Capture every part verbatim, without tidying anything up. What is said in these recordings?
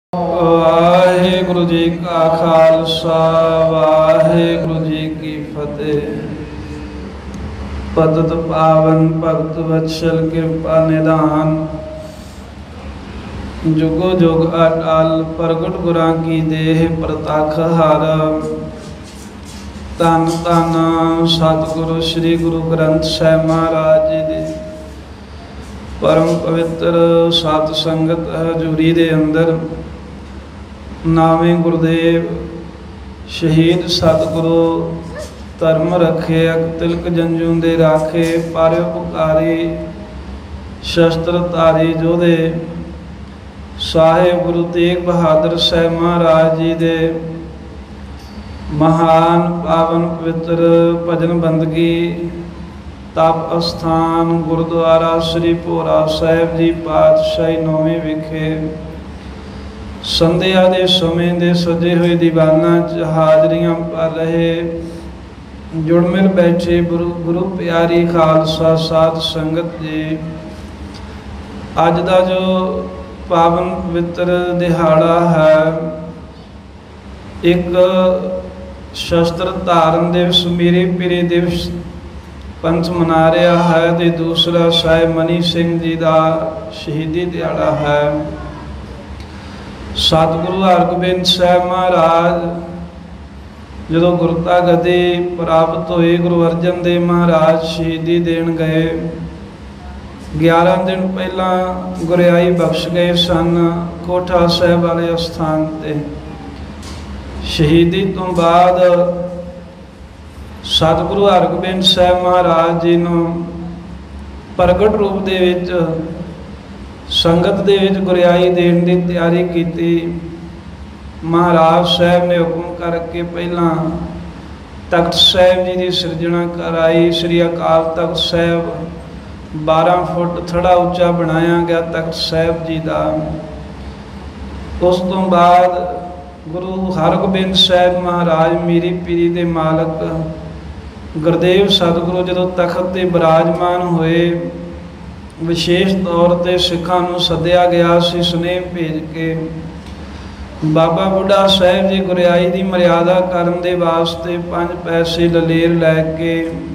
वाहेगुरु जी का खालसा वाहेगुरु जी की फतेह। पतित पावन भगत वत्सल कृपा निधान, जुगो जुग अटाल प्रगट गुरां की देह प्रताख हार। धन धन सतगुरु श्री गुरु ग्रंथ साहिब महाराज जी दे परम पवित्र सत संगत हजूरी दे अंदर नावे गुरुदेव शहीद सतगुरु धर्म रखे अक तिलक जंजू दे राखे पारे उपकारी शस्त्र धारी जोधे साहिब गुरु तेग बहादुर साहिब महाराज जी दे महान पावन पवित्र भजन बंदगी तप अस्थान गुरुद्वारा श्री भोरा साहिब जी पातशाही नौवीं विखे संध्या के समय के सजे हुए दीवाना च हाजरियां भर रहे जुड़ मिल बैठे गुरु गुरु प्यारी खालसा साध संगत जी। अज का जो पावन पवित्र दिहाड़ा है, एक शस्त्र धारण दिवस मेरे पीरे दिवस पंथ मना रहा है, तो दूसरा साहिब मनी सिंह जी का शहीदी दिहाड़ा है। सतगुरु हरगोबिंद साहिब महाराज जो गुरता गद्दी प्राप्त हुई, गुरु अर्जन देव महाराज शहीदी देन गए। ग्यारह दिन पहला गुरियाई बख्श गए सन कोठा साहिब वाले स्थान ते। शहीदी तो बाद सतगुरु हरगोबिंद साहिब महाराज जी नूं प्रगट रूप दे विच संगत दे विच गुरियाई देण दी तैयारी की। महाराज साहब ने हुक्म करके पहला तख्त साहिब जी की सिरजना कराई। श्री अकाल तख्त साहिब बारह फुट थड़ा उच्चा बनाया गया तख्त साहिब जी का। उस तो बाद गुरु हरगोबिंद साहिब महाराज मीरी पीरी के मालक गुरदेव सतगुरु जो तख्त ते विराजमान हुए, विशेष तौर पर सिखां नूं सद्या गया सी सुनेह भेज के। बाबा बुढ़ा साहिब जी गुरियाई की मर्यादा करन दे वास्ते पांच पैसे ललेर लैके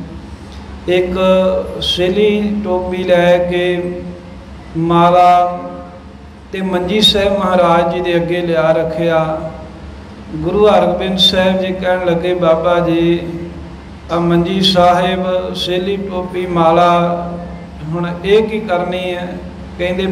एक सैली टोपी लैके माला ते मंजी साहिब महाराज जी के अगे लिया रखिया। गुरु हरगोबिंद साहिब जी कहन लगे, बाबा जी आ मंजी साहिब सैली टोपी माला हुण एक ही करनी है। कहते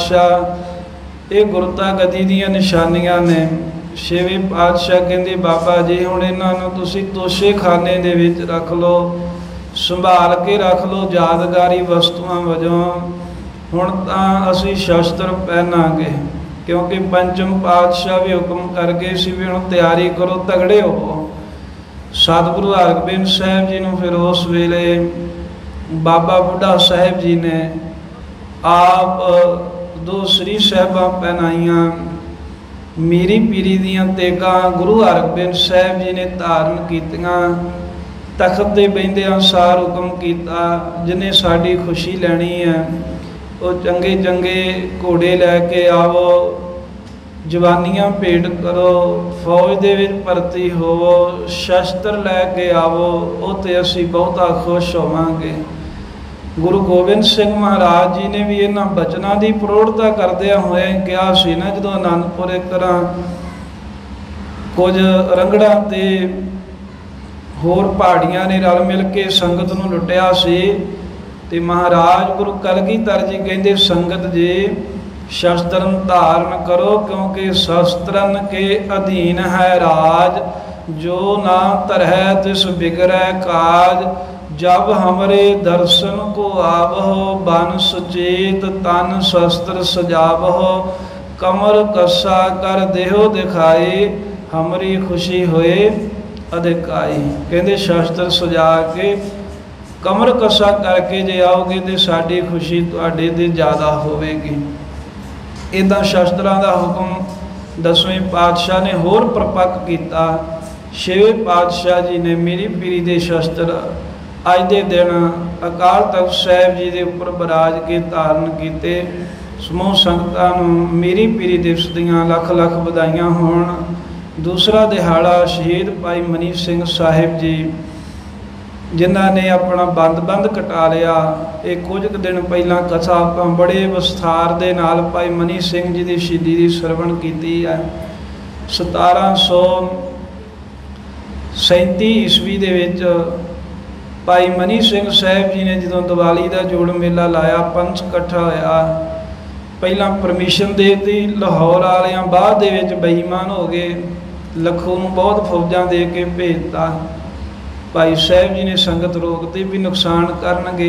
पातशाह ये गुरता गति दीयां निशानियां ने। छेवें पातशाह कहते बाबा जी हुण इन्हां नूं तुसीं तोशे खाने दे विच रख लो, संभाल के रख लो यादगारी वस्तुआं वजों। हुण तां असीं शस्त्र पहनांगे, क्योंकि पंचम पातशाह भी हुक्म कर गए सी भी हुण तैयारी करो, तगड़े हो। सतगुरु हरगोबिंद साहिब जी नूं फिर उस वेले बाबा बुढ़ा साहिब जी ने आप दो श्री साहिबां पहनाइयां। मीरी पीरी दियां तेगां गुरु हरगोबिंद साहिब जी ने धारण कीतियां। तख्त ते बहिंदियां सार हुक्म कीता, जिन्हें साडी खुशी लैनी है वो चंगे चंगे घोड़े लैके आओ, जवानियां भेंट करो, फौज दे विच भर्ती होवो, शस्त्र लैके आओ, वो तो असीं बहुता खुश होवांगे। गुरु गोबिंद सिंह महाराज जी ने भी इन्हां बचनां की प्रौढ़ता करदिया होया कहा सी ना, जदों आनंदपुर एक तरह कुछ रंगड़ां ते होर पहाड़ियां ने रल मिल के संगत नूं लुटिया सी, ते महाराज गुरु कलगीधर जी कहंदे संगत जी शस्त्रन धारण करो, क्योंकि शस्त्रन के अधीन है राज। जो ना तरह तिस बिगड़ै काज, जब हमरे दर्शन को आवहो बन सचेत तन शस्त्र सजावहो। कमर कसा कर देहो दिखाई, हमरी खुशी होए अधिकाई। कहते शस्त्र सजा के कमर कसा करके जे आओगे तो साड़ी खुशी तुहाडे ते ज़्यादा होवेगी। इदा शस्त्रां दा हुक्म दसवें पातशाह ने होर परपक्क किया। छेवें पातशाह जी ने मीरी पीरी के शस्त्र अज के दिन अकाल तख्त साहिब जी के उपर बराज के धारण किए। ਸਮੂਹ ਸੰਗਤਾਂ ਨੂੰ ਮੇਰੀ ਪੀਰੀ ਦਿਵਸ ਦੀਆਂ ਲੱਖ ਲੱਖ ਵਧਾਈਆਂ ਹੋਣ। दूसरा दिहाड़ा शहीद भाई मनी सिंह साहिब जी जिन्हों ने अपना बंद बंद कटा लिया। एक कुछ दिन पहला कथा आप बड़े विस्तार के नाल भाई मनी सिंह जी की शहीदी की सरवण की है। सतारह सौ सैंती ईस्वी दे विच भाई मनी सिंह साहिब जी ने जो दिवाली का जोड़ मेला लाया, पंच इकट्ठा होया, पहला परमिशन देती, लाहौर वालियां बाद दे विच बेईमान हो गए, लखों नूं बहुत फौजां दे के भेजता। भाई साहब जी ने संगत रोकती भी नुकसान करनगे।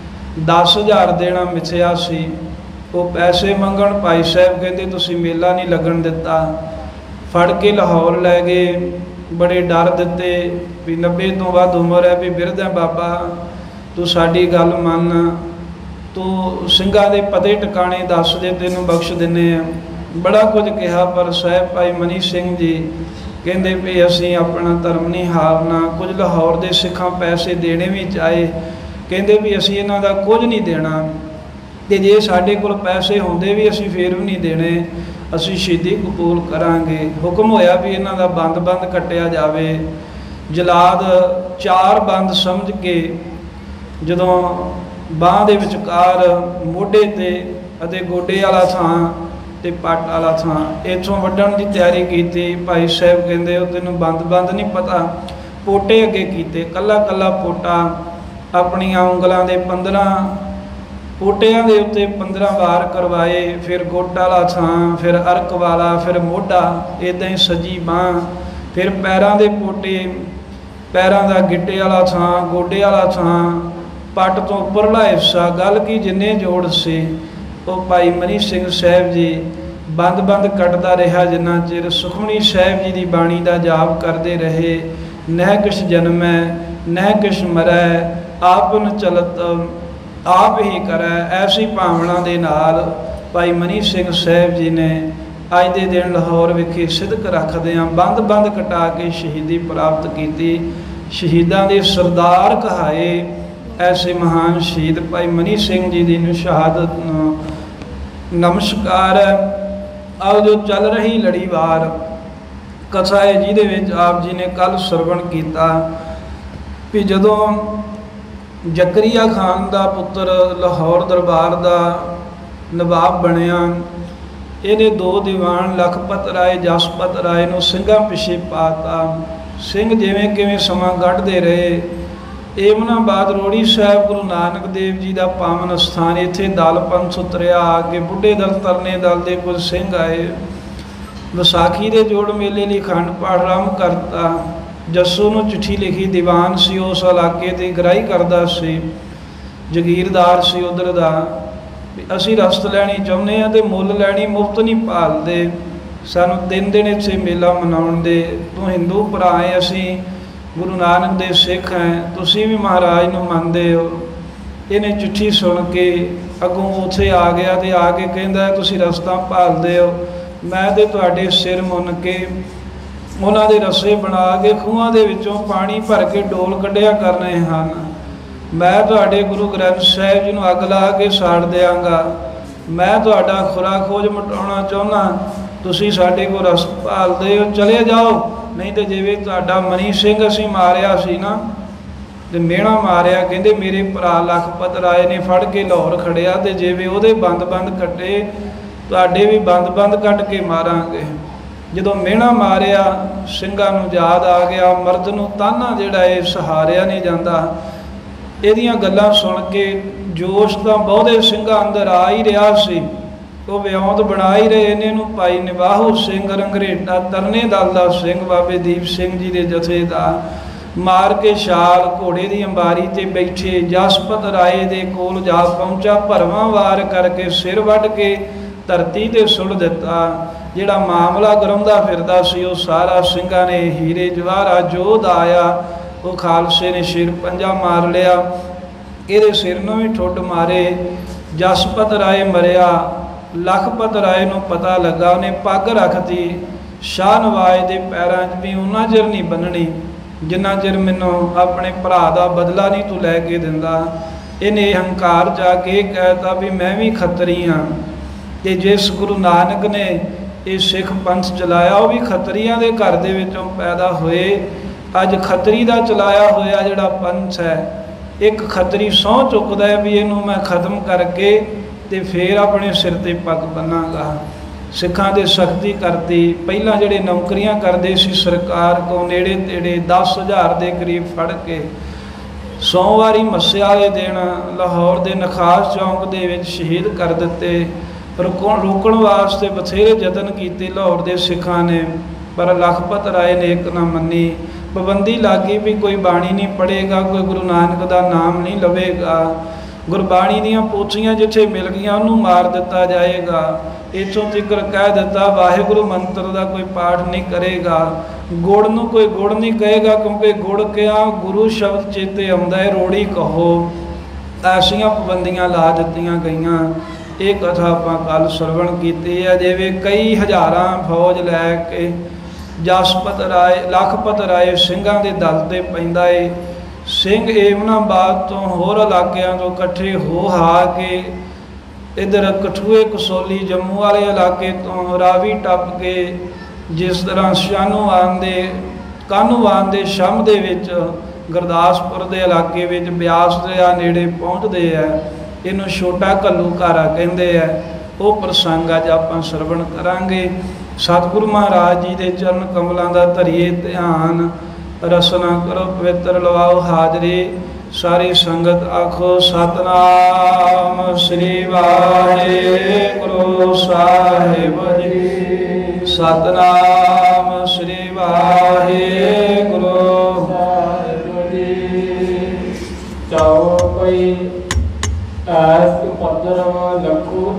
दस हज़ार देना मिथया सी, वो पैसे मंगण भाई साहब कहते तुसीं मेला नहीं लगन दिता, फड़ के लाहौर लै गए। बड़े डर दिते भी नब्बे तो वध उम्र है, भी बिरध है बाबा, तू साडी गल मन, तू ਸਿੰਘਾਂ ਦੇ पते ਟਿਕਾਣੇ दस दे, तेनों बख्श दिने आ। बड़ा कुछ कहा, पर साहब भाई मनी सिंह जी कहते भी असीं अपना धर्म नहीं हारना। कुछ लाहौर के सिखां पैसे देने भी चाहे, कहते भी असीं इन्हां दा कुछ नहीं देना, ते जे साडे कोल पैसे होंदे भी असीं फिर भी नहीं देने, असीं शहीदी कबूल करांगे। हुक्म होया भी इन्हां दा बंद बंद कट्टिया जावे। जलाद चार बंद समझ के जदों बांह दे विचकार मोढे ते अते गोडे वाला थां ते पट वाला थां इत्थों वड्डण की तैयारी की। भाई साहब कहते हो तेनों बंद बंद नहीं पता, पोटे अगे कीते, कला कला पोटा अपनियां उंगलां दे पंद्रह पोटियां दे उत्ते पंद्रह वार करवाए, फिर गोड वाला थां, फिर अरक वाला, फिर मोढा, इदां ही सजी बांह, फिर पैरां दे पोटे, पैरां दा गिट्टे वाला थां, गोडे वाला थां, पट तो उपरला हिस्सा, गल की जिन्ने जोड़ से वो भाई मनी सिंह साहब जी बंद बंद कटदा रहा जिन्ना चिर। सुखमनी साहब जी की बाणी का जाप करते रहे। नह किश जन्मै नह किश मरै, आपन चलत आप ही करै। ऐसी भावना के नाल भाई मनी सिंह साहब जी ने अज के दिन लाहौर विखे सिदक रखदियां बंद बंद कटा के शहीदी प्राप्त की। शहीदां दे सरदार कहाए ऐसे महान शहीद भाई मनी सिंह जी की शहादत नमस्कार। अब जो चल रही लड़ीवार कथा है जिहदे विच आप जी ने कल सरवण किया भी जदों जकरिया खान का पुत्र लाहौर दरबार का नवाब बनया, इहने दो दीवान लखपत राय जसपत राय नूं ਸਿੰਘਾਂ पिछे पाता। सिंह जिवें किवें समां कढदे रहे। एमनाबाद रोड़ी साहब गुरु नानक देव जी का पावन स्थान, इत्थे दल पंथ उतरिया। आके बुढ़े दल तरने दल के कुछ सिंह आए। विसाखी के जोड़ मेले लिए खंड पाठ आरंभ करता। जस्सू नूं चिट्ठी लिखी, दीवान सी उस इलाके ते गराही करदा सी, जगीरदार सी उधर दा। असीं रसत लैनी चाहुंदे हां ते मुੱਲ लैनी मुफ्त नहीं भालदे, सानूं तीन दिन इत्थे मेला मनाउण दे। तूं हिंदू भरा है, असीं गुरु नानक देव सिख हैं, तुसीं भी महाराज नूं मनदे हो। इन्हें चिट्ठी सुन के अगों उत्थे आ गया ते आके कहंदा तुसीं रस्ता भालदे हो, मैं ते तुहाडे सिर मुन के उन्हां दे रस्से बना के खूहां दे विचों पानी भर के डोल कढिया करने हन। मैं तुहाडे गुरु ग्रंथ साहिब जी नूं अग ला के साड़ दिआंगा। मैं तुहाडा खुरा खोज मिटाउणा चाहुंदा, तुसीं साडे कोल रस भालदे हो, चले जाओ। नहीं तो जिवें तुहाडा मनी सिंह असीं मारिया सी ना ते मेहणा मारिया, कहंदे मेरे भरा लखपत राय ने फड़ के लाहौर खड़िया ते जिवें उहदे बंद बंद कट्टे तुहाडे भी बंद बंद कट के मारांगे। जदों मेहणा मारिया ਸਿੰਘਾਂ नूं याद आ गया, मर्द नूं ताना जिहड़ा है सहारिया नहीं जाता। इहदियां गल्लां सुन के जोश तां बहुते ਸਿੰਘਾਂ अंदर आ ही रहा सी, वो विऔंत बना ही रहे। इन्हों भाई निवाहू सिंह रंगरेटा तरने दल का सिंह बाबे दीप सिंह जी के जथे का मार के छाल घोड़े की अंबारी ते बैठे जसपत राय के कोल जा पहुंचा। भरवां वार करके सिर वढ़ के धरती ते सुट दिता। जिहड़ा मामला गराउंदा फिरदा सी वो सारा ਸਿੰਘਾਂ ने हीरे जवाहरात जोध आया, वो खालसे ने सिर पंजा मार लिया। ਇਹਦੇ सिर नूं भी ठुड मारे। जसपत राय मरिया। लखपत राय नूं पता लगा, उन्हें पग रखती। शाह नवाज के पैरों च भी उन्ना चिर नहीं बन्ननी जिन्ना चिर मैनूं अपने भरा का बदला नहीं तू लैके दिंदा। इन्हें हंकार जाके कहता भी मैं भी खतरी हाँ, ਤੇ ਜਿਸ ਗੁਰੂ ਨਾਨਕ ਨੇ ਇਹ ਸਿੱਖ ਪੰਥ ਚਲਾਇਆ ਉਹ ਵੀ ਖੱਤਰੀਆਂ ਦੇ ਘਰ ਦੇ ਵਿੱਚੋਂ ਪੈਦਾ ਹੋਏ। ਅੱਜ ਖੱਤਰੀ ਦਾ ਚਲਾਇਆ ਹੋਇਆ ਜਿਹੜਾ ਪੰਥ ਹੈ, ਇੱਕ ਖੱਤਰੀ ਸਹੁੰ ਚੁੱਕਦਾ ਹੈ ਵੀ ਇਹਨੂੰ ਮੈਂ ਖਤਮ ਕਰਕੇ ਤੇ ਫਿਰ ਆਪਣੇ ਸਿਰ ਤੇ ਪੱਗ ਬੰਨਾਂਗਾ। ਸਿੱਖਾਂ ਦੇ ਸਖਤੀ ਕਰਤੀ। ਪਹਿਲਾਂ ਜਿਹੜੇ ਨੌਕਰੀਆਂ ਕਰਦੇ ਸੀ ਸਰਕਾਰ ਕੋਲ ਨੇੜੇ ਤੇੜੇ ਦਸ ਹਜ਼ਾਰ ਦੇ ਕਰੀਬ ਫੜ ਕੇ ਸੋਮਵਾਰੀ ਮੱਸਿਆ ਵਾਲੇ ਦਿਨ ਲਾਹੌਰ ਦੇ ਨਖਾਸ ਚੌਂਕ ਦੇ ਵਿੱਚ ਸ਼ਹੀਦ ਕਰ ਦਿੱਤੇ। ਰੁਕਣ ਰੋਕਣ ਵਾਸਤੇ ਬਥੇਰੇ ਯਤਨ ਕੀਤੇ ਲਾਹੌਰ ਦੇ ਸਿੱਖਾਂ ਨੇ, ਪਰ ਲਖਪਤ ਰਾਏ ਨੇ ਇੱਕ ਨਾ ਮੰਨੀ। ਪਾਬੰਦੀ ਲੱਗ ਗਈ ਵੀ ਕੋਈ ਬਾਣੀ ਨਹੀਂ ਪੜ੍ਹੇਗਾ, ਕੋਈ ਗੁਰੂ ਨਾਨਕ ਦਾ ਨਾਮ ਨਹੀਂ ਲਵੇਗਾ, ਗੁਰਬਾਣੀ ਦੀਆਂ ਪੋਥੀਆਂ ਜਿੱਥੇ ਮਿਲ ਗਈਆਂ ਉਹਨੂੰ ਮਾਰ ਦਿੱਤਾ ਜਾਏਗਾ। ਇੱਥੋਂ ਤੱਕ ਕਹਿ ਦਿੱਤਾ ਵਾਹਿਗੁਰੂ ਮੰਤਰ ਦਾ ਕੋਈ ਪਾਠ ਨਹੀਂ ਕਰੇਗਾ, ਗੁੜ ਨੂੰ ਕੋਈ ਗੁੜ ਨਹੀਂ ਕਹੇਗਾ, ਕਿਉਂਕਿ ਗੁੜ ਕਿਹਾ ਗੁਰੂ ਸ਼ਬਦ ਚੇਤੇ ਆਉਂਦਾ ਹੈ, ਰੋੜੀ ਕਹੋ। ਐਸੀਆਂ ਪਾਬੰਦੀਆਂ ਲਾ ਦਿੱਤੀਆਂ ਗਈਆਂ। ਇਹ ਕਥਾ ਆਪਾਂ ਕੱਲ ਸਰਵਣ ਕੀਤੀ ਹੈ। ਜਿਵੇਂ ਕਈ ਹਜ਼ਾਰਾਂ ਫੌਜ ਲੈ ਕੇ ਜਸਪਤ ਰਾਏ ਲਖਪਤ ਰਾਏ ਸਿੰਘਾਂ ਦੇ ਦਲ 'ਤੇ ਪੈਂਦਾ ਏ। ਸਿੰਘ ਏਮਨਾਬਾਦ ਤੋਂ ਹੋਰ ਇਲਾਕਿਆਂ ਤੋਂ ਇਕੱਠੇ ਹੋ ਹਾ ਕੇ ਇੱਧਰ ਕਠੂਏ ਕਸੌਲੀ ਜੰਮੂ ਵਾਲੇ ਇਲਾਕੇ ਤੋਂ ਰਾਵੀ ਟੱਪ ਕੇ ਜਿਸ ਤਰ੍ਹਾਂ ਸ਼ਾਹਨੂਆਨ ਦੇ ਕਾਹਨੂਆਨ ਦੇ ਸ਼ਮ ਦੇ ਵਿੱਚ ਗੁਰਦਾਸਪੁਰ ਦੇ ਇਲਾਕੇ ਵਿੱਚ ਬਿਆਸ ਦਰਿਆ ਨੇੜੇ ਪਹੁੰਚਦੇ ਆ। ਇਹਨੂੰ ਛੋਟਾ ਘੱਲੂਘਾਰਾ ਕਹਿੰਦੇ ਆ। ਉਹ ਪ੍ਰਸੰਗ ਅੱਜ ਆਪਾਂ ਸਰਵਣ ਕਰਾਂਗੇ। ਸਤਿਗੁਰੂ ਮਹਾਰਾਜ ਜੀ ਦੇ ਚਰਨ ਕਮਲਾਂ ਦਾ ਧਰੀਏ ਧਿਆਨ, ਰਸਨਾ ਕਰੋ ਪਵਿੱਤਰ ਲਵਾਓ ਹਾਜ਼ਰੀ। ਸਾਰੀ ਸੰਗਤ ਆਖੋ ਸਤਨਾਮ ਸ੍ਰੀ ਵਾਹਿਗੁਰੂ ਸਾਹਿਬ ਜੀ। ਸਤਨਾਮ ਸ੍ਰੀ ਵਾਹਿਗੁਰੂ ਸਾਹਿਬ ਜੀ। ਚਾਉ ਕੋਈ ਐਸ ਪੱਧਰ ਲਖੂ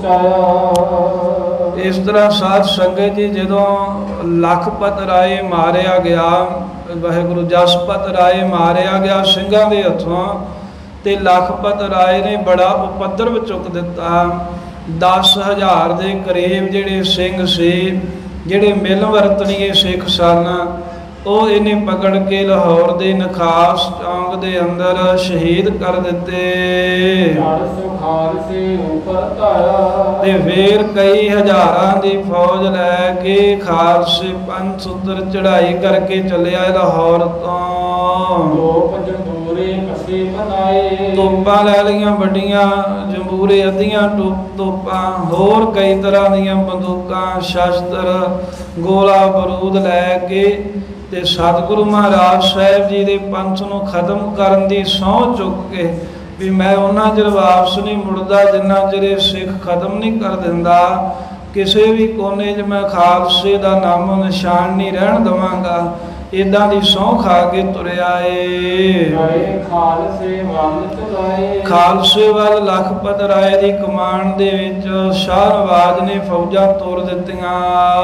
ਚਾਇਆ। ਇਸ ਤਰ੍ਹਾਂ ਸਾਧ ਸੰਗਤ ਜੀ ਜਦੋਂ ਲਖਪਤ ਰਾਏ ਮਾਰਿਆ ਗਿਆ, ਵਾਹਿਗੁਰੂ ਜਸਪਤ ਰਾਏ ਮਾਰਿਆ ਗਿਆ ਸਿੰਘਾਂ ਦੇ ਹੱਥੋਂ, ਤੇ ਲਖਪਤ ਰਾਏ ਨੇ ਬੜਾ ਉਪਦਰਵ ਚੁੱਕ ਦਿੱਤਾ। ਦਸ ਹਜ਼ਾਰ ਦੇ ਕਰੀਬ ਜਿਹੜੇ ਸਿੰਘ ਸੀ, ਜਿਹੜੇ ਮਿਲ ਵਰਤਣੀਏ ਸਿੱਖ ਸਨ, ਉਹ ਇਹਨੇ ਪਕੜ ਕੇ ਲਾਹੌਰ ਦੇ ਨਖਾਸ ਚੌਂਕ ਦੇ ਅੰਦਰ ਸ਼ਹੀਦ ਕਰ ਦਿੱਤੇ। ਤੇ ਫਿਰ ਕਈ ਹਜ਼ਾਰਾਂ ਦੀ ਫੌਜ ਲੈ ਕੇ ਖਾਲਸੇ ਪੰਥ ਉੱਤੇ ਚੜ੍ਹਾਈ ਕਰਕੇ ਚੱਲਿਆ ਲਾਹੌਰ ਤੋਂ। ਤੋਪਾਂ ਲੈ ਲਈਆਂ ਵੱਡੀਆਂ, ਜੰਬੂਰੇ ਅੱਧੀਆਂ ਤੋਪਾਂ, ਹੋਰ ਕਈ ਤਰ੍ਹਾਂ ਦੀਆਂ ਬੰਦੂਕਾਂ, ਸ਼ਸਤਰ, ਗੋਲਾ ਬਰੂਦ ਲੈ ਕੇ ਤੇ ਸਤਿਗੁਰੂ ਮਹਾਰਾਜ ਸਾਹਿਬ ਜੀ ਦੇ ਪੰਥ ਨੂੰ ਖਤਮ ਕਰਨ ਦੀ ਸਹੁੰ ਚੁੱਕ ਕੇ ਵੀ ਮੈਂ ਉਹਨਾਂ ਚਿਰ ਵਾਪਸ ਨਹੀਂ ਮੁੜਦਾ ਜਿੰਨਾ ਚਿਰ ਸਿੱਖ ਖਤਮ ਨਹੀਂ ਕਰ ਦਿੰਦਾ। ਕਿਸੇ ਵੀ ਕੋਨੇ 'ਚ ਮੈਂ ਖਾਲਸੇ ਦਾ ਨਾਮੋ ਨਿਸ਼ਾਨ ਨਹੀਂ ਰਹਿਣ ਦੇਵਾਂਗਾ। ਇਦਾਂ ਦੀ ਸਹੁੰ ਖਾ ਕੇ ਤੁਰਿਆ ਏ। ਖਾਲਸੇ ਵੱਲ ਲਖਪਤ ਰਾਏ ਦੀ ਕਮਾਨ ਦੇ ਵਿੱਚ ਸ਼ਾਹ ਨਵਾਜ਼ ਨੇ ਫੌਜਾਂ ਤੋਰ ਦਿੱਤੀਆਂ।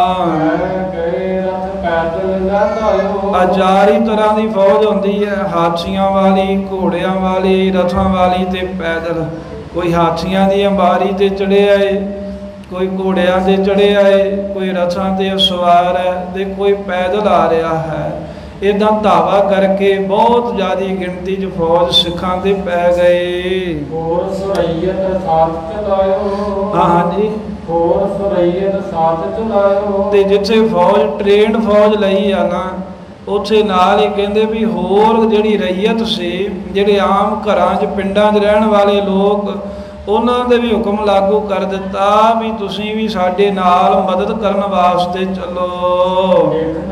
ਚਾਰੀ ਤਰ੍ਹਾਂ ਦੀ ਫੌਜ ਹੁੰਦੀ ਹੈ, ਹਾਥੀਆਂ ਵਾਲੀ, ਘੋੜਿਆਂ ਵਾਲੀ, ਰਥਾਂ ਵਾਲੀ ਤੇ ਪੈਦਲ। ਕੋਈ ਹਾਥੀਆਂ ਦੀ ਅੰਬਾਰੀ ਤੇ ਚੜ੍ਹਿਆ ਏ, ਕੋਈ ਘੋੜਿਆਂ ਤੇ ਚੜ੍ਹਿਆ ਏ, ਕੋਈ ਰਥਾਂ ਤੇ ਸਵਾਰ ਹੈ ਤੇ ਕੋਈ ਪੈਦਲ ਆ ਰਿਹਾ ਹੈ। ਇਦਾਂ ਧਾਵਾ ਕਰਕੇ ਬਹੁਤ ਜ਼ਿਆਦਾ ਗਿਣਤੀ 'ਚ ਫੌਜ ਸਿੱਖਾਂ ਤੇ ਪੈ ਗਏ। ਹੋਰ ਸੁਰਈਅਤ ਸਾਥ ਚਲਾਇਓ। ਹਾਂ ਹਾਂਜੀ, ਹੋਰ ਸੁਰਈਅਤ ਸਾਥ ਚਲਾਇਓ। ਤੇ ਜਿੱਥੇ ਫੌਜ ਟ੍ਰੇਨਡ ਫੌਜ ਲਈ ਆ ਨਾ, ਉੱਥੇ ਨਾਲ ਹੀ ਕਹਿੰਦੇ ਵੀ ਹੋਰ ਜਿਹੜੀ ਰਈਅਤ ਸੀ, ਜਿਹੜੇ ਆਮ ਘਰਾਂ 'ਚ ਪਿੰਡਾਂ 'ਚ ਰਹਿਣ ਵਾਲੇ ਲੋਕ, ਉਹਨਾਂ ਦੇ ਵੀ ਹੁਕਮ ਲਾਗੂ ਕਰ ਦਿੱਤਾ ਵੀ ਤੁਸੀਂ ਵੀ ਸਾਡੇ ਨਾਲ ਮਦਦ ਕਰਨ ਵਾਸਤੇ ਚੱਲੋ।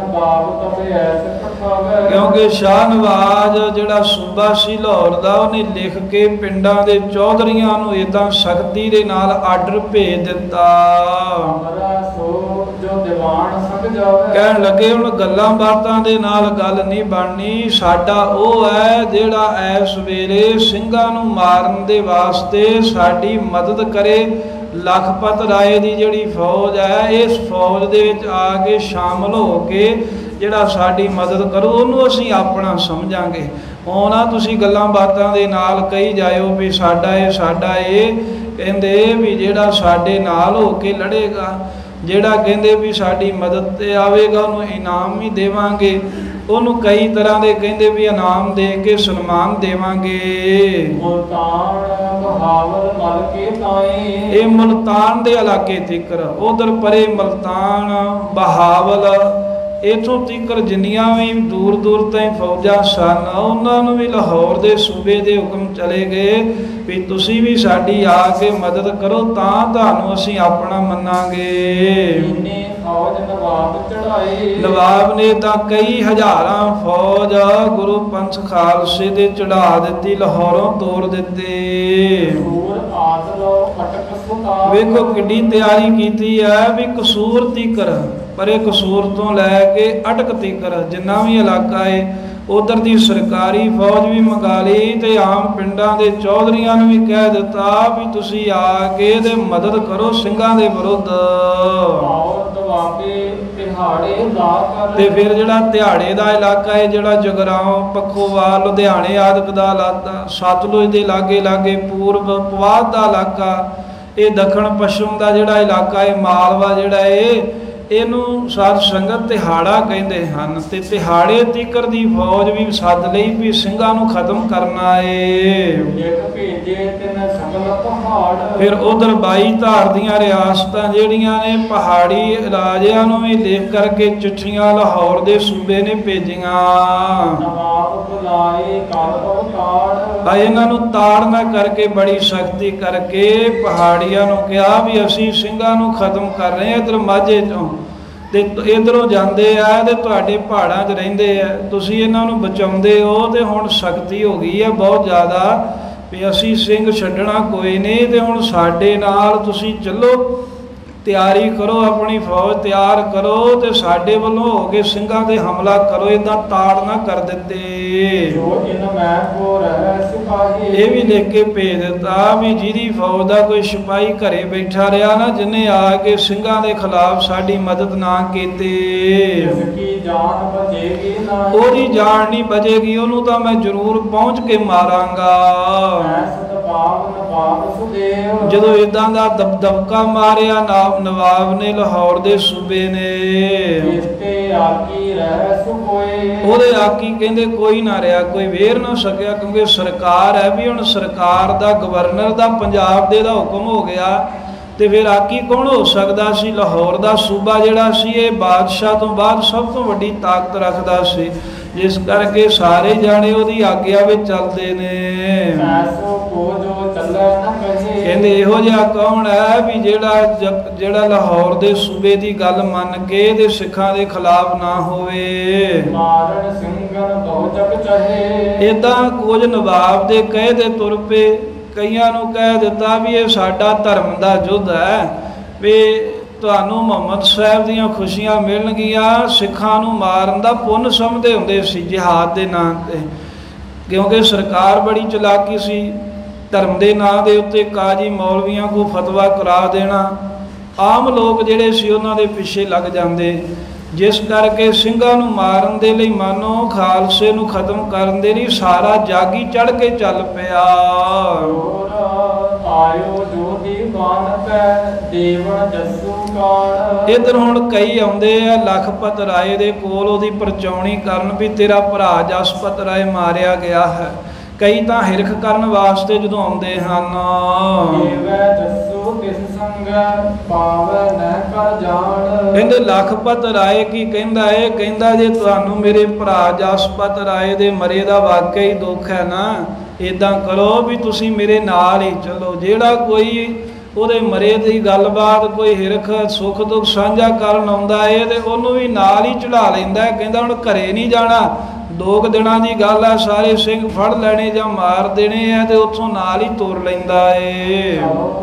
ਕਿਉਂਕਿ ਸ਼ਾਹ ਨਵਾਜ਼ ਜਿਹੜਾ ਸੂਬਾ ਸੀ ਲਾਹੌਰ ਦਾ, ਉਹਨੇ ਲਿਖ ਕੇ ਪਿੰਡਾਂ ਦੇ ਚੌਧਰੀਆਂ ਨੂੰ ਇਦਾਂ ਸਖਤੀ ਦੇ ਨਾਲ ਆਰਡਰ ਭੇਜ ਦਿੱਤਾ। ਕਹਿਣ ਲੱਗੇ ਹੁਣ ਗੱਲਾਂ ਬਾਤਾਂ ਦੇ ਨਾਲ ਗੱਲ ਨਹੀਂ ਬਣਨੀ, ਸਾਡਾ ਉਹ ਹੈ ਜਿਹੜਾ ਇਸ ਵੇਲੇ ਸਿੰਘਾਂ ਨੂੰ ਮਾਰਨ ਦੇ ਵਾਸਤੇ ਸਾਡੀ ਮਦਦ ਕਰੇ। ਲਖਪਤ ਰਾਏ ਦੀ ਜਿਹੜੀ ਫੌਜ ਹੈ, ਇਸ ਫੌਜ ਦੇ ਵਿੱਚ ਆ ਕੇ ਸ਼ਾਮਲ ਹੋ ਕੇ ਜਿਹੜਾ ਸਾਡੀ ਮਦਦ ਕਰੂ, ਉਹਨੂੰ ਅਸੀਂ ਆਪਣਾ ਸਮਝਾਂਗੇ। ਉਹ ਨਾ ਤੁਸੀਂ ਗੱਲਾਂ ਬਾਤਾਂ ਦੇ ਨਾਲ ਕਹੀ ਜਾਇਓ ਵੀ ਸਾਡਾ ਇਹ ਸਾਡਾ ਇਹ। ਕਹਿੰਦੇ ਵੀ ਜਿਹੜਾ ਸਾਡੇ ਨਾਲ ਹੋ ਕੇ ਲੜੇਗਾ, ਜਿਹੜਾ ਕਹਿੰਦੇ ਵੀ ਸਾਡੀ ਮਦਦ ਤੇ ਆਵੇਗਾ ਉਹਨੂੰ ਇਨਾਮ ਵੀ ਦੇਵਾਂਗੇ, ਉਹਨੂੰ ਕਈ ਤਰ੍ਹਾਂ ਦੇ ਕਹਿੰਦੇ ਵੀ ਇਨਾਮ ਦੇ ਕੇ ਸਨਮਾਨ ਦੇਵਾਂਗੇ। ਮੁਲਤਾਨ ਬਹਾਵਲ ਮਲ ਕੇ ਤਾਈ, ਇਹ ਮੁਲਤਾਨ ਦੇ ਇਲਾਕੇ ਤੀਕਰ, ਉਧਰ ਪਰੇ ਮੁਲਤਾਨ ਬਹਾਵਲ, ਇਥੋਂ ਤੀਕਰ ਜਿੰਨੀਆਂ ਵੀ ਦੂਰ ਦੂਰ ਤਾਈਂ ਫੌਜਾਂ ਸਨ ਉਹਨਾਂ ਨੂੰ ਵੀ ਲਾਹੌਰ ਦੇ ਸੂਬੇ ਦੇ ਹੁਕਮ ਚਲੇ ਗਏ ਵੀ ਤੁਸੀਂ ਵੀ ਸਾਡੀ ਆ ਕੇ ਮਦਦ ਕਰੋ ਤਾਂ ਤੁਹਾਨੂੰ ਅਸੀਂ ਆਪਣਾ ਮੰਨਾਂਗੇ। ਫੌਜ ਨਵਾਬ ਚੜਾਏ, ਨਵਾਬ ਨੇ ਤਾਂ ਕਈ ਹਜ਼ਾਰਾਂ ਫੌਜ ਗੁਰੂ ਪੰਥ ਖਾਲਸੇ ਦੇ ਚੜਾ ਦਿੱਤੀ, ਲਾਹੌਰੋਂ ਤੋੜ ਦਿੱਤੇ। ਸੂਰ ਆਦਲੋ ਅਟਕ ਸੁਤਾ, ਵੇਖੋ ਕਿੱਡੀ ਤਿਆਰੀ ਕੀਤੀ ਹੈ ਵੀ ਕਸੂਰ ਤੀਕਰ, ਪਰੇ ਕਸੂਰ ਤੋਂ ਲੈ ਕੇ ਅਟਕ ਤੀਕਰ ਜਿੰਨਾ ਵੀ ਇਲਾਕਾ ਹੈ ਉਧਰ ਦੀ ਸਰਕਾਰੀ ਫੌਜ ਵੀ ਮੰਗਾ ਲਈ ਤੇ ਆਮ ਪਿੰਡਾਂ ਦੇ ਚੌਧਰੀਆਂ ਨੂੰ ਵੀ ਕਹਿ ਦਿੱਤਾ ਵੀ ਤੁਸੀਂ ਆ ਕੇ ਤੇ ਮਦਦ ਕਰੋ ਸਿੰਘਾਂ ਦੇ ਵਿਰੁੱਧ। ਤੇ ਫਿਰ ਜਿਹੜਾ ਦਿਹਾੜੇ ਦਾ ਇਲਾਕਾ ਹੈ, ਜਿਹੜਾ ਜਗਰਾਉਂ ਪੱਖੋਵਾਲ ਲੁਧਿਆਣੇ ਆਦਿਕ ਦਾ ਇਲਾਕਾ, ਸਤਲੁਜ ਦੇ ਲਾਗੇ ਲਾਗੇ ਪੂਰਬ ਪਵਾਦ ਦਾ ਇਲਾਕਾ, ਇਹ ਦੱਖਣ ਪੱਛਮ ਦਾ ਜਿਹੜਾ ਇਲਾਕਾ ਹੈ ਮਾਲਵਾ ਜਿਹੜਾ ਹੈ ਇਹਨੂੰ ਸਾਧ ਸੰਗਤ ਤਿਹਾੜਾ ਕਹਿੰਦੇ ਹਨ। ਤੇ ਤਿਹਾੜੇ ਤੀਕਰ ਦੀ ਫੌਜ ਵੀ ਸੱਦ ਲਈ ਵੀ ਸਿੰਘਾਂ ਨੂੰ ਖਤਮ ਕਰਨਾ ਏ। ਫਿਰ ਉਧਰ ਬਾਈ ਧਾਰ ਦੀਆਂ ਰਿਆਸਤਾਂ ਜਿਹੜੀਆਂ ਨੇ ਪਹਾੜੀ ਰਾਜਿਆਂ ਨੂੰ ਵੀ ਲਿਖ ਕਰਕੇ ਚਿੱਠੀਆਂ ਲਾਹੌਰ ਦੇ ਸੂਬੇ ਨੇ ਭੇਜੀਆਂ। ਆ ਇਹਨਾਂ ਨੂੰ ਤਾੜਨਾ ਕਰਕੇ ਬੜੀ ਸਖਤੀ ਕਰਕੇ ਪਹਾੜੀਆਂ ਨੂੰ ਕਿਹਾ ਵੀ ਅਸੀਂ ਸਿੰਘਾਂ ਨੂੰ ਖਤਮ ਕਰ ਰਹੇ ਹਾਂ ਇੱਧਰ ਮਾਝੇ ਚੋਂ, ਤੇ ਇੱਧਰੋਂ ਜਾਂਦੇ ਆ ਤੇ ਤੁਹਾਡੇ ਪਹਾੜਾਂ 'ਚ ਰਹਿੰਦੇ ਆ, ਤੁਸੀਂ ਇਹਨਾਂ ਨੂੰ ਬਚਾਉਂਦੇ ਹੋ ਤੇ ਹੁਣ ਸਖਤੀ ਹੋ ਗਈ ਹੈ ਬਹੁਤ ਜ਼ਿਆਦਾ ਵੀ ਅਸੀਂ ਸਿੰਘ ਛੱਡਣਾ ਕੋਈ ਨਹੀਂ ਤੇ ਹੁਣ ਸਾਡੇ ਨਾਲ ਤੁਸੀਂ ਚੱਲੋ, ਤਿਆਰੀ ਕਰੋ, ਆਪਣੀ ਫੌਜ ਤਿਆਰ ਕਰੋ ਤੇ ਸਾਡੇ ਵੱਲੋਂ ਹੋ ਕੇ ਸਿੰਘਾਂ ਤੇ ਹਮਲਾ ਕਰੋ। ਇਦਾਂ ਤਾੜ ਨਾ ਕਰ ਦਿੱਤੇ। ਇਹ ਵੀ ਲਿਖ ਕੇ ਭੇਜ ਦਿੱਤਾ ਵੀ ਜਿਹਦੀ ਫੌਜ ਦਾ ਕੋਈ ਸਿਪਾਹੀ ਘਰੇ ਬੈਠਾ ਰਿਹਾ ਨਾ, ਜਿਹਨੇ ਆ ਕੇ ਸਿੰਘਾਂ ਦੇ ਖਿਲਾਫ ਸਾਡੀ ਮਦਦ ਨਾ ਕੀਤੀ, ਉਹਦੀ ਜਾਨ ਨਹੀਂ ਬਚੇਗੀ, ਉਹਨੂੰ ਤਾਂ ਮੈਂ ਜ਼ਰੂਰ ਪਹੁੰਚ ਕੇ ਮਾਰਾਂਗਾ। ਜਦੋਂ ਇਦਾਂ ਦਾ ਦਬਦਬਕਾ ਮਾਰਿਆ ਨਵਾਬ ਨੇ ਲਾਹੌਰ ਦੇ ਸੂਬੇ ਨੇ, ਉਹਦੇ ਆਕੀ ਕਹਿੰਦੇ ਕੋਈ ਨਾ ਰਿਹਾ, ਕੋਈ ਵੇਰ ਨਾ ਸਕਿਆ ਕਿਉਂਕਿ ਸਰਕਾਰ ਹੈ ਵੀ ਹੁਣ ਸਰਕਾਰ ਦਾ ਗਵਰਨਰ ਦਾ ਪੰਜਾਬ ਦੇ ਦਾ ਹੁਕਮ ਹੋ ਗਿਆ ਤੇ ਫਿਰ ਆਕੀ ਕੌਣ ਹੋ ਸਕਦਾ ਸੀ। ਲਾਹੌਰ ਦਾ ਸੂਬਾ ਜਿਹੜਾ ਸੀ ਇਹ ਬਾਦਸ਼ਾਹ ਤੋਂ ਬਾਅਦ ਸਭ ਤੋਂ ਵੱਡੀ ਤਾਕਤ ਰੱਖਦਾ ਸੀ, ਜਿਸ ਕਰਕੇ ਸਾਰੇ ਜਾਣੇ ਉਹਦੀ ਆਗਿਆ ਵਿੱਚ ਚੱਲਦੇ ਨੇ। ਕਹਿੰਦੇ ਇਹੋ ਜਿਹਾ ਕੌਣ ਹੈ ਵੀ ਜਿਹੜਾ ਜਿਹੜਾ ਲਾਹੌਰ ਦੇ ਸੂਬੇ ਦੀ ਗੱਲ ਮੰਨ ਕੇ ਤੇ ਸਿੱਖਾਂ ਦੇ ਖਿਲਾਫ ਨਾ ਹੋਵੇ। ਏਦਾਂ ਕੁਝ ਨਵਾਬ ਦੇ ਕਹੇ ਦੇ ਤੁਰ ਪਏ, ਕਈਆਂ ਨੂੰ ਕਹਿ ਦਿੱਤਾ ਵੀ ਇਹ ਸਾਡਾ ਧਰਮ ਦਾ ਯੁੱਧ ਹੈ, ਵੀ ਤੁਹਾਨੂੰ ਮੁਹੰਮਦ ਸਾਹਿਬ ਦੀਆਂ ਖੁਸ਼ੀਆਂ ਮਿਲਣਗੀਆਂ, ਸਿੱਖਾਂ ਨੂੰ ਮਾਰਨ ਦਾ ਪੁੰਨ ਸਮਝਦੇ ਹੁੰਦੇ ਸੀ ਜਿਹਾਦ ਦੇ ਨਾਂ ਤੇ, ਕਿਉਂਕਿ ਸਰਕਾਰ ਬੜੀ ਚਲਾਕੀ ਸੀ। ਧਰਮ ਦੇ ਨਾਂ ਦੇ ਉੱਤੇ ਕਾਜੀ ਮੌਲਵੀਆਂ ਕੋ ਫਤਵਾ ਕਰਾ ਦੇਣਾ, ਆਮ ਲੋਕ ਜਿਹੜੇ ਸੀ ਉਹਨਾਂ ਦੇ ਪਿੱਛੇ ਲੱਗ ਜਾਂਦੇ, ਜਿਸ ਕਰਕੇ ਸਿੰਘਾਂ ਨੂੰ ਮਾਰਨ ਦੇ ਲਈ ਮਾਨੋ ਖਾਲਸੇ ਨੂੰ ਖਤਮ ਕਰਨ ਦੇ ਲਈ ਸਾਰਾ ਜਾਗੀ ਚੜ ਕੇ ਚੱਲ ਪਿਆ। ਇੱਧਰ ਹੁਣ ਕਈ ਆਉਂਦੇ ਆ ਲਖਪਤ ਰਾਏ ਦੇ ਕੋਲ ਉਹਦੀ ਪਰਚਾਉਣੀ ਕਰਨ ਵੀ ਤੇਰਾ ਭਰਾ ਜਸਪਤ ਰਾਏ ਮਾਰਿਆ ਗਿਆ ਹੈ। ਕਈ ਤਾਂ ਹਿਰਖ ਕਰਨ ਵਾਸਤੇ ਜਦੋਂ ਆਉਂਦੇ ਹਨ, ਕਹਿੰਦੇ ਲਖਪਤ ਰਾਏ ਕੀ ਕਹਿੰਦਾ ਹੈ, ਕਹਿੰਦਾ ਜੇ ਤੁਹਾਨੂੰ ਮੇਰੇ ਭਰਾ ਜਸਪਤ ਰਾਏ ਦੇ ਮਰੇ ਦਾ ਵਾਕਿਆ ਹੀ ਦੁੱਖ ਹੈ ਨਾ, ਏਦਾਂ ਕਰੋ ਵੀ ਤੁਸੀਂ ਮੇਰੇ ਨਾਲ ਹੀ ਚਲੋ, ਜਿਹੜਾ ਕੋਈ ਉਹਦੇ ਮਰੇ ਦੀ ਗੱਲਬਾਤ ਕੋਈ ਹਿਰਖ ਸੁੱਖ ਦੁੱਖ ਸਾਂਝਾ ਕਰਨ ਆਉਂਦਾ ਹੈ ਤੇ ਉਹਨੂੰ ਵੀ ਨਾਲ ਹੀ ਚੜਾ ਲੈਂਦਾ। ਕਹਿੰਦਾ ਹੁਣ ਘਰੇ ਨਹੀਂ ਜਾਣਾ, ਦੋ ਕੁ ਦਿਨਾਂ ਦੀ ਗੱਲ ਆ, ਸਾਰੇ ਸਿੰਘ ਫੜ ਲੈਣੇ ਜਾਂ ਮਾਰ ਦੇਣੇ ਆ ਤੇ ਉੱਥੋਂ ਨਾਲ ਹੀ ਤੁਰ ਲੈਂਦਾ ਏ।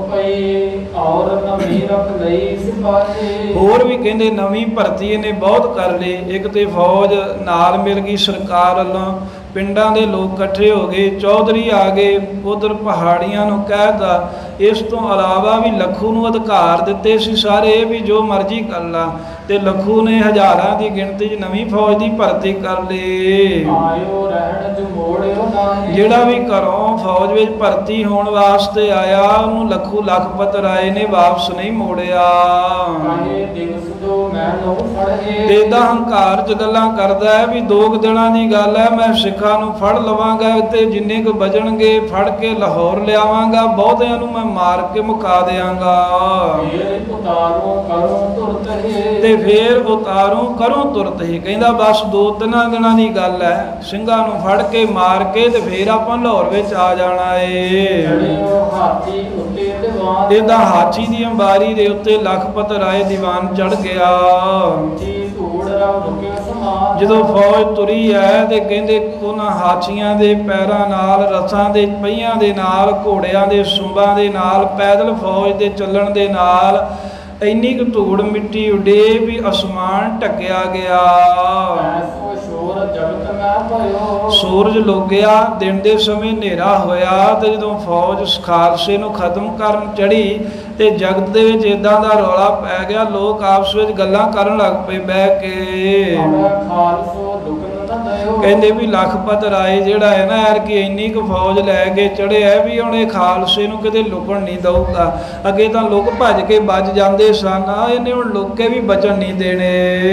ਹੋਰ ਵੀ ਕਹਿੰਦੇ ਨਵੀਂ ਭਰਤੀ ਇਹਨੇ ਬਹੁਤ ਕਰ ਲਈ, ਇੱਕ ਤੇ ਫੌਜ ਨਾਲ ਮਿਲ ਗਈ ਸਰਕਾਰ ਵੱਲੋਂ, ਪਿੰਡਾਂ ਦੇ ਲੋਕ ਇਕੱਠੇ ਹੋ ਗਏ, ਚੌਧਰੀ ਆ ਗਏ, ਉਧਰ ਪਹਾੜੀਆਂ ਨੂੰ ਕਹਿਤਾ। ਇਸ ਤੋਂ ਇਲਾਵਾ ਵੀ ਲੱਖੂ ਨੂੰ ਅਧਿਕਾਰ ਦਿੱਤੇ ਸੀ ਸਾਰੇ ਵੀ ਜੋ ਮਰਜ਼ੀ ਕਰ ਲਾ, ਤੇ ਲੱਖੂ ਨੇ ਹਜ਼ਾਰਾਂ ਦੀ ਗਿਣਤੀ 'ਚ ਨਵੀਂ ਫੌਜ ਦੀ ਭਰਤੀ ਕਰ ਲਈ। ਆਇਓ ਰਹਿਣ ਜੋ ਮੋੜਿਓ ਨਾਹੀ। ਜਿਹੜਾ ਵੀ ਘਰੋਂ ਫੌਜ ਵਿੱਚ ਭਰਤੀ ਹੋਣ ਵਾਸਤੇ ਆਇਆ ਉਹਨੂੰ ਲੱਖੂ ਲਖਪਤ ਰਾਏ ਨੇ ਵਾਪਸ ਨਹੀਂ ਮੋੜਿਆ। ਕਾਹੇ ਦਿਵਸ ਜੋ ਮੈਨੂੰ ਫੜੇ। ਤੇ ਇਹਦਾ ਹੰਕਾਰ 'ਚ ਗੱਲਾਂ ਕਰਦਾ ਹੈ ਵੀ ਦੋ ਕੁ ਦਿਨਾਂ ਦੀ ਗੱਲ ਹੈ, ਮੈਂ ਸਿੱਖਾਂ ਨੂੰ ਫੜ ਲਵਾਂਗਾ ਤੇ ਜਿੰਨੇ ਕੁ ਬਚਣਗੇ ਫੜ ਕੇ ਲਾਹੌਰ ਲਿਆਵਾਂਗਾ, ਬਹੁਤਿਆਂ ਨੂੰ ਮੈਂ ਮਾਰ ਕੇ ਮੁਕਾ ਦਿਆਂਗਾ। ਫੇਰ ਉਤਾਰੋ ਕਰੋ ਤੁਰਤ ਹੀ। ਤੇ ਫੇਰ ਉਤਾਰੋ ਕਰੋ ਤੁਰਤ ਹੀ। ਕਹਿੰਦਾ ਬਸ ਦੋ ਤਿੰਨਾਂ ਦਿਨਾਂ ਦੀ ਗੱਲ ਹੈ, ਸਿੰਘਾਂ ਨੂੰ ਫੜ ਕੇ ਮਾਰ ਕੇ ਤੇ ਫੇਰ ਆਪਾਂ ਲਾਹੌਰ ਵਿੱਚ ਆ ਜਾਣਾ ਏ। ਚੜਿਓ ਹਾਥੀ ਉੱਤੇ ਦੀਵਾਨ। ਇਹਦਾ ਹਾਥੀ ਦੀ ਅੰਬਾਰੀ ਦੇ ਉੱਤੇ ਲਖਪਤ ਰਾਏ ਦੀਵਾਨ ਚੜ ਗਿਆ। ਜੀ ਧੂੜ ਰਵ ਰੁਕਿਓ ਸਮਾਨ। ਜਦੋਂ ਫੌਜ ਤੁਰੀ ਹੈ ਤੇ ਕਹਿੰਦੇ ਉਹਨਾਂ ਹਾਥੀਆਂ ਦੇ ਪੈਰਾਂ ਨਾਲ, ਰਥਾਂ ਦੇ ਪਹੀਆਂ ਦੇ ਨਾਲ, ਘੋੜਿਆਂ ਦੇ ਸੁੰਬਾਂ ਦੇ ਨਾਲ, ਪੈਦਲ ਫੌਜ ਦੇ ਚੱਲਣ ਦੇ ਨਾਲ ਇੰਨੀ ਕੁ ਧੂੜ ਮਿੱਟੀ ਉੱਡੇ ਵੀ ਅਸਮਾਨ ਢੱਕਿਆ ਗਿਆ। ਐਸੋ ਸ਼ੋਰ ਜਗਤ ਮੈਂ ਭਇਓ। ਸੂਰਜ ਲੁਕਿਆ, ਦਿਨ ਦੇ ਸਮੇਂ ਹਨੇਰਾ ਹੋਇਆ ਤੇ ਜਦੋਂ ਫੌਜ ਖਾਲਸੇ ਨੂੰ ਖਤਮ ਕਰਨ ਚੜੀ ਤੇ ਜਗਤ ਦੇ ਵਿੱਚ ਇਦਾਂ ਦਾ ਰੌਲਾ ਪੈ ਗਿਆ, ਲੋਕ ਆਪਸ ਵਿੱਚ ਗੱਲਾਂ ਕਰਨ ਲੱਗ ਪਏ ਬਹਿ ਕੇ। ਖਾਲਸੋ ਲੁਕਨ ਨਾ ਦਇਓ। ਕਹਿੰਦੇ ਵੀ ਲਖਪਤ ਰਾਏ ਜਿਹੜਾ ਹੈ ਨਾ ਯਾਰ ਕਿ ਇੰਨੀ ਕੁ ਫੌਜ ਲੈ ਕੇ ਚੜਿਆ ਵੀ ਹੁਣ ਇਹ ਖਾਲਸੇ ਨੂੰ ਕਿਤੇ ਲੁਕਣ ਨਹੀਂ ਦਊਗਾ। ਅੱਗੇ ਤਾਂ ਲੋਕ ਭੱਜ ਕੇ ਵੱਜ ਜਾਂਦੇ ਸਨ, ਇਹਨੇ ਹੁਣ ਲੋਕ ਕੇ ਵੀ ਬਚਣ ਨਹੀਂ ਦੇਣੇ।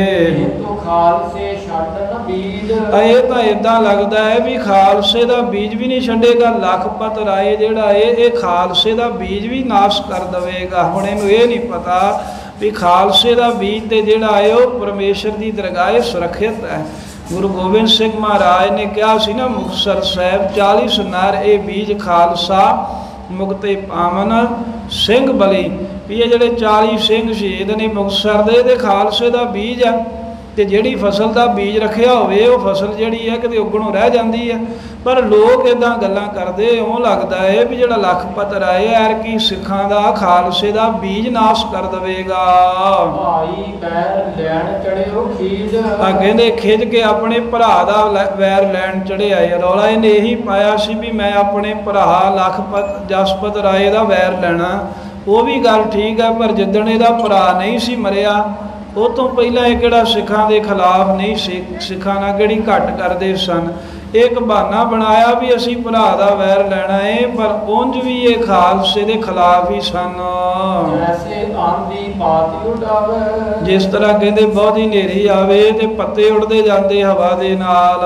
ਤੋ ਖਾਲਸੇ ਛੱਡ ਨਾ ਬੀਜ। ਇਹ ਤਾਂ ਇਦਾਂ ਲੱਗਦਾ ਹੈ ਵੀ ਖਾਲਸੇ ਦਾ ਬੀਜ ਵੀ ਨਹੀਂ ਛੱਡੇਗਾ ਲਖਪਤ ਰਾਏ ਜਿਹੜਾ ਇਹ ਇਹ ਖਾਲਸੇ ਦਾ ਬੀਜ ਵੀ ਨਾਸ਼ ਕਰ ਦੇਵੇਗਾ। ਹੁਣ ਇਹਨੂੰ ਇਹ ਨਹੀਂ ਪਤਾ ਵੀ ਖਾਲਸੇ ਦਾ ਬੀਜ ਤੇ ਜਿਹੜਾ ਹੈ ਉਹ ਪਰਮੇਸ਼ਰ ਦੀ ਦਰਗਾਹ ਸੁਰੱਖਿਅਤ ਹੈ। ਗੁਰੂ ਗੋਬਿੰਦ ਸਿੰਘ ਮਹਾਰਾਜ ਨੇ ਕਿਹਾ ਸੀ ਨਾ ਮੁਕਤਸਰ ਸਾਹਿਬ ਚਾਲੀ ਸੁਨਾਰ ਇਹ ਬੀਜ ਖਾਲਸਾ ਮੁਕਤੇ ਪਾਵਨ ਸਿੰਘ ਬਲੀ, ਵੀ ਇਹ ਜਿਹੜੇ ਚਾਲੀ ਸਿੰਘ ਸ਼ਹੀਦ ਨੇ ਮੁਕਤਸਰ ਦੇ ਤੇ ਖਾਲਸੇ ਦਾ ਬੀਜ ਆ। ਤੇ ਜਿਹੜੀ ਫਸਲ ਦਾ ਬੀਜ ਰੱਖਿਆ ਹੋਵੇ ਉਹ ਫਸਲ ਜਿਹੜੀ ਹੈ ਕਿਤੇ ਉੱਗਣੋਂ ਰਹਿ ਜਾਂਦੀ ਹੈ। ਪਰ ਲੋਕ ਇਦਾਂ ਗੱਲਾਂ ਕਰਦੇ, ਉਹ ਲੱਗਦਾ ਹੈ ਵੀ ਜਿਹੜਾ ਲਖਪਤ ਰਾਏ ਯਾਰ ਕੀ ਸਿੱਖਾਂ ਦਾ ਖਾਲਸੇ ਦਾ ਬੀਜ ਨਾਸ਼ ਕਰ ਦੇਵੇਗਾ। ਭਾਈ ਬੈਰ ਲੈਣ ਚੜਿਓ ਖੀਜ। ਆ ਕਹਿੰਦੇ ਖਿੱਚ ਕੇ ਆਪਣੇ ਭਰਾ ਦਾ ਵੈਰ ਲੈਣ ਚੜਿਆ। ਰੌਲਾ ਇਹਨੇ ਇਹੀ ਪਾਇਆ ਸੀ ਵੀ ਮੈਂ ਆਪਣੇ ਭਰਾ ਲਖਪਤ ਜਸਪਤ ਰਾਏ ਦਾ ਵੈਰ ਲੈਣਾ। ਉਹ ਵੀ ਗੱਲ ਠੀਕ ਹੈ, ਪਰ ਜਿੱਦਣ ਇਹਦਾ ਭਰਾ ਨਹੀਂ ਸੀ ਮਰਿਆ ਉਹ ਤੋਂ ਪਹਿਲਾਂ ਇਹ ਕਿਹੜਾ ਸਿੱਖਾਂ ਦੇ ਖਿਲਾਫ ਨਹੀਂ ਸੀ, ਸਿੱਖਾਂ ਨਾਲ ਕਿਹੜੀ ਘੱਟ ਕਰਦੇ ਸਨ। ਇੱਕ ਬਹਾਨਾ ਬਣਾਇਆ ਵੀ ਅਸੀਂ ਭਰਾ ਦਾ ਵੈਰ ਲੈਣਾ ਏ, ਪਰ ਉਂਝ ਵੀ ਇਹ ਖਾਲਸੇ ਦੇ ਖਿਲਾਫ ਹੀ ਸਨ। ਜੈਸੇ ਆਂਦੀ ਪਾਤੀ ਉਡਾਵੇ। ਜਿਸ ਤਰ੍ਹਾਂ ਕਹਿੰਦੇ ਬਹੁਤੀ ਹਨੇਰੀ ਆਵੇ ਤੇ ਪੱਤੇ ਉੱਡਦੇ ਜਾਂਦੇ ਹਵਾ ਦੇ ਨਾਲ।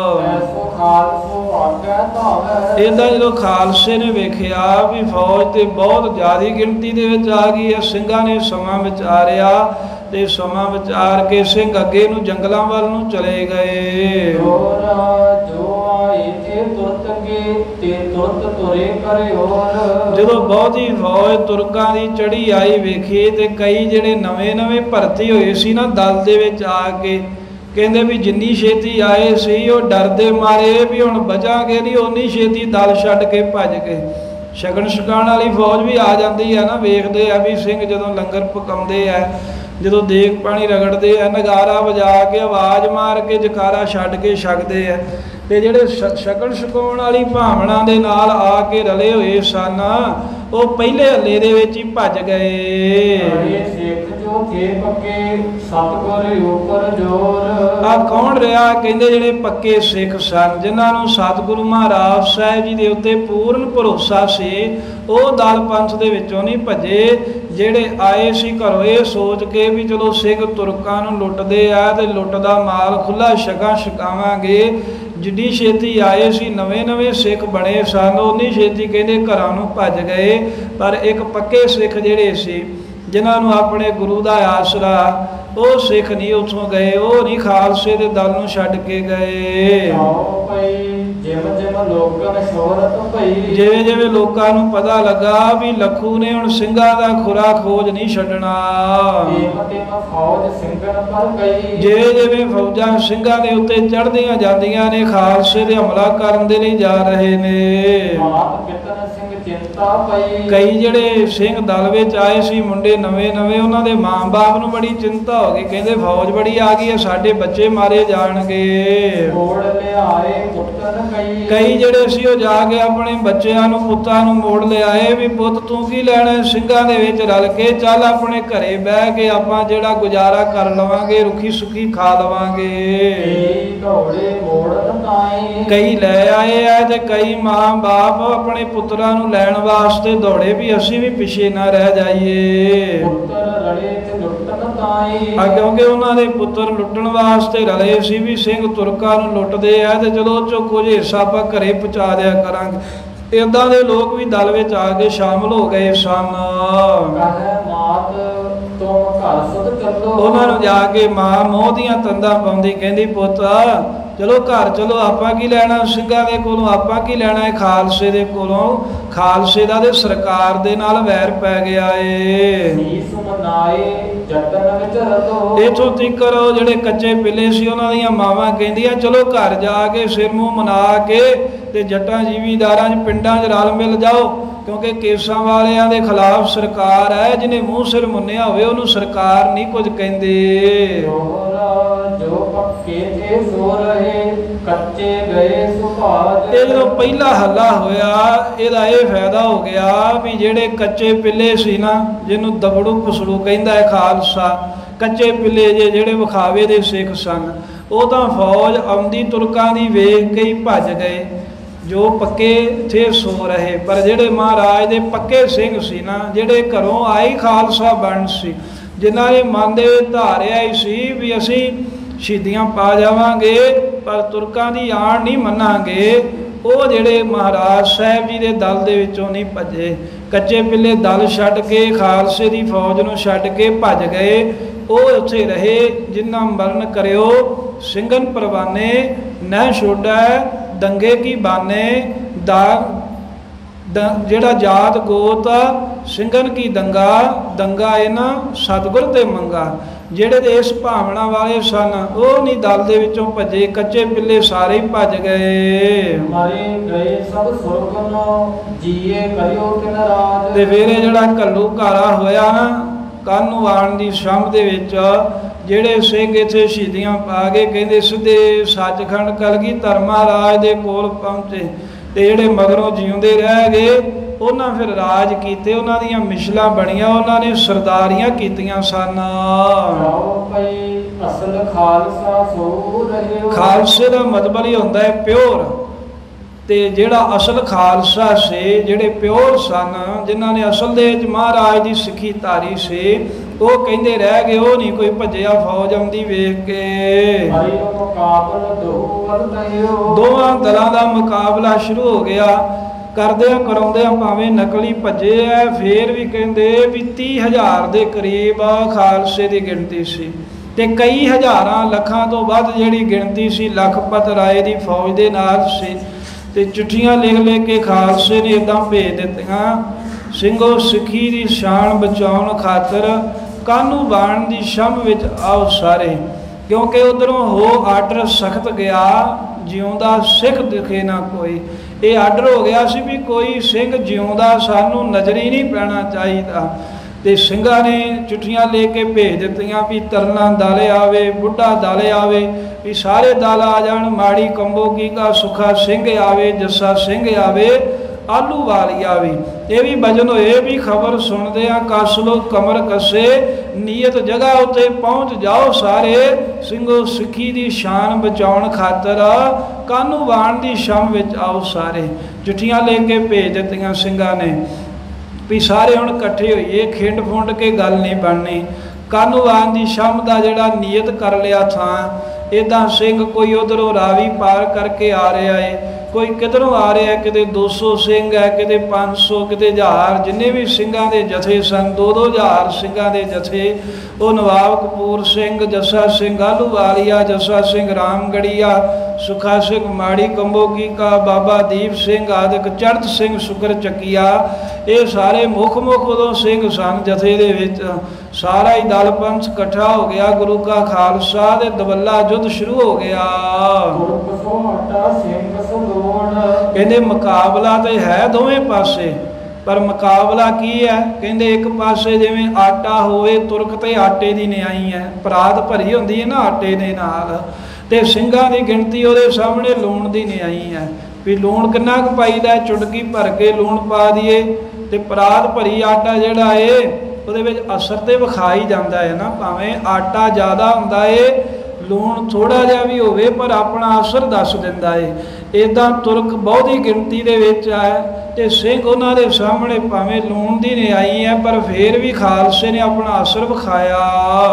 ਐਸੋ ਖਾਲਸੋ ਆਗੈ ਧਾਵੇ। ਇਹਦਾ ਜਦੋਂ ਖਾਲਸੇ ਨੇ ਵੇਖਿਆ ਵੀ ਫੌਜ ਤੇ ਬਹੁਤ ਜ਼ਿਆਦਾ ਗਿਣਤੀ ਦੇ ਵਿੱਚ ਆ ਗਈ ਹੈ, ਸਿੰਘਾਂ ਨੇ ਸਮਾਂ ਵਿਚਾਰਿਆ ਤੇ ਸਮਾਂ ਵਿਚਾਰ ਕੇ ਸਿੰਘ ਅੱਗੇ ਨੂੰ ਜੰਗਲਾਂ ਵੱਲ ਨੂੰ ਚਲੇ ਗਏ। ਹੋਰ ਜੋ ਆਏ ਤੇ ਤੁਰਤ ਕੇ ਤੇ ਤੁਰਤ ਤੁਰੇ ਕਰੇ ਹੋਰ। ਜਦੋਂ ਬਹੁਤੀ ਫੌਜ ਤੁਰਕਾਂ ਦੀ ਚੜੀ ਆਈ ਵੇਖੀ ਤੇ ਕਈ ਜਿਹੜੇ ਨਵੇਂ ਨਵੇਂ ਭਰਤੀ ਹੋਏ ਸੀ ਨਾ ਦਲ ਦੇ ਵਿੱਚ ਆ ਕੇ ਕਹਿੰਦੇ ਵੀ ਜਿੰਨੀ ਛੇਤੀ ਆਏ ਸੀ ਉਹ ਡਰਦੇ ਮਾਰੇ ਵੀ ਹੁਣ ਬਚਾਂਗੇ ਨਹੀਂ, ਓਨੀ ਛੇਤੀ ਦਲ ਛੱਡ ਕੇ ਭੱਜ ਗਏ। ਸ਼ਗਨ ਛਕਾਉਣ ਵਾਲੀ ਫੌਜ ਵੀ ਆ ਜਾਂਦੀ ਹੈ ਨਾ, ਵੇਖਦੇ ਆ ਵੀ ਸਿੰਘ ਜਦੋਂ ਲੰਗਰ ਪਕਾਉਂਦੇ ਆ, ਜਦੋਂ ਦੇਗ ਪਾਣੀ ਰਗੜਦੇ ਆ, ਨਗਾਰਾ ਵਜਾ ਕੇ ਆਵਾਜ਼ ਮਾਰ ਕੇ ਜਕਾਰਾ ਛੱਡ ਕੇ ਛਕਦੇ ਆ। ਤੇ ਜਿਹੜੇ ਸ਼ਗਨ ਛਕਾਉਣ ਵਾਲੀ ਭਾਵਨਾ ਦੇ ਨਾਲ ਆ ਕੇ ਰਲੇ ਹੋਏ ਸਨ ਉਹ ਪਹਿਲੇ ਹੱਲੇ ਦੇ ਵਿੱਚ ਹੀ ਭੱਜ ਗਏ। ਸਿੱਖ ਜੋ ਥੇ ਪੱਕੇ ਸਤਿਗੁਰ ਉਪਰ ਜੋਰ। ਆ ਕੌਣ ਰਿਹਾ? ਕਹਿੰਦੇ ਜਿਹੜੇ ਪੱਕੇ ਸਿੱਖ ਸਨ ਜਿਨ੍ਹਾਂ ਨੂੰ ਸਤਿਗੁਰੂ ਮਹਾਰਾਜ ਸਾਹਿਬ ਜੀ ਦੇ ਉੱਤੇ ਪੂਰਨ ਭਰੋਸਾ ਸੀ, ਉਹ ਦਲ ਪੰਥ ਦੇ ਵਿੱਚੋਂ ਨਹੀਂ ਭੱਜੇ। ਜਿਹੜੇ ਆਏ ਸੀ ਘਰੋਂ ਇਹ ਸੋਚ ਕੇ ਵੀ ਚਲੋ ਸਿੰਘ ਤੁਰਕਾਂ ਨੂੰ ਲੁੱਟਦੇ ਆ ਤੇ ਲੁੱਟ ਦਾ ਮਾਲ ਖੁੱਲਾ ਛਕਾਂ ਛਕਾਵਾਂਗੇ, ਜਿੱਡੀ ਛੇਤੀ ਆਏ ਸੀ ਨਵੇਂ ਨਵੇਂ ਸਿੱਖ ਬਣੇ ਸਨ ਉਨੀ ਛੇਤੀ ਕਹਿੰਦੇ ਘਰਾਂ ਨੂੰ ਭੱਜ ਗਏ। ਪਰ ਇੱਕ ਪੱਕੇ ਸਿੱਖ ਜਿਹੜੇ ਸੀ ਜਿਨ੍ਹਾਂ ਨੂੰ ਆਪਣੇ ਗੁਰੂ ਦਾ ਆਸਰਾ, ਉਹ ਸਿੱਖ ਨਹੀਂ ਉੱਥੋਂ ਗਏ, ਉਹ ਨਹੀਂ ਖਾਲਸੇ ਦੇ ਦਲ ਨੂੰ ਛੱਡ ਕੇ ਗਏ। ਜਿਵੇਂ ਜਿਵੇਂ ਲੋਕਾਂ ਨੇ ਸ਼ੋਹਰਤ ਪਈ, ਜਿਵੇਂ ਜਿਵੇਂ ਲੋਕਾਂ ਨੂੰ ਪਤਾ ਲੱਗਾ ਵੀ ਲੱਖੂ ਨੇ ਹੁਣ ਸਿੰਘਾਂ ਦਾ ਖੁਰਾ ਖੋਜ ਨਹੀਂ ਛੱਡਣਾ, ਫੌਜ ਸਿੰਘਾਂ ਪਰ ਗਈ। ਜਿਵੇਂ ਜਿਵੇਂ ਫੌਜਾਂ ਸਿੰਘਾਂ ਦੇ ਉੱਤੇ ਚੜ੍ਹਦੀਆਂ ਜਾਂਦੀਆਂ ਨੇ ਖਾਲਸੇ ਦੇ ਹਮਲਾ ਕਰਨ ਦੇ ਲਈ ਜਾ ਰਹੇ ਨੇ। ਮਾਤ ਕਿਤਨ ਸਿੰਘ चिंता पई। कई ਜਿਹੜੇ ਸਿੰਘ ਦਲ ਵਿੱਚ ਆਏ ਸੀ ਮੁੰਡੇ ਨਵੇਂ ਨਵੇਂ, ਉਹਨਾਂ ਦੇ ਮਾਂ-ਬਾਪ ਨੂੰ ਬੜੀ ਚਿੰਤਾ ਹੋ ਗਈ, ਕਹਿੰਦੇ ਫੌਜ ਬੜੀ ਆ ਗਈ ਹੈ, ਸਾਡੇ ਬੱਚੇ ਮਾਰੇ ਜਾਣਗੇ। ਮੋੜ ਲਿਆਏ ਪੁੱਤਰ ਕਈ। ਕਈ ਜਿਹੜੇ ਸੀ ਉਹ ਜਾ ਕੇ ਆਪਣੇ ਬੱਚਿਆਂ ਨੂੰ ਪੁੱਤਾਂ ਨੂੰ ਮੋੜ ਲਿਆਏ ਵੀ ਪੁੱਤ ਤੂੰ ਕੀ ਲੈਣਾ ਸਿੰਘਾਂ ਦੇ ਵਿੱਚ ਰਲ ਕੇ, ਚੱਲ ਆਪਣੇ ਘਰੇ ਬਹਿ ਕੇ ਆਪਾਂ ਜਿਹੜਾ ਗੁਜ਼ਾਰਾ ਕਰ ਲਵਾਂਗੇ, ਰੁੱਖੀ ਸੁੱਖੀ ਖਾ ਲਵਾਂਗੇ। ਦੌੜੇ ਮੋੜਨ ਤਾਈ। ਕਈ ਲੈ ਆਏ ਆ ਤੇ ਕਈ ਮਾਂ ਬਾਪ ਆਪਣੇ ਪੁੱਤਰਾਂ ਨੂੰ ਲੈਣ ਵਾਸਤੇ ਦੌੜੇ ਵੀ ਅਸੀਂ ਵੀ ਪਿੱਛੇ ਨਾ ਰਹਿ ਜਾਈਏ। ਪੁੱਤਰ ਰਲੇ ਤੇ ਲੁੱਟਣ ਤਾਈ। ਆ ਕਿਉਂਕਿ ਉਹਨਾਂ ਦੇ ਪੁੱਤਰ ਲੁੱਟਣ ਵਾਸਤੇ ਰਲੇ ਸੀ ਵੀ ਸਿੰਘ ਤੁਰਕਾਂ ਨੂੰ ਲੁੱਟਦੇ ਆ ਤੇ ਚਲੋ ਚੋ ਕੁਝ ਹਿੱਸਾ ਆਪਾਂ ਘਰੇ ਪਹੁੰਚਾ ਦਿਆ ਕਰਾਂਗੇ। ਏਦਾਂ ਦੇ ਲੋਕ ਵੀ ਦਲ ਵਿੱਚ ਆ ਕੇ ਸ਼ਾਮਲ ਹੋ ਗਏ ਸਨ। ਕਹੇ ਮਾਤ ਤੁਮ ਘਰ ਸੁਧ ਚੱਲੋ। ਉਹਨਾਂ ਨੂੰ ਜਾ ਕੇ ਮਾਂ ਮੋਹ ਦੀਆਂ ਤੰਦਾਂ ਪਾਉਂਦੀ, ਕਹਿੰਦੀ ਪੁੱਤ ਚਲੋ ਘਰ ਚਲੋ, ਆਪਾਂ ਕੀ ਲੈਣਾ ਸਿੰਘਾਂ ਦੇ ਕੋਲੋਂ, ਆਪਾਂ ਕੀ ਲੈਣਾ ਹੈ ਖਾਲਸੇ ਦੇ ਕੋਲੋਂ। ਖਾਲਸੇ ਦਾ ਤੇ ਸਰਕਾਰ ਦੇ ਨਾਲ ਵੈਰ ਪੈ ਗਿਆ ਏ। ਸੀਸ ਮਨਾਏ ਜੱਟਨ ਵਿੱਚ ਰਤੋ। ਇਥੋਂ ਤੀਕਰ ਜਿਹੜੇ ਕੱਚੇ ਪਿੱਲੇ ਸੀ ਉਹਨਾਂ ਦੀਆਂ ਮਾਵਾਂ ਕਹਿੰਦੀਆਂ ਚਲੋ ਘਰ ਜਾ ਕੇ ਸਿਰ ਮੂੰਹ ਮਨਾ ਕੇ ਤੇ ਜੱਟਾਂ ਜ਼ਿਮੀਂਦਾਰਾਂ 'ਚ ਪਿੰਡਾਂ 'ਚ ਰਲ ਮਿਲ ਜਾਓ, ਕਿਉਂਕਿ ਕੇਸਾਂ ਵਾਲਿਆਂ ਦੇ ਖਿਲਾਫ ਸਰਕਾਰ ਹੈ, ਜਿਹਨੇ ਮੂੰਹ ਸਿਰ ਮੁੰਨਿਆ ਹੋਵੇ ਉਹਨੂੰ ਸਰਕਾਰ ਨਹੀਂ ਕੁਝ ਕਹਿੰਦੇ। ਜੋ ਪੱਕੇ ਥੇ ਸੋ ਰਹੇ ਕੱਚੇ ਗਏ ਸੁਭਾਜ। ਇਹ ਜਦੋਂ ਪਹਿਲਾ ਹੱਲਾ ਹੋਇਆ ਇਹਦਾ ਇਹ ਫਾਇਦਾ ਹੋ ਗਿਆ ਵੀ ਜਿਹੜੇ ਕੱਚੇ ਪਿੱਲੇ ਸੀ ਨਾ, ਜਿਹਨੂੰ ਦਬੜੂ ਪਸੜੂ ਕਹਿੰਦਾ ਹੈ ਖਾਲਸਾ, ਕੱਚੇ ਪਿੱਲੇ ਜੇ ਜਿਹੜੇ ਵਿਖਾਵੇ ਦੇ ਸਿੱਖ ਸਨ, ਉਹ ਤਾਂ ਫੌਜ ਆਉਂਦੀ ਤੁਰਕਾਂ ਦੀ ਵੇਖ ਕੇ ਹੀ ਭੱਜ ਗਏ। ਜੋ ਪੱਕੇ ਥੇ ਸੋ ਰਹੇ, ਪਰ ਜਿਹੜੇ ਮਹਾਰਾਜ ਦੇ ਪੱਕੇ ਸਿੰਘ ਸੀ ਨਾ, ਜਿਹੜੇ ਘਰੋਂ ਆਈ ਖਾਲਸਾ ਬਣ ਸੀ, ਜਿਨ੍ਹਾਂ ਨੇ ਮਨ ਦੇ ਵਿੱਚ ਧਾਰਿਆ ਹੀ ਸੀ ਵੀ ਅਸੀਂ ਸ਼ਹੀਦੀਆਂ ਪਾ ਜਾਵਾਂਗੇ ਪਰ ਤੁਰਕਾਂ ਦੀ ਆਣ ਨਹੀਂ ਮੰਨਾਂਗੇ, ਉਹ ਜਿਹੜੇ ਮਹਾਰਾਜ ਸਾਹਿਬ ਜੀ ਦੇ ਦਲ ਦੇ ਵਿੱਚੋਂ ਨਹੀਂ ਭੱਜੇ। ਕੱਚੇ ਪਿੱਲੇ ਦਲ ਛੱਡ ਕੇ ਖਾਲਸੇ ਦੀ ਫੌਜ ਨੂੰ ਛੱਡ ਕੇ ਭੱਜ ਗਏ। ਉਹ ਉੱਥੇ ਰਹੇ ਜਿਨ੍ਹਾਂ ਮਰਨ ਕਰਿਓ ਸਿੰਘਨ ਪਰਵਾਨੇ, ਨਹਿ ਛੋੜੈ ਦੰਗੇ ਕੀ ਬਾਨੇ। ਦਾ ਜਿਹੜਾ ਜਾਤ ਗੋਤ ਸਿੰਘਨ ਕੀ ਦੰਗਾ, ਦੰਗਾ ਇਹਨਾਂ ਸਤਿਗੁਰ ਤੇ ਮੰਗਾ। ਜਿਹੜੇ ਦੇਸ਼ ਭਾਵਨਾ ਵਾਲੇ ਸਨ ਉਹ ਨਹੀਂ ਦਲ ਦੇ ਵਿੱਚੋਂ ਭੱਜੇ, ਕੱਚੇ ਪਿੱਲੇ ਸਾਰੇ ਹੀ ਭੱਜ ਗਏ। ਮਾਰੇ ਗਏ ਸਭ ਸੁਰਗ ਨੂੰ ਜੀਏ ਕਰਿਓ ਤਿਨ ਰਾਜ। ਤੇ ਫਿਰ ਜਿਹੜਾ ਘੱਲੂ ਘਾਰਾ ਹੋਇਆ ਨਾ ਕਾਨੂੰ ਆਣ ਦੀ ਸ਼ਾਮ ਦੇ ਵਿੱਚ, ਜਿਹੜੇ ਸਿੰਘ ਇੱਥੇ ਸ਼ਹੀਦੀਆਂ ਪਾ ਕੇ ਕਹਿੰਦੇ ਸਿੱਧੇ ਸੱਚਖੰਡ ਕਲਗੀਧਰ ਮਹਾਰਾਜ ਦੇ ਕੋਲ ਪਹੁੰਚੇ, ਤੇ ਜਿਹੜੇ ਮਗਰੋਂ ਜਿਉਂਦੇ ਰਹਿ ਗਏ ਉਹਨਾਂ ਫਿਰ ਰਾਜ ਕੀਤੇ, ਉਹਨਾਂ ਦੀਆਂ ਮਿਸ਼ਲਾਂ ਬਣੀਆਂ, ਉਹਨਾਂ ਨੇ ਸਰਦਾਰੀਆਂ ਕੀਤੀਆਂ ਸਨ। ਅਸਲ ਖਾਲਸਾ ਸੋ ਰਹਿਓ। ਖਾਲਸੇ ਦਾ ਮਤਲਬ ਹੀ ਹੁੰਦਾ ਹੈ ਪਿਓਰ, ਤੇ ਜਿਹੜਾ ਅਸਲ ਖਾਲਸਾ ਸੀ, ਜਿਹੜੇ ਪਿਓਰ ਸਨ, ਜਿਨ੍ਹਾਂ ਨੇ ਅਸਲ ਦੇ ਵਿੱਚ ਮਹਾਰਾਜ ਦੀ ਸਿੱਖੀ ਧਾਰੀ ਸੀ, ਉਹ ਕਹਿੰਦੇ ਰਹਿ ਗਏ, ਉਹ ਨਹੀਂ ਕੋਈ ਭੱਜਿਆ ਫੌਜ ਆਉਂਦੀ ਵੇਖ ਕੇ। ਦੋਵਾਂ ਦਲਾਂ ਦਾ ਮੁਕਾਬਲਾ ਸ਼ੁਰੂ ਹੋ ਗਿਆ। ਕਰਦਿਆਂ ਕਰਾਉਂਦਿਆਂ ਭਾਵੇਂ ਨਕਲੀ ਭੱਜੇ ਐ, ਫੇਰ ਵੀ ਕਹਿੰਦੇ ਵੀ ਤੀਹ ਹਜ਼ਾਰ ਦੇ ਕਰੀਬ ਖਾਲਸੇ ਦੀ ਗਿਣਤੀ ਸੀ, ਤੇ ਕਈ ਹਜ਼ਾਰਾਂ ਲੱਖਾਂ ਤੋਂ ਵੱਧ ਜਿਹੜੀ ਗਿਣਤੀ ਸੀ ਲਖਪਤ ਰਾਏ ਦੀ ਫੌਜ ਦੇ ਨਾਲ ਸੀ। ਤੇ ਚਿੱਠੀਆਂ ਲਿਖ ਲਿਖ ਕੇ ਖਾਲਸੇ ਨੇ ਇਦਾਂ ਭੇਜ ਦਿੱਤੀਆਂ, ਸਿੰਘੋ ਸਿੱਖੀ ਦੀ ਸ਼ਾਨ ਬਚਾਉਣ ਖਾਤਰ ਕਾਨੂੰ ਬਾਣ ਦੀ ਸ਼ਮ ਵਿੱਚ ਆਓ ਸਾਰੇ, ਕਿਉਂਕਿ ਉਧਰੋਂ ਹੋ ਆਰਡਰ ਸਖਤ ਗਿਆ, ਜਿਉਂਦਾ ਸਿੱਖ ਦਿਖੇ ਨਾ ਕੋਈ। ਇਹ ਆਰਡਰ ਹੋ ਗਿਆ ਸੀ ਵੀ ਕੋਈ ਸਿੰਘ ਜਿਉਂਦਾ ਸਾਨੂੰ ਨਜ਼ਰੀ ਨਹੀਂ ਪੈਣਾ ਚਾਹੀਦਾ। ਤੇ ਸਿੰਘਾਂ ਨੇ ਚਿੱਠੀਆਂ ਲੈ ਕੇ ਭੇਜ ਦਿੱਤੀਆਂ ਵੀ ਤਰਨਾ ਦਲ ਆਵੇ, ਬੁੱਢਾ ਦਲ ਆਵੇ, ਵੀ ਸਾਰੇ ਦਲ ਆ ਜਾਣ, ਮਾੜੀ ਕੰਬੋਗੀ ਕਾ ਸੁਖਾ ਸਿੰਘ ਆਵੇ, ਜੱਸਾ ਸਿੰਘ ਆਵੇ, ਆਲੂ ਵਾਲੀ ਆਵੇ। ਇਹ ਵੀ ਭਜਨ ਹੋਏ ਵੀ ਖਬਰ ਸੁਣਦੇ ਆ ਕਸ ਲੋ ਕਮਰ ਕਸੇ, ਨੀਅਤ ਜਗ੍ਹਾ ਉੱਤੇ ਪਹੁੰਚ ਜਾਓ ਸਾਰੇ, ਸਿੰਘੋ ਸਿੱਖੀ ਦੀ ਸ਼ਾਨ ਬਚਾਉਣ ਖਾਤਰ ਕਾਨੂੰ ਬਾਣ ਦੀ ਸ਼ਮ ਵਿੱਚ ਆਓ ਸਾਰੇ। ਚਿੱਠੀਆਂ ਲੈ ਕੇ ਭੇਜ ਦਿੱਤੀਆਂ ਸਿੰਘਾਂ ਨੇ ਵੀ ਸਾਰੇ ਹੁਣ ਇਕੱਠੇ ਹੋਈਏ, ਖਿੰਡ ਫੁੰਡ ਕੇ ਗੱਲ ਨਹੀਂ ਬਣਨੀ। ਕਾਨੂੰ ਬਾਣ ਦੀ ਸ਼ਮ ਦਾ ਜਿਹੜਾ ਨੀਅਤ ਕਰ ਲਿਆ ਥਾਂ, ਇੱਦਾਂ ਸਿੰਘ ਕੋਈ ਉਧਰੋਂ ਰਾਵੀ ਪਾਰ ਕਰਕੇ ਆ ਰਿਹਾ ਏ, ਕੋਈ ਕਿਧਰੋਂ ਆ ਰਿਹਾ, ਕਿਤੇ ਦੋ ਸੌ ਸਿੰਘ ਹੈ, ਕਿਤੇ ਪੰਜ ਸੌ, ਕਿਤੇ ਹਜ਼ਾਰ, ਜਿੰਨੇ ਵੀ ਸਿੰਘਾਂ ਦੇ ਜਥੇ ਸਨ, ਦੋ ਦੋ ਹਜ਼ਾਰ ਸਿੰਘਾਂ ਦੇ ਜਥੇ। ਉਹ ਨਵਾਬ ਕਪੂਰ ਸਿੰਘ, ਜੱਸਾ ਸਿੰਘ ਆਲੂਵਾਲੀਆ, ਜੱਸਾ ਸਿੰਘ ਰਾਮਗੜੀਆ, ਸੁਖਾ ਸਿੰਘ ਮਾੜੀ ਕੰਬੋਗੀ ਕਾ, ਬਾਬਾ ਦੀਪ ਸਿੰਘ ਆਦਿਕ, ਚੜ੍ਹਤ ਸਿੰਘ ਸ਼ੁਕਰ ਚੱਕੀਆ, ਇਹ ਸਾਰੇ ਮੁੱਖ ਮੁੱਖ ਉਦੋਂ ਸਿੰਘ ਸਨ ਜਥੇ ਦੇ ਵਿੱਚ। ਸਾਰਾ ਹੀ ਦਲ ਪੰਥ ਇਕੱਠਾ ਹੋ ਗਿਆ, ਗੁਰੂ ਕਾ ਖਾਲਸਾ ਦੇ ਦਵੱਲਾ ਯੁੱਧ ਸ਼ੁਰੂ ਹੋ ਗਿਆ। ਕਹਿੰਦੇ ਮੁਕਾਬਲਾ ਤੇ ਹੈ ਦੋਵੇਂ ਪਾਸੇ, पर मुकाबला की है, कहते एक पासे जिवें आटा होवे, तुरक ते आटे की न्याई है, परात भरी होंदी है ना आटे दे नाल, ते ਸਿੰਘਾਂ की गिनती ਉਹਦੇ सामने लूण की न्याई है भी लूण किन्ना कुं पाईदा, चुटकी भर के लूण पा दईए ते परात भरी आटा जिहड़ा है ਉਹਦੇ ਵਿੱਚ असर तो विखा ही जाता है ना, भावें आटा ज़्यादा हुंदा है लूण थोड़ा जिहा भी होवे पर अपना असर दस दिंदा है। इदां तुरक बहुती गिनती दे विच है ते सिंह उन्हां दे सामने भावें लूण दी न्याई है पर फिर भी खालसे ने अपना असर विखाया।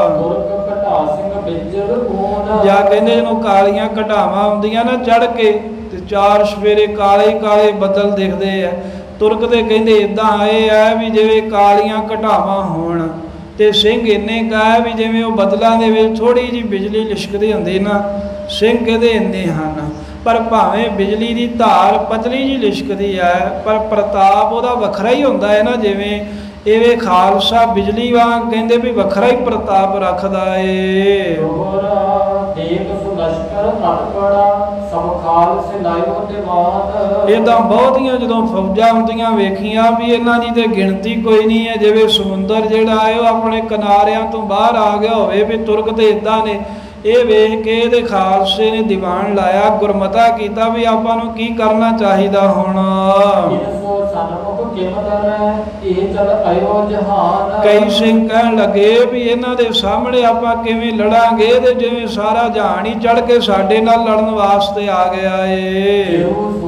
ਜਾਂ ਕਹਿੰਦੇ ਜਦੋਂ ਕਾਲੀਆਂ ਘਟਾਵਾਂ ਆਉਂਦੀਆਂ ਨਾ ਚੜ ਕੇ ਤੇ ਚਾਰ ਸਵੇਰੇ ਕਾਲੇ ਕਾਲੇ ਬੱਦਲ ਦਿਖਦੇ ਆ, ਤੁਰਕ ਦੇ ਕਹਿੰਦੇ ਇਦਾਂ ਆਏ ਆ ਵੀ ਜਿਵੇਂ ਕਾਲੀਆਂ ਘਟਾਵਾਂ ਹੋਣ ਤੇ ਸਿੰਘ ਇੰਨੇ ਕਾ ਵੀ ਜਿਵੇਂ ਉਹ ਬੱਦਲਾਂ ਦੇ ਵਿੱਚ ਥੋੜੀ ਜਿਹੀ ਬਿਜਲੀ ਲਿਸ਼ਕਦੀ ਹੁੰਦੀ ਨਾ, ਸਿੰਘ ਕਹਿੰਦੇ ਇੰਨੇ ਹਨ। ਪਰ ਭਾਵੇਂ ਬਿਜਲੀ ਦੀ ਧਾਰ ਪਤਲੀ ਜਿਹੀ ਲਿਸ਼ਕਦੀ ਹੈ ਪਰ ਪ੍ਰਤਾਪ ਉਹਦਾ ਵੱਖਰਾ ਹੀ ਹੁੰਦਾ ਹੈ ਨਾ, ਜਿਵੇਂ ਇਵੇਂ ਖਾਲਸਾ ਬਿਜਲੀ ਵਾਂਗ ਕਹਿੰਦੇ ਵੀ ਵੱਖਰਾ ਹੀ ਪ੍ਰਤਾਪ ਰੱਖਦਾ ਏ। ਇਦਾਂ ਬਹੁਤੀਆਂ ਜਦੋਂ ਫੌਜਾਂ ਹੁੰਦੀਆਂ ਵੇਖੀਆਂ ਵੀ ਇਹਨਾਂ ਦੀ ਤੇ ਗਿਣਤੀ ਕੋਈ ਨਹੀਂ ਹੈ, ਜਿਵੇਂ ਸਮੁੰਦਰ ਜਿਹੜਾ ਹੈ ਉਹ ਆਪਣੇ ਕਿਨਾਰਿਆਂ ਤੋਂ ਬਾਹਰ ਆ ਗਿਆ ਹੋਵੇ ਵੀ ਤੁਰਕ ਤੇ ਇਦਾਂ ਨੇ। ਇਹ ਵੇਖ ਕੇ ਇਹਦੇ ਖਾਲਸੇ ਨੇ ਦੀਵਾਨ ਲਾਇਆ, ਗੁਰਮਤਾ ਕੀਤਾ ਵੀ ਆਪਾਂ ਨੂੰ ਕੀ ਕਰਨਾ ਚਾਹੀਦਾ ਹੁਣ। ਕਈ ਸਿੰਘ ਕਹਿਣ ਲੱਗੇ ਵੀ ਇਹਨਾਂ ਦੇ ਸਾਹਮਣੇ ਆਪਾਂ ਕਿਵੇਂ ਲੜਾਂਗੇ, ਤੇ ਜਿਵੇਂ ਸਾਰਾ ਜਹਾਨ ਹੀ ਚੜ ਕੇ ਸਾਡੇ ਨਾਲ ਲੜਨ ਵਾਸਤੇ ਆ ਗਿਆ ਏ।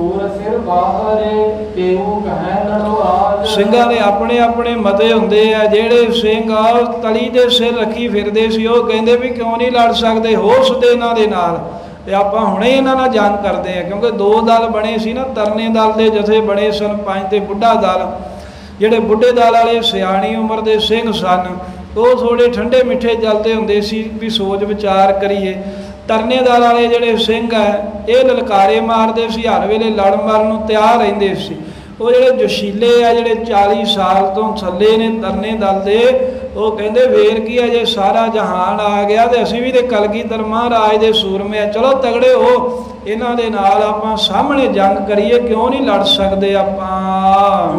ਸਿੰਘਾਂ ਦੇ ਆਪਣੇ ਆਪਣੇ ਮਤੇ ਹੁੰਦੇ ਆ, ਜਿਹੜੇ ਸਿੰਘ ਤਲੀ ਦੇ ਸਿਰ ਰੱਖੀ ਫਿਰਦੇ ਸੀ ਉਹ ਕਹਿੰਦੇ ਵੀ ਕਿਉਂ ਨਹੀਂ ਲੜ ਸਕਦੇ, ਹੋ ਸਦੇ ਇਹਨਾਂ ਦੇ ਨਾਲ ਤੇ ਆਪਾਂ ਹੁਣੇ ਇਹਨਾਂ ਨਾਲ ਜੰਗ ਕਰਦੇ ਆ। ਕਿਉਂਕਿ ਦੋ ਦਲ ਬਣੇ ਸੀ ਨਾ, ਤਰਨੇ ਦਲ ਦੇ ਜਥੇ ਬਣੇ ਸਨ ਪੰਜ ਤੇ ਬੁੱਢਾ ਦਲ। ਜਿਹੜੇ ਬੁੱਢੇ ਦਲ ਵਾਲੇ ਸਿਆਣੀ ਉਮਰ ਦੇ ਸਿੰਘ ਸਨ ਉਹ ਥੋੜੇ ਠੰਡੇ ਮਿੱਠੇ ਚੱਲਦੇ ਹੁੰਦੇ ਸੀ ਵੀ ਸੋਚ ਵਿਚਾਰ ਕਰੀਏ। ਤਰਨੇ ਦਲ ਵਾਲੇ ਜਿਹੜੇ ਸਿੰਘ ਹੈ ਇਹ ਲਲਕਾਰੇ ਮਾਰਦੇ ਸੀ, ਹਰ ਵੇਲੇ ਲੜ ਮਰਨ ਨੂੰ ਤਿਆਰ ਰਹਿੰਦੇ ਸੀ। ਉਹ ਜਿਹੜੇ ਜੋਸ਼ੀਲੇ ਆ ਜਿਹੜੇ ਚਾਲੀ ਸਾਲ ਤੋਂ ਥੱਲੇ ਨੇ ਤਰਨੇ ਦਲ ਦੇ, ਉਹ ਕਹਿੰਦੇ ਵੇਰ ਕੀ ਹੈ ਜੇ ਸਾਰਾ ਜਹਾਨ ਆ ਗਿਆ ਤੇ ਅਸੀਂ ਵੀ ਤੇ ਕਲਗੀਧਰ ਮਹਾਰਾਜ ਦੇ ਸੂਰਮੇ ਆ, ਚਲੋ ਤਗੜੇ ਹੋ ਇਹਨਾਂ ਦੇ ਨਾਲ ਆਪਾਂ ਸਾਹਮਣੇ ਜੰਗ ਕਰੀਏ, ਕਿਉਂ ਨਹੀਂ ਲੜ ਸਕਦੇ ਆਪਾਂ।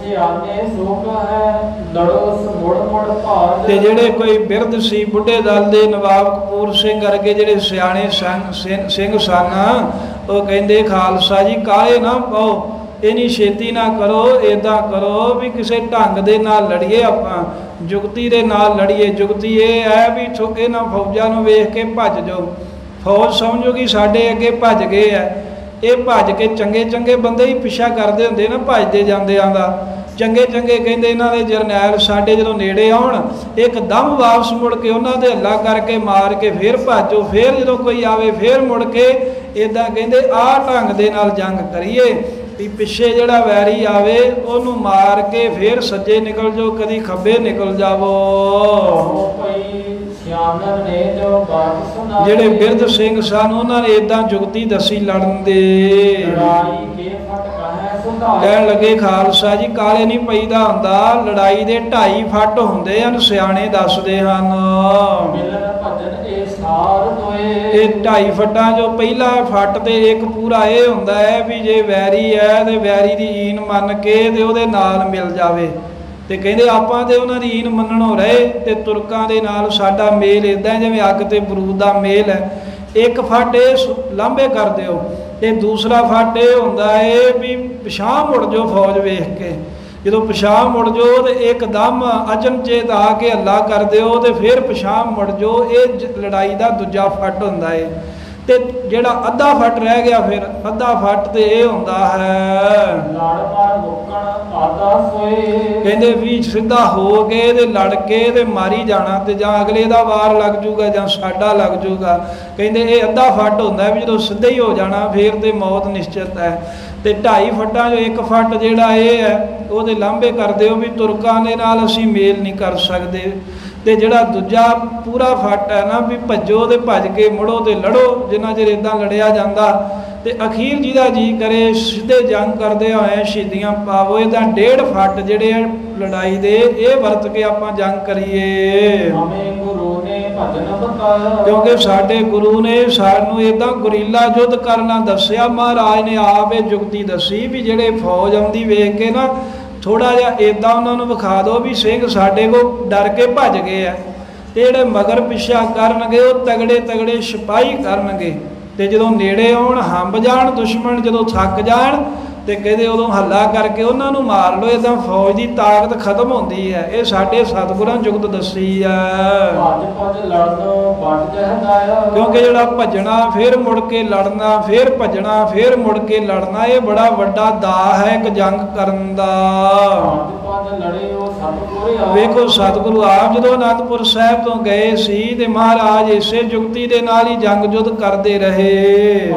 ਤੇ ਜਿਹੜੇ ਕੋਈ ਬਿਰਧ ਸੀ ਬੁੱਢੇ ਦਲ ਦੇ, ਨਵਾਬ ਕਪੂਰ ਸਿੰਘ ਵਰਗੇ ਜਿਹੜੇ ਸਿਆਣੇ ਸਿੰਘ ਸਨ, ਉਹ ਕਹਿੰਦੇ ਖਾਲਸਾ ਜੀ ਕਾਹਲੇ ਨਾ ਪਾਓ, इन्नी छेती ना करो, इदा करो भी किसी ढंग दे नाल लड़िए, आपां जुगती दे नाल लड़िए। जुगती ये है भी इन्हां फौजां नूं वेख के भज जाओ, फौज समझो कि साडे अगे भज गए है, ये भज के चंगे चंगे बंदे ही पिछा करते हुंदे ना भजदे जांदिआं दा। चंगे चंगे कहते इन्हां दे जरनैल साडे जदों नेड़े आउण एकदम वापस मुड़ के उन्हां दे हल्ला करके मार के फिर भजो, फिर जदों कोई आवे फिर मुड़ के इदां कहंदे आ ढंग दे नाल जंग करिए भी पिछे जड़ा वैरी आवे ओनू मार के फिर सज्जे निकल जाओ, कदी खब्बे निकल जावो। जेड़े बिरध सिंह सन उन्होंने इदां जुगती दसी लड़न दे। कहन लगे खालसा जी काले नहीं पईदा हुंदा, लड़ाई दे ढाई फट हुंदे हन, सियाणे दसदे हन। ढाई फटा जो पहला फट तो एक पूरा ये होंदा है भी जे वैरी है तो वैरी की ईन मन के ते उहदे नाल मिल जावे, ते कहंदे आपां ते उहनां दी ईन मनणों रहे ते तुरकां दे नाल साडा मेल इदां जिवें अग ते बरूद दा मेल है। एक फट ये लांभे कर दिओ ते दूसरा फट ये हुंदा है भी पिछां मुड़ जाओ, फौज वेख के जो पिछां मुड़ जाओ तो एकदम अचनचेत आके हल्ला कर दिओ ते फिर पिछां मुड़ जाओ। ये लड़ाई का दूजा फट हुंदा है। ते जेड़ा अद्धा फट रह गया फिर अद्धा फट तो ये हुंदा है कहंदे भी सीधा हो गए ते लड़ के ते मारी जाना, ते जां अगले दा वार लग जूगा जां साडा लग जूगा। कहंदे ये अद्धा फट हुंदा भी जो सीधे ही हो जाना फिर तो मौत निश्चित है। ते ढाई फटां जो एक फट जिहड़ा ये है वो लांभे कर दिओ भी तुरकां दे नाल असीं मेल नहीं कर सकते। ते जिहड़ा दूजा पूरा फट है ना भी भज्जो ते भज के मुड़ो ते लड़ो, जिन्ना चिर इदां लड़िया जांदा ते अखीर जिहदा जी करे सीधे जंग करदे होए शहीदियां पावो। इदां डेढ़ फट जिहड़े लड़ाई दे ये वरत के आपां जंग करिए, क्योंकि साडे गुरु ने सानू इदां गुरीला युद्ध करना दस्सिया। महाराज ने आप ये जुगती दसी भी जिहड़े फौज आउंदी वेख के ना ਥੋੜਾ ਜਿਹਾ ਇਦਾਂ ਉਹਨਾਂ ਨੂੰ ਵਿਖਾ ਦਿਓ ਵੀ ਸਿੰਘ ਸਾਡੇ ਕੋਲ ਡਰ ਕੇ ਭੱਜ ਗਏ ਆ, ਤੇ ਜਿਹੜੇ ਮਗਰ ਪਿੱਛਾ ਕਰਨਗੇ ਉਹ ਤਗੜੇ ਤਗੜੇ ਸਿਪਾਹੀ ਕਰਨਗੇ, ਤੇ ਜਦੋਂ ਨੇੜੇ ਆਉਣ ਹੰਬ ਜਾਣ ਦੁਸ਼ਮਣ, ਜਦੋਂ ਥੱਕ ਜਾਣ ਤੇ ਕਹਿੰਦੇ ਉਦੋਂ ਹੱਲਾ ਕਰਕੇ ਉਹਨਾਂ ਨੂੰ ਮਾਰ ਲਓ। ਇਦਾਂ ਫੌਜ ਦੀ ਤਾਕਤ ਖਤਮ ਹੁੰਦੀ ਹੈ। ਇਹ ਸਾਡੇ ਸਤਿਗੁਰਾਂ ਜੁਗਤ ਦੱਸੀ ਆ। ਕਿਉਂਕਿ ਜਿਹੜਾ ਭੱਜਣਾ ਫਿਰ ਮੁੜ ਕੇ ਲੜਨਾ, ਫਿਰ ਭੱਜਣਾ ਫਿਰ ਮੁੜ ਕੇ ਲੜਨਾ, ਇਹ ਬੜਾ ਵੱਡਾ ਦਾਅ ਹੈ ਇੱਕ ਜੰਗ ਕਰਨ ਦਾ। ਵੇਖੋ ਸਤਿਗੁਰੂ ਆਪ ਜਦੋਂ ਅਨੰਦਪੁਰ ਸਾਹਿਬ ਤੋਂ ਗਏ ਸੀ ਤੇ ਮਹਾਰਾਜ ਇਸੇ ਜੁਗਤੀ ਦੇ ਨਾਲ ਹੀ ਜੰਗ ਜੁੱਧ ਕਰਦੇ ਰਹੇ।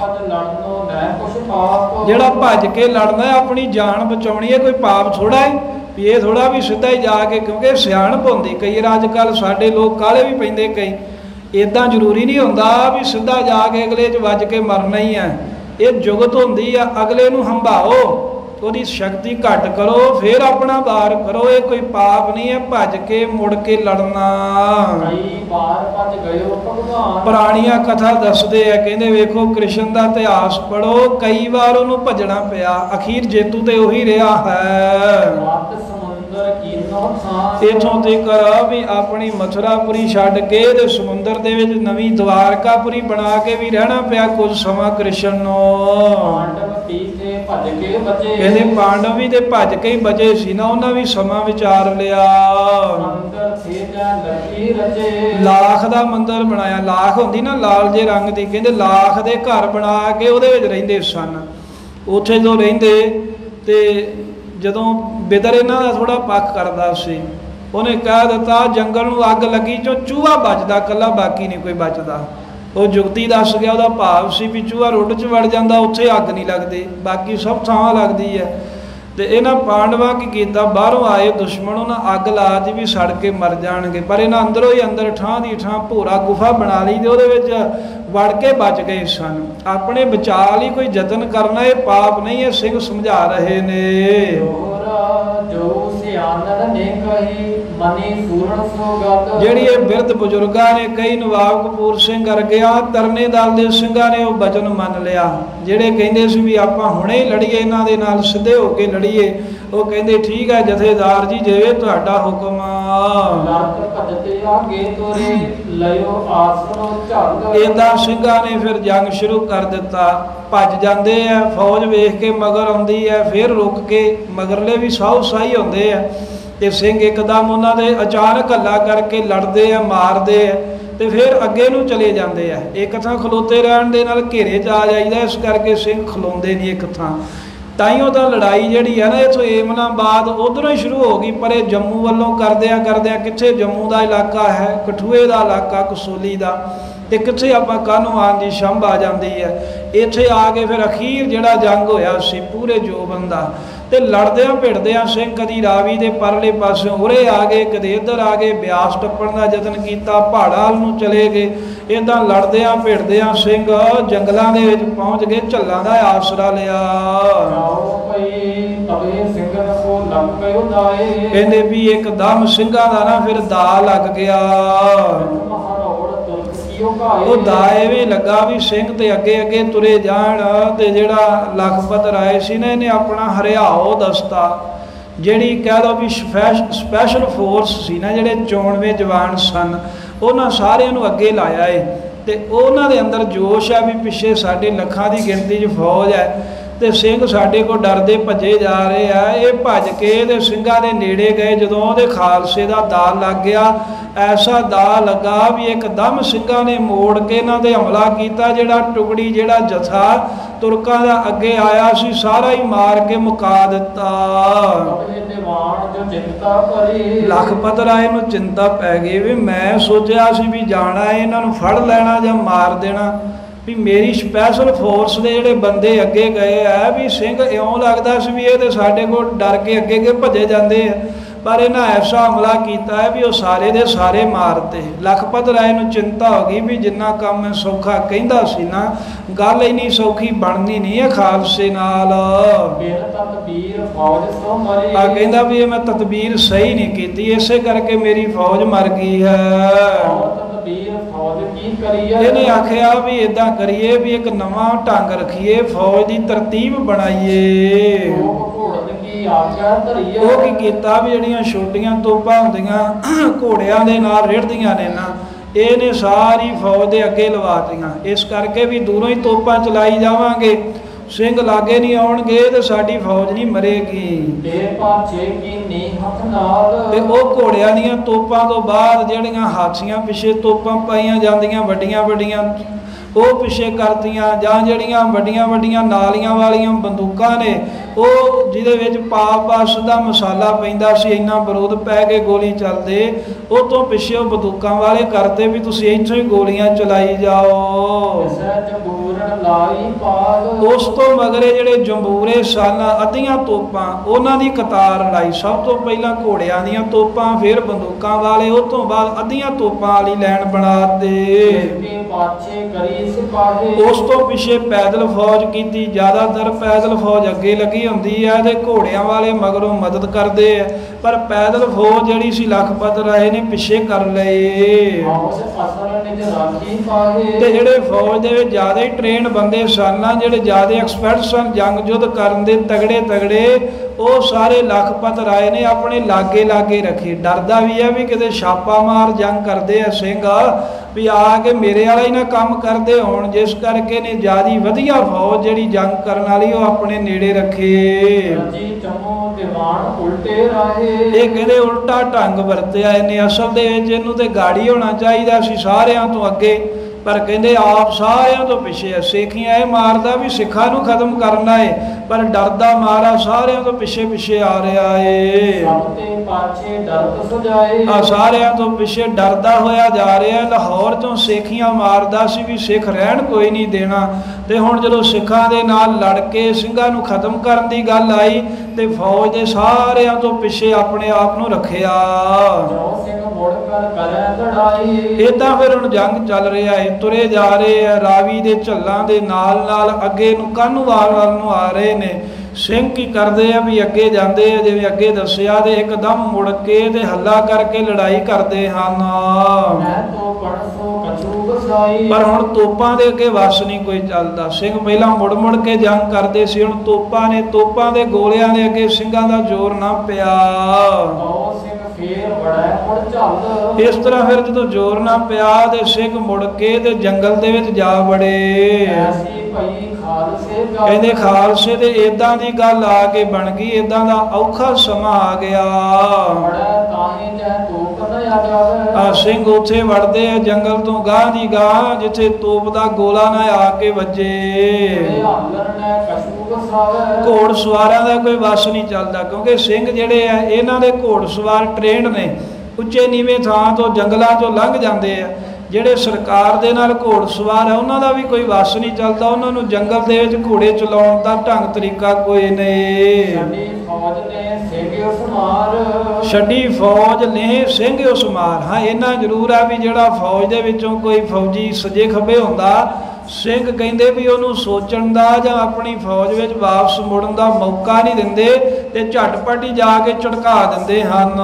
ਜਿਹੜਾ ਭੱਜ ਕੇ ਲੜਨਾ ਹੈ ਆਪਣੀ ਜਾਨ ਬਚਾਉਣੀ ਹੈ, ਕੋਈ ਪਾਪ ਥੋੜਾ ਹੈ ਵੀ ਇਹ ਥੋੜਾ ਵੀ ਸਿੱਧਾ ਹੀ ਜਾ ਕੇ, ਕਿਉਂਕਿ ਸਿਆਣਪ ਹੁੰਦੀ ਕਈ ਵਾਰ ਅੱਜ ਕੱਲ੍ਹ ਸਾਡੇ ਲੋਕ ਕਾਹਲੇ ਵੀ ਪੈਂਦੇ ਕਈ, ਇੱਦਾਂ ਜ਼ਰੂਰੀ ਨਹੀਂ ਹੁੰਦਾ ਵੀ ਸਿੱਧਾ ਜਾ ਕੇ ਅਗਲੇ 'ਚ ਵੱਜ ਕੇ ਮਰਨਾ ਹੀ ਹੈ। ਇਹ ਜੁਗਤ ਹੁੰਦੀ ਆ, ਅਗਲੇ ਨੂੰ ਹੰਭਾਓ, ਉਹਦੀ ਸ਼ਕਤੀ ਘੱਟ ਕਰੋ, ਫਿਰ ਆਪਣਾ ਵਾਰ ਕਰੋ। ਇਹ ਕੋਈ ਪਾਪ ਨਹੀਂ ਹੈ ਭੱਜ ਕੇ ਮੁੜ ਕੇ ਲੜਨਾ। ਪੁਰਾਣੀਆਂ ਕਥਾ ਦੱਸਦੇ ਆ, ਕਹਿੰਦੇ ਵੇਖੋ ਕ੍ਰਿਸ਼ਨ ਦਾ ਇਤਿਹਾਸ ਪੜ੍ਹੋ, ਕਈ ਵਾਰ ਉਹਨੂੰ ਭੱਜਣਾ ਪਿਆ, ਅਖੀਰ ਜੇਤੂ ਤੇ ਉਹੀ ਰਿਹਾ ਹੈ। ਇਥੋਂ ਤੀਕਰ ਵੀ ਆਪਣੀ ਮਥੁਰਾਪੁਰੀ ਛੱਡ ਕੇ ਤੇ ਸਮੁੰਦਰ ਦੇ ਵਿੱਚ ਨਵੀਂ ਦਵਾਰਕਾਪੁਰੀ ਬਣਾ ਕੇ ਵੀ ਰਹਿਣਾ ਪਿਆ ਕੁਝ ਸਮਾਂ ਕ੍ਰਿਸ਼ਨ ਨੂੰ। ਕਹਿੰਦੇ ਪਾਂਡਵ ਵੀ ਤੇ ਭੱਜ ਕੇ ਹੀ ਬਚੇ ਸੀ ਨਾ, ਉਹਨਾਂ ਵੀ ਸਮਾਂ ਵਿਚਾਰ ਲਿਆ। ਲਾਖ ਦਾ ਮੰਦਰ ਬਣਾਇਆ, ਲਾਖ ਹੁੰਦੀ ਨਾ ਲਾਲ ਜੇ ਰੰਗ ਦੀ, ਕਹਿੰਦੇ ਲਾਖ ਦੇ ਘਰ ਬਣਾ ਕੇ ਉਹਦੇ ਵਿੱਚ ਰਹਿੰਦੇ ਸਨ। ਉੱਥੇ ਜਦੋਂ ਰਹਿੰਦੇ ਤੇ ਜਦੋਂ ਬਿਦਰ ਇਹਨਾਂ ਦਾ ਥੋੜਾ ਪੱਖ ਕਰਦਾ ਸੀ, ਉਹਨੇ ਕਹਿ ਦਿੱਤਾ ਜੰਗਲ ਨੂੰ ਅੱਗ ਲੱਗੀ ਚੋਂ ਚੂਹਾ ਬਚਦਾ ਇਕੱਲਾ, ਬਾਕੀ ਨਹੀਂ ਕੋਈ ਬਚਦਾ। ਉਹ ਜੁਗਤੀ ਦੱਸ ਗਿਆ, ਉਹਦਾ ਭਾਵ ਸੀ ਵੀ ਚੂਹਾ ਰੁੱਡ 'ਚ ਵੜ ਜਾਂਦਾ, ਉੱਥੇ ਅੱਗ ਨਹੀਂ ਲੱਗਦੀ, ਬਾਕੀ ਸਭ ਥਾਂ ਲੱਗਦੀ ਹੈ। ਤੇ ਇਹਨਾਂ ਪਾਂਡਵਾਂ ਕੀ ਕੀਤਾ, ਬਾਹਰੋਂ ਆਏ ਦੁਸ਼ਮਣ ਉਹਨਾਂ ਅੱਗ ਲਾ ਦਿੱਤੀ ਵੀ ਸੜ ਕੇ ਮਰ ਜਾਣਗੇ, ਪਰ ਇਹਨਾਂ ਅੰਦਰੋਂ ਹੀ ਅੰਦਰ ਠਾਂ ਦੀ ਠਾਂ ਭੋਰਾ ਗੁਫਾ ਬਣਾ ਲਈ ਤੇ ਉਹਦੇ ਵਿੱਚ ਵੜ ਕੇ ਬਚ ਗਏ ਸਨ। ਆਪਣੇ ਬਚਾਅ ਲਈ ਕੋਈ ਯਤਨ ਕਰਨਾ ਇਹ ਪਾਪ ਨਹੀਂ, ਇਹ ਸਿੰਘ ਸਮਝਾ ਰਹੇ ਨੇ। ਜਿਹੜੀ ਇਹ ਬਿਰਧ ਬਜ਼ੁਰਗਾਂ ਨੇ ਕਈ, ਨਵਾਬ ਕਪੂਰ ਸਿੰਘ ਵਰਗਿਆ ਤਰਨੇ ਦਲ ਦੇ ਸਿੰਘਾਂ ਨੇ ਉਹ ਬਚਨ ਮੰਨ ਲਿਆ। ਜਿਹੜੇ ਕਹਿੰਦੇ ਸੀ ਵੀ ਆਪਾਂ ਹੁਣੇ ਹੀ ਲੜੀਏ ਇਹਨਾਂ ਦੇ ਨਾਲ, ਸਿੱਧੇ ਹੋ ਕੇ ਲੜੀਏ, ਉਹ ਕਹਿੰਦੇ ਠੀਕ ਹੈ ਜਥੇਦਾਰ ਜੀ, ਜਿਵੇਂ ਤੁਹਾਡਾ ਹੁਕਮ। ਏਦਾਂ ਸਿੰਘਾਂ ਨੇ ਫਿਰ ਜੰਗ ਸ਼ੁਰੂ ਕਰ ਦਿੱਤਾ। ਭੱਜ ਜਾਂਦੇ ਆ, ਫੌਜ ਵੇਖ ਕੇ ਮਗਰ ਆਉਂਦੀ ਹੈ, ਫਿਰ ਰੁਕ ਕੇ ਮਗਰਲੇ ਵੀ ਸਾਹ ਸਾਹੀ ਹੁੰਦੇ ਆ, ਤੇ ਸਿੰਘ ਇੱਕਦਮ ਉਹਨਾਂ ਦੇ ਅਚਾਨਕ ਹੱਲਾ ਕਰਕੇ ਲੜਦੇ ਆ, ਮਾਰਦੇ ਆ, ਤੇ ਫਿਰ ਅੱਗੇ ਨੂੰ ਚਲੇ ਜਾਂਦੇ ਆ। ਇੱਕ ਥਾਂ ਖਲੋਤੇ ਰਹਿਣ ਦੇ ਨਾਲ ਘੇਰੇ 'ਚ ਆ ਜਾਈਦਾ, ਇਸ ਕਰਕੇ ਸਿੰਘ ਖਲੋਂਦੇ ਨਹੀਂ ਇੱਕ ਥਾਂ। ਤਾਈਓ ਤਾਂ ਲੜਾਈ ਜਿਹੜੀ ਆ ਨਾ ਇੱਥੋਂ ਏਮਨਾਬਾਦ ਉਧਰੋਂ ਹੀ ਸ਼ੁਰੂ ਹੋ ਗਈ, ਪਰ ਇਹ ਜੰਮੂ ਵੱਲੋਂ ਕਰਦਿਆਂ ਕਰਦਿਆਂ ਕਿੱਥੇ ਜੰਮੂ ਦਾ ਇਲਾਕਾ ਹੈ, ਕਠੂਏ ਦਾ ਇਲਾਕਾ, ਕਸੂਲੀ ਦਾ, ਤੇ ਕਿੱਥੇ ਆਪਾਂ ਕਾਹਨੂੰਵਾਨ ਦੀ ਸ਼ੰਭ ਆ ਜਾਂਦੀ ਹੈ। ਇੱਥੇ ਆ ਕੇ ਫਿਰ ਅਖੀਰ ਜਿਹੜਾ ਜੰਗ ਹੋਇਆ ਸੀ ਪੂਰੇ ਜੋਬਨ ਦਾ, ਤੇ ਲੜਦਿਆਂ ਭਿੜਦਿਆਂ ਸਿੰਘ ਕਦੀ ਰਾਵੀ ਦੇ ਪਰਲੇ ਪਾਸਿਓਂ ਉਰੇ ਆ ਗਏ, ਕਦੇ ਇੱਧਰ ਆ ਗਏ, ਬਿਆਸ ਟੱਪਣ ਦਾ ਯਤਨ ਕੀਤਾ, ਪਹਾੜਾਂ ਨੂੰ ਚਲੇ ਗਏ। ਇੱਦਾਂ ਲੜਦਿਆਂ ਭਿੜਦਿਆਂ ਸਿੰਘ ਜੰਗਲਾਂ ਦੇ ਵਿੱਚ ਪਹੁੰਚ ਗਏ, ਝੱਲਾਂ ਦਾ ਆਸਰਾ ਲਿਆ। ਕਹਿੰਦੇ ਵੀ ਇੱਕਦਮ ਸਿੰਘਾਂ ਦਾ ਨਾ ਫਿਰ ਦਾ ਲੱਗ ਗਿਆ। ਉਹ ਦਾ ਐਵੇਂ ਲੱਗਾ ਵੀ ਸਿੰਘ ਤੇ ਅੱਗੇ ਅੱਗੇ ਤੁਰੇ ਜਾਣ, ਤੇ ਜਿਹੜਾ ਲਖਪਤ ਰਾਏ ਸੀ ਨਾ, ਇਹਨੇ ਆਪਣਾ ਹਰਿਆਓ ਦਸਤਾ, ਜਿਹੜੀ ਕਹਿ ਲਓ ਵੀ ਸਪੈਸ਼ਲ ਫੋਰਸ ਸੀ ਨਾ, ਜਿਹੜੇ ਚੋਣਵੇਂ ਜਵਾਨ ਸਨ, ਉਹਨਾਂ ਸਾਰਿਆਂ ਨੂੰ ਅੱਗੇ ਲਾਇਆ ਏ। ਤੇ ਉਹਨਾਂ ਦੇ ਅੰਦਰ ਜੋਸ਼ ਆ ਵੀ ਪਿੱਛੇ ਸਾਡੇ ਲੱਖਾਂ ਦੀ ਗਿਣਤੀ 'ਚ ਫੌਜ ਹੈ, ਤੇ ਸਿੰਘ ਸਾਡੇ ਕੋਲ ਡਰਦੇ ਭੱਜੇ ਜਾ ਰਹੇ ਆ। ਇਹ ਭੱਜ ਕੇ ਤੇ ਸਿੰਘਾਂ ਦੇ ਨੇੜੇ ਗਏ, ਜਦੋਂ ਉਹਦੇ ਖਾਲਸੇ ਦਾ ਦਾਅ ਲੱਗ ਗਿਆ, ਐਸਾ ਦਾਅ ਲੱਗਾ ਵੀ ਇੱਕਦਮ ਸਿੰਘਾਂ ਨੇ ਮੋੜ ਕੇ ਇਹਨਾਂ ਤੇ ਹਮਲਾ ਕੀਤਾ। ਜਿਹੜਾ ਟੁਕੜੀ, ਜਿਹੜਾ ਜਥਾ ਤੁਰਕਾਂ ਦਾ ਅੱਗੇ ਆਇਆ ਸੀ, ਸਾਰਾ ਹੀ ਮਾਰ ਕੇ ਮੁਕਾ ਦਿੱਤਾ। ਲਖਪਤ ਰਾਏ ਨੂੰ ਚਿੰਤਾ ਪੈ ਗਈ ਵੀ ਮੈਂ ਸੋਚਿਆ ਸੀ ਵੀ ਜਾਣਾ ਇਹਨਾਂ ਨੂੰ ਫੜ ਲੈਣਾ ਜਾਂ ਮਾਰ ਦੇਣਾ, ਵੀ ਮੇਰੀ ਸਪੈਸ਼ਲ ਫੋਰਸ ਦੇ ਜਿਹੜੇ ਬੰਦੇ ਅੱਗੇ ਗਏ ਆ, ਵੀ ਸਿੰਘ ਇਉਂ ਲੱਗਦਾ ਸੀ ਵੀ ਇਹ ਤੇ ਸਾਡੇ ਕੋਲ ਡਰ ਕੇ ਅੱਗੇ ਅੱਗੇ ਭੱਜੇ ਜਾਂਦੇ ਆ, ਪਰ ਇਹਨਾਂ ਐਸਾ ਹਮਲਾ ਕੀਤਾ ਹੈ ਵੀ ਉਹ ਸਾਰੇ ਦੇ ਸਾਰੇ ਮਾਰਤੇ। ਲਖਪਤ ਰਾਏ ਨੂੰ ਚਿੰਤਾ ਹੋ ਗਈ ਵੀ ਜਿੰਨਾ ਕੰਮ ਮੈਂ ਸੌਖਾ ਕਹਿੰਦਾ ਸੀ ਨਾ, ਗੱਲ ਇੰਨੀ ਸੌਖੀ ਬਣਨੀ ਨਹੀਂ ਹੈ ਖਾਲਸੇ ਨਾਲ। ਆ ਕਹਿੰਦਾ ਵੀ ਇਹ ਮੈਂ ਤਦਬੀਰ ਸਹੀ ਨਹੀਂ ਕੀਤੀ, ਇਸੇ ਕਰਕੇ ਮੇਰੀ ਫੌਜ ਮਰ ਗਈ ਹੈ। की करिए। ਇਹਨੇ ਆਖਿਆ ਵੀ ਇਦਾਂ ਕਰੀਏ ਵੀ ਇੱਕ ਨਵਾਂ ਢੰਗ ਰੱਖੀਏ, ਫੌਜ ਦੀ ਤਰਤੀਬ ਬਣਾਈਏ। ਲੋਕ ਘੋੜਨ ਕੀ ਆਗਿਆ ਧਰੀਏ। ਉਹ ਕੀ ਕੀਤਾ ਵੀ ਜਿਹੜੀਆਂ ਛੋਟੀਆਂ ਤੋਪਾਂ ਹੁੰਦੀਆਂ ਘੋੜਿਆਂ ਦੇ ਨਾਲ ਰਿੜਦੀਆਂ ਨੇ ਨਾ, ਇਹਨੇ ਸਾਰੀ ਫੌਜ ਦੇ ਅੱਗੇ ਲਵਾਤੀਆਂ। ਇਸ ਕਰਕੇ ਵੀ ਦੂਰੋਂ ਹੀ ਤੋਪਾਂ ਚਲਾਈ ਜਾਵਾਂਗੇ, ਸਿੰਘ ਲਾਗੇ ਨਹੀਂ ਆਉਣਗੇ ਤੇ ਸਾਡੀ ਫੌਜ ਨਹੀਂ ਮਰੇਗੀ। ਤੇ ਪਾਛੇ ਕੀਨੀ ਹੱਥ ਨਾਲ। ਤੇ ਉਹ ਘੋੜਿਆਂ ਦੀਆਂ ਤੋਪਾਂ ਤੋਂ ਬਾਅਦ ਜਿਹੜੀਆਂ ਹਾਥੀਆਂ ਪਿੱਛੇ ਤੋਪਾਂ ਪਾਈਆਂ ਜਾਂਦੀਆਂ ਵੱਡੀਆਂ ਵੱਡੀਆਂ, ਉਹ ਪਿੱਛੇ ਕਰਤੀਆਂ। ਜਾਂ ਜਿਹੜੀਆਂ ਵੱਡੀਆਂ ਵੱਡੀਆਂ ਨਾਲੀਆਂ ਵਾਲੀਆਂ ਬੰਦੂਕਾਂ ਨੇ, ਉਹ ਜਿਹਦੇ ਵਿੱਚ ਪਾਪ ਪਾਸ ਦਾ ਮਸਾਲਾ ਪੈਂਦਾ ਸੀ, ਇੰਨਾ ਬਰੂਦ ਪੈ ਕੇ ਗੋਲੀ ਚੱਲਦੇ, ਉਹ ਤੋਂ ਪਿੱਛੇ ਉਹ ਬੰਦੂਕਾਂ ਵਾਲੇ ਕਰਦੇ ਵੀ ਤੁਸੀਂ ਇੱਥੋਂ ਹੀ ਗੋਲੀਆਂ ਚਲਾਈ ਜਾਓ। ਲਾਈ ਪਾਗ। ਉਸ ਤੋਂ ਮਗਰੇ ਜਿਹੜੇ ਜੰਬੂਰੇ ਸਨ, ਅੱਧੀਆਂ ਤੋਪਾਂ, ਉਹਨਾਂ ਦੀ ਕਤਾਰ ਲਾਈ। ਸਭ ਤੋਂ ਪਹਿਲਾਂ ਘੋੜਿਆਂ ਦੀਆਂ ਤੋਪਾਂ, ਫਿਰ ਬੰਦੂਕਾਂ ਵਾਲੇ, ਉਹ ਤੋਂ ਬਾਅਦ ਅੱਧੀਆਂ ਤੋਪਾਂ ਵਾਲੀ ਲਾਈਨ ਬਣਾ ਦੇ। ਪਾਛੇ ਕਰੀ ਸਿਪਾਹੀ। ਉਸ ਤੋਂ ਪਿੱਛੇ ਪੈਦਲ ਫੌਜ ਕੀਤੀ। ਜ਼ਿਆਦਾਤਰ ਪੈਦਲ ਫੌਜ ਅੱਗੇ ਲੱਗੀ ਹੁੰਦੀ ਹੈ ਤੇ ਘੋੜਿਆਂ ਵਾਲੇ ਮਗਰੋਂ ਮਦਦ ਕਰਦੇ ਆ, ਪਰ ਪੈਦਲ ਫੌਜ ਜਿਹੜੀ ਸੀ ਲਖਪਤ ਰਾਏ ਨੇ ਪਿੱਛੇ ਕਰ ਲਏ। ਤੇ ਜਿਹੜੇ ਫੌਜ ਦੇ ਵਿੱਚ ਜ਼ਿਆਦਾ ਹੀ ਟ੍ਰੇਨ ਬੰਦੇ ਸਨ, ਜਿਹੜੇ ਜ਼ਿਆਦਾ ਐਕਸਪਰਟ ਸਨ ਜੰਗ ਯੁੱਧ ਕਰਨ ਦੇ, ਤਗੜੇ ਤਗੜੇ, ਉਹ ਸਾਰੇ ਲਖਪਤ ਰਾਏ ਨੇ ਆਪਣੇ ਲਾਗੇ ਲਾਗੇ ਰੱਖੇ। ਡਰਦਾ ਵੀ ਹੈ ਵੀ ਕਿਤੇ ਛਾਪਾ ਮਾਰ ਜੰਗ ਕਰਦੇ ਆ ਸਿੰਘ, ਵੀ ਆ ਕੇ ਮੇਰੇ ਵਾਲਾ ਹੀ ਨਾ ਕੰਮ ਕਰਦੇ ਹੋਣ, ਜਿਸ ਕਰਕੇ ਨੇ ਜਿਆਦੀ ਵਧੀਆ ਫੌਜ ਜਿਹੜੀ ਜੰਗ ਕਰਨ ਵਾਲੀ ਉਹ ਆਪਣੇ ਨੇੜੇ ਰੱਖੇ। ਉਲਟੇ ਰਾਹੇ। ਇਹ ਕਹਿੰਦੇ ਉਲਟਾ ਢੰਗ ਵਰਤਿਆ ਇਹਨੇ। ਅਸਲ ਦੇ ਵਿੱਚ ਇਹਨੂੰ ਤੇ ਗਾੜੀ ਹੋਣਾ ਚਾਹੀਦਾ ਸੀ ਸਾਰਿਆਂ ਤੋਂ ਅੱਗੇ, ਪਰ ਕਹਿੰਦੇ ਆਪ ਸਾਰਿਆਂ ਤੋਂ ਪਿੱਛੇ। ਸੇਖੀਆਂ ਇਹ ਮਾਰਦਾ ਵੀ ਸਿੱਖਾਂ ਨੂੰ ਖਤਮ ਕਰਨਾ ਹੈ, ਪਰ ਡਰਦਾ ਮਾਰਾ ਸਾਰਿਆਂ ਤੋਂ ਪਿੱਛੇ ਪਿੱਛੇ ਆ ਰਿਹਾ ਏ। ਆ ਸਾਰਿਆਂ ਤੋਂ ਪਿੱਛੇ ਡਰਦਾ ਹੋਇਆ ਜਾ ਰਿਹਾ। ਲਾਹੌਰ ਤੋਂ ਸੇਖੀਆਂ ਮਾਰਦਾ ਸੀ ਵੀ ਸਿੱਖ ਰਹਿਣ ਕੋਈ ਨਹੀਂ ਦੇਣਾ, ਤੇ ਹੁਣ ਜਦੋਂ ਸਿੱਖਾਂ ਦੇ ਨਾਲ ਲੜ ਕੇ ਸਿੰਘਾਂ ਨੂੰ ਖਤਮ ਕਰਨ ਦੀ ਗੱਲ ਆਈ ਤੇ ਫੌਜ ਦੇ ਸਾਰਿਆਂ ਤੋਂ ਪਿੱਛੇ ਆਪਣੇ ਆਪ ਨੂੰ ਰੱਖਿਆ। ਏਦਾਂ ਫਿਰ ਹੁਣ ਜੰਗ ਚੱਲ ਰਿਹਾ ਹੈ, ਤੁਰੇ ਜਾ ਰਹੇ ਆ ਰਾਵੀ ਦੇ ਝੱਲਾਂ ਦੇ ਨਾਲ ਨਾਲ, ਅੱਗੇ ਨੂੰ ਕਾਹਨੂੰਵਾਲ ਵੱਲ ਨੂੰ ਆ ਰਹੇ ਨੇ। ਸਿੰਘ ਕੀ ਕਰਦੇ ਆ ਵੀ ਅੱਗੇ ਜਾਂਦੇ ਆ, ਜਿਵੇਂ ਅੱਗੇ ਦੱਸਿਆ, ਤੇ ਇੱਕਦਮ ਮੁੜ ਕੇ ਤੇ ਹੱਲਾ ਕਰਕੇ ਲੜਾਈ ਕਰਦੇ ਹਨ। ਪਰ ਹੁਣ ਤੋਪਾਂ ਦੇ ਅੱਗੇ ਵਸ ਨਹੀਂ ਕੋਈ ਚੱਲਦਾ। ਸਿੰਘ ਪਹਿਲਾਂ ਮੁੜ ਮੁੜ ਕੇ ਜੰਗ ਕਰਦੇ ਸੀ, ਹੁਣ ਤੋਪਾਂ ਨੇ, ਤੋਪਾਂ ਦੇ ਗੋਲਿਆਂ ਦੇ ਅੱਗੇ ਸਿੰਘਾਂ ਦਾ ਜ਼ੋਰ ਨਾ ਪਿਆ। ਇਸ ਤਰ੍ਹਾਂ ਫਿਰ ਜਦੋਂ ਜ਼ੋਰ ਨਾ ਪਿਆ ਤੇ ਸਿੰਘ ਮੁੜ ਕੇ ਤੇ ਜੰਗਲ ਦੇ ਵਿੱਚ ਜਾ ਵੜੇ। ਕਹਿੰਦੇ ਖਾਲਸੇ ਤੇ ਏਦਾਂ ਦੀ ਗੱਲ ਆ ਕੇ ਬਣ ਗਈ, ਏਦਾਂ ਦਾ ਔਖਾ ਸਮਾਂ ਆ ਗਿਆ। ਆ ਸਿੰਘ ਉੱਥੇ ਵੜਦੇ ਆ ਜੰਗਲ ਤੋਂ ਗਾਂ ਦੀ ਗਾਂ, ਜਿੱਥੇ ਤੋਪ ਦਾ ਗੋਲਾ ਨਾ ਆ ਕੇ ਵੱਜੇ। ਘੋੜ ਸਵਾਰਾਂ ਦਾ ਕੋਈ ਵਸ ਨਹੀਂ ਚੱਲਦਾ, ਕਿਉਂਕਿ ਸਿੰਘ ਜਿਹੜੇ ਆ ਇਹਨਾਂ ਦੇ ਘੋੜ ਸਵਾਰ ਟ੍ਰੇਨਡ ਨੇ, ਉੱਚੇ ਨੀਵੇਂ ਥਾਂ ਤੋਂ ਜੰਗਲਾਂ ਚੋਂ ਲੰਘ ਜਾਂਦੇ ਆ। ਜਿਹੜੇ ਸਰਕਾਰ ਦੇ ਨਾਲ ਘੋੜ ਸਵਾਰ ਆ ਉਹਨਾਂ ਦਾ ਵੀ ਕੋਈ ਵਸ ਨਹੀਂ ਚੱਲਦਾ, ਉਹਨਾਂ ਨੂੰ ਜੰਗਲ ਦੇ ਵਿੱਚ ਘੋੜੇ ਚਲਾਉਣ ਦਾ ਢੰਗ ਤਰੀਕਾ ਕੋਈ ਨਹੀਂ। ਛੱਡੀ ਫੌਜ ਨੇ ਸਿੰਘ ਉਸ ਮਾਰ। ਹਾਂ ਇੰਨਾ ਜ਼ਰੂਰ ਆ ਵੀ ਜਿਹੜਾ ਫੌਜ ਦੇ ਵਿੱਚੋਂ ਕੋਈ ਫੌਜੀ ਸੱਜੇ ਖੱਬੇ ਹੁੰਦਾ, ਸਿੰਘ ਕਹਿੰਦੇ ਵੀ ਉਹਨੂੰ ਸੋਚਣ ਦਾ ਜਾਂ ਆਪਣੀ ਫੌਜ ਵਿੱਚ ਵਾਪਸ ਮੁੜਨ ਦਾ ਮੌਕਾ ਨਹੀਂ ਦਿੰਦੇ ਤੇ ਝਟਪਟ ਹੀ ਜਾ ਕੇ ਝਟਕਾ ਦਿੰਦੇ ਹਨ।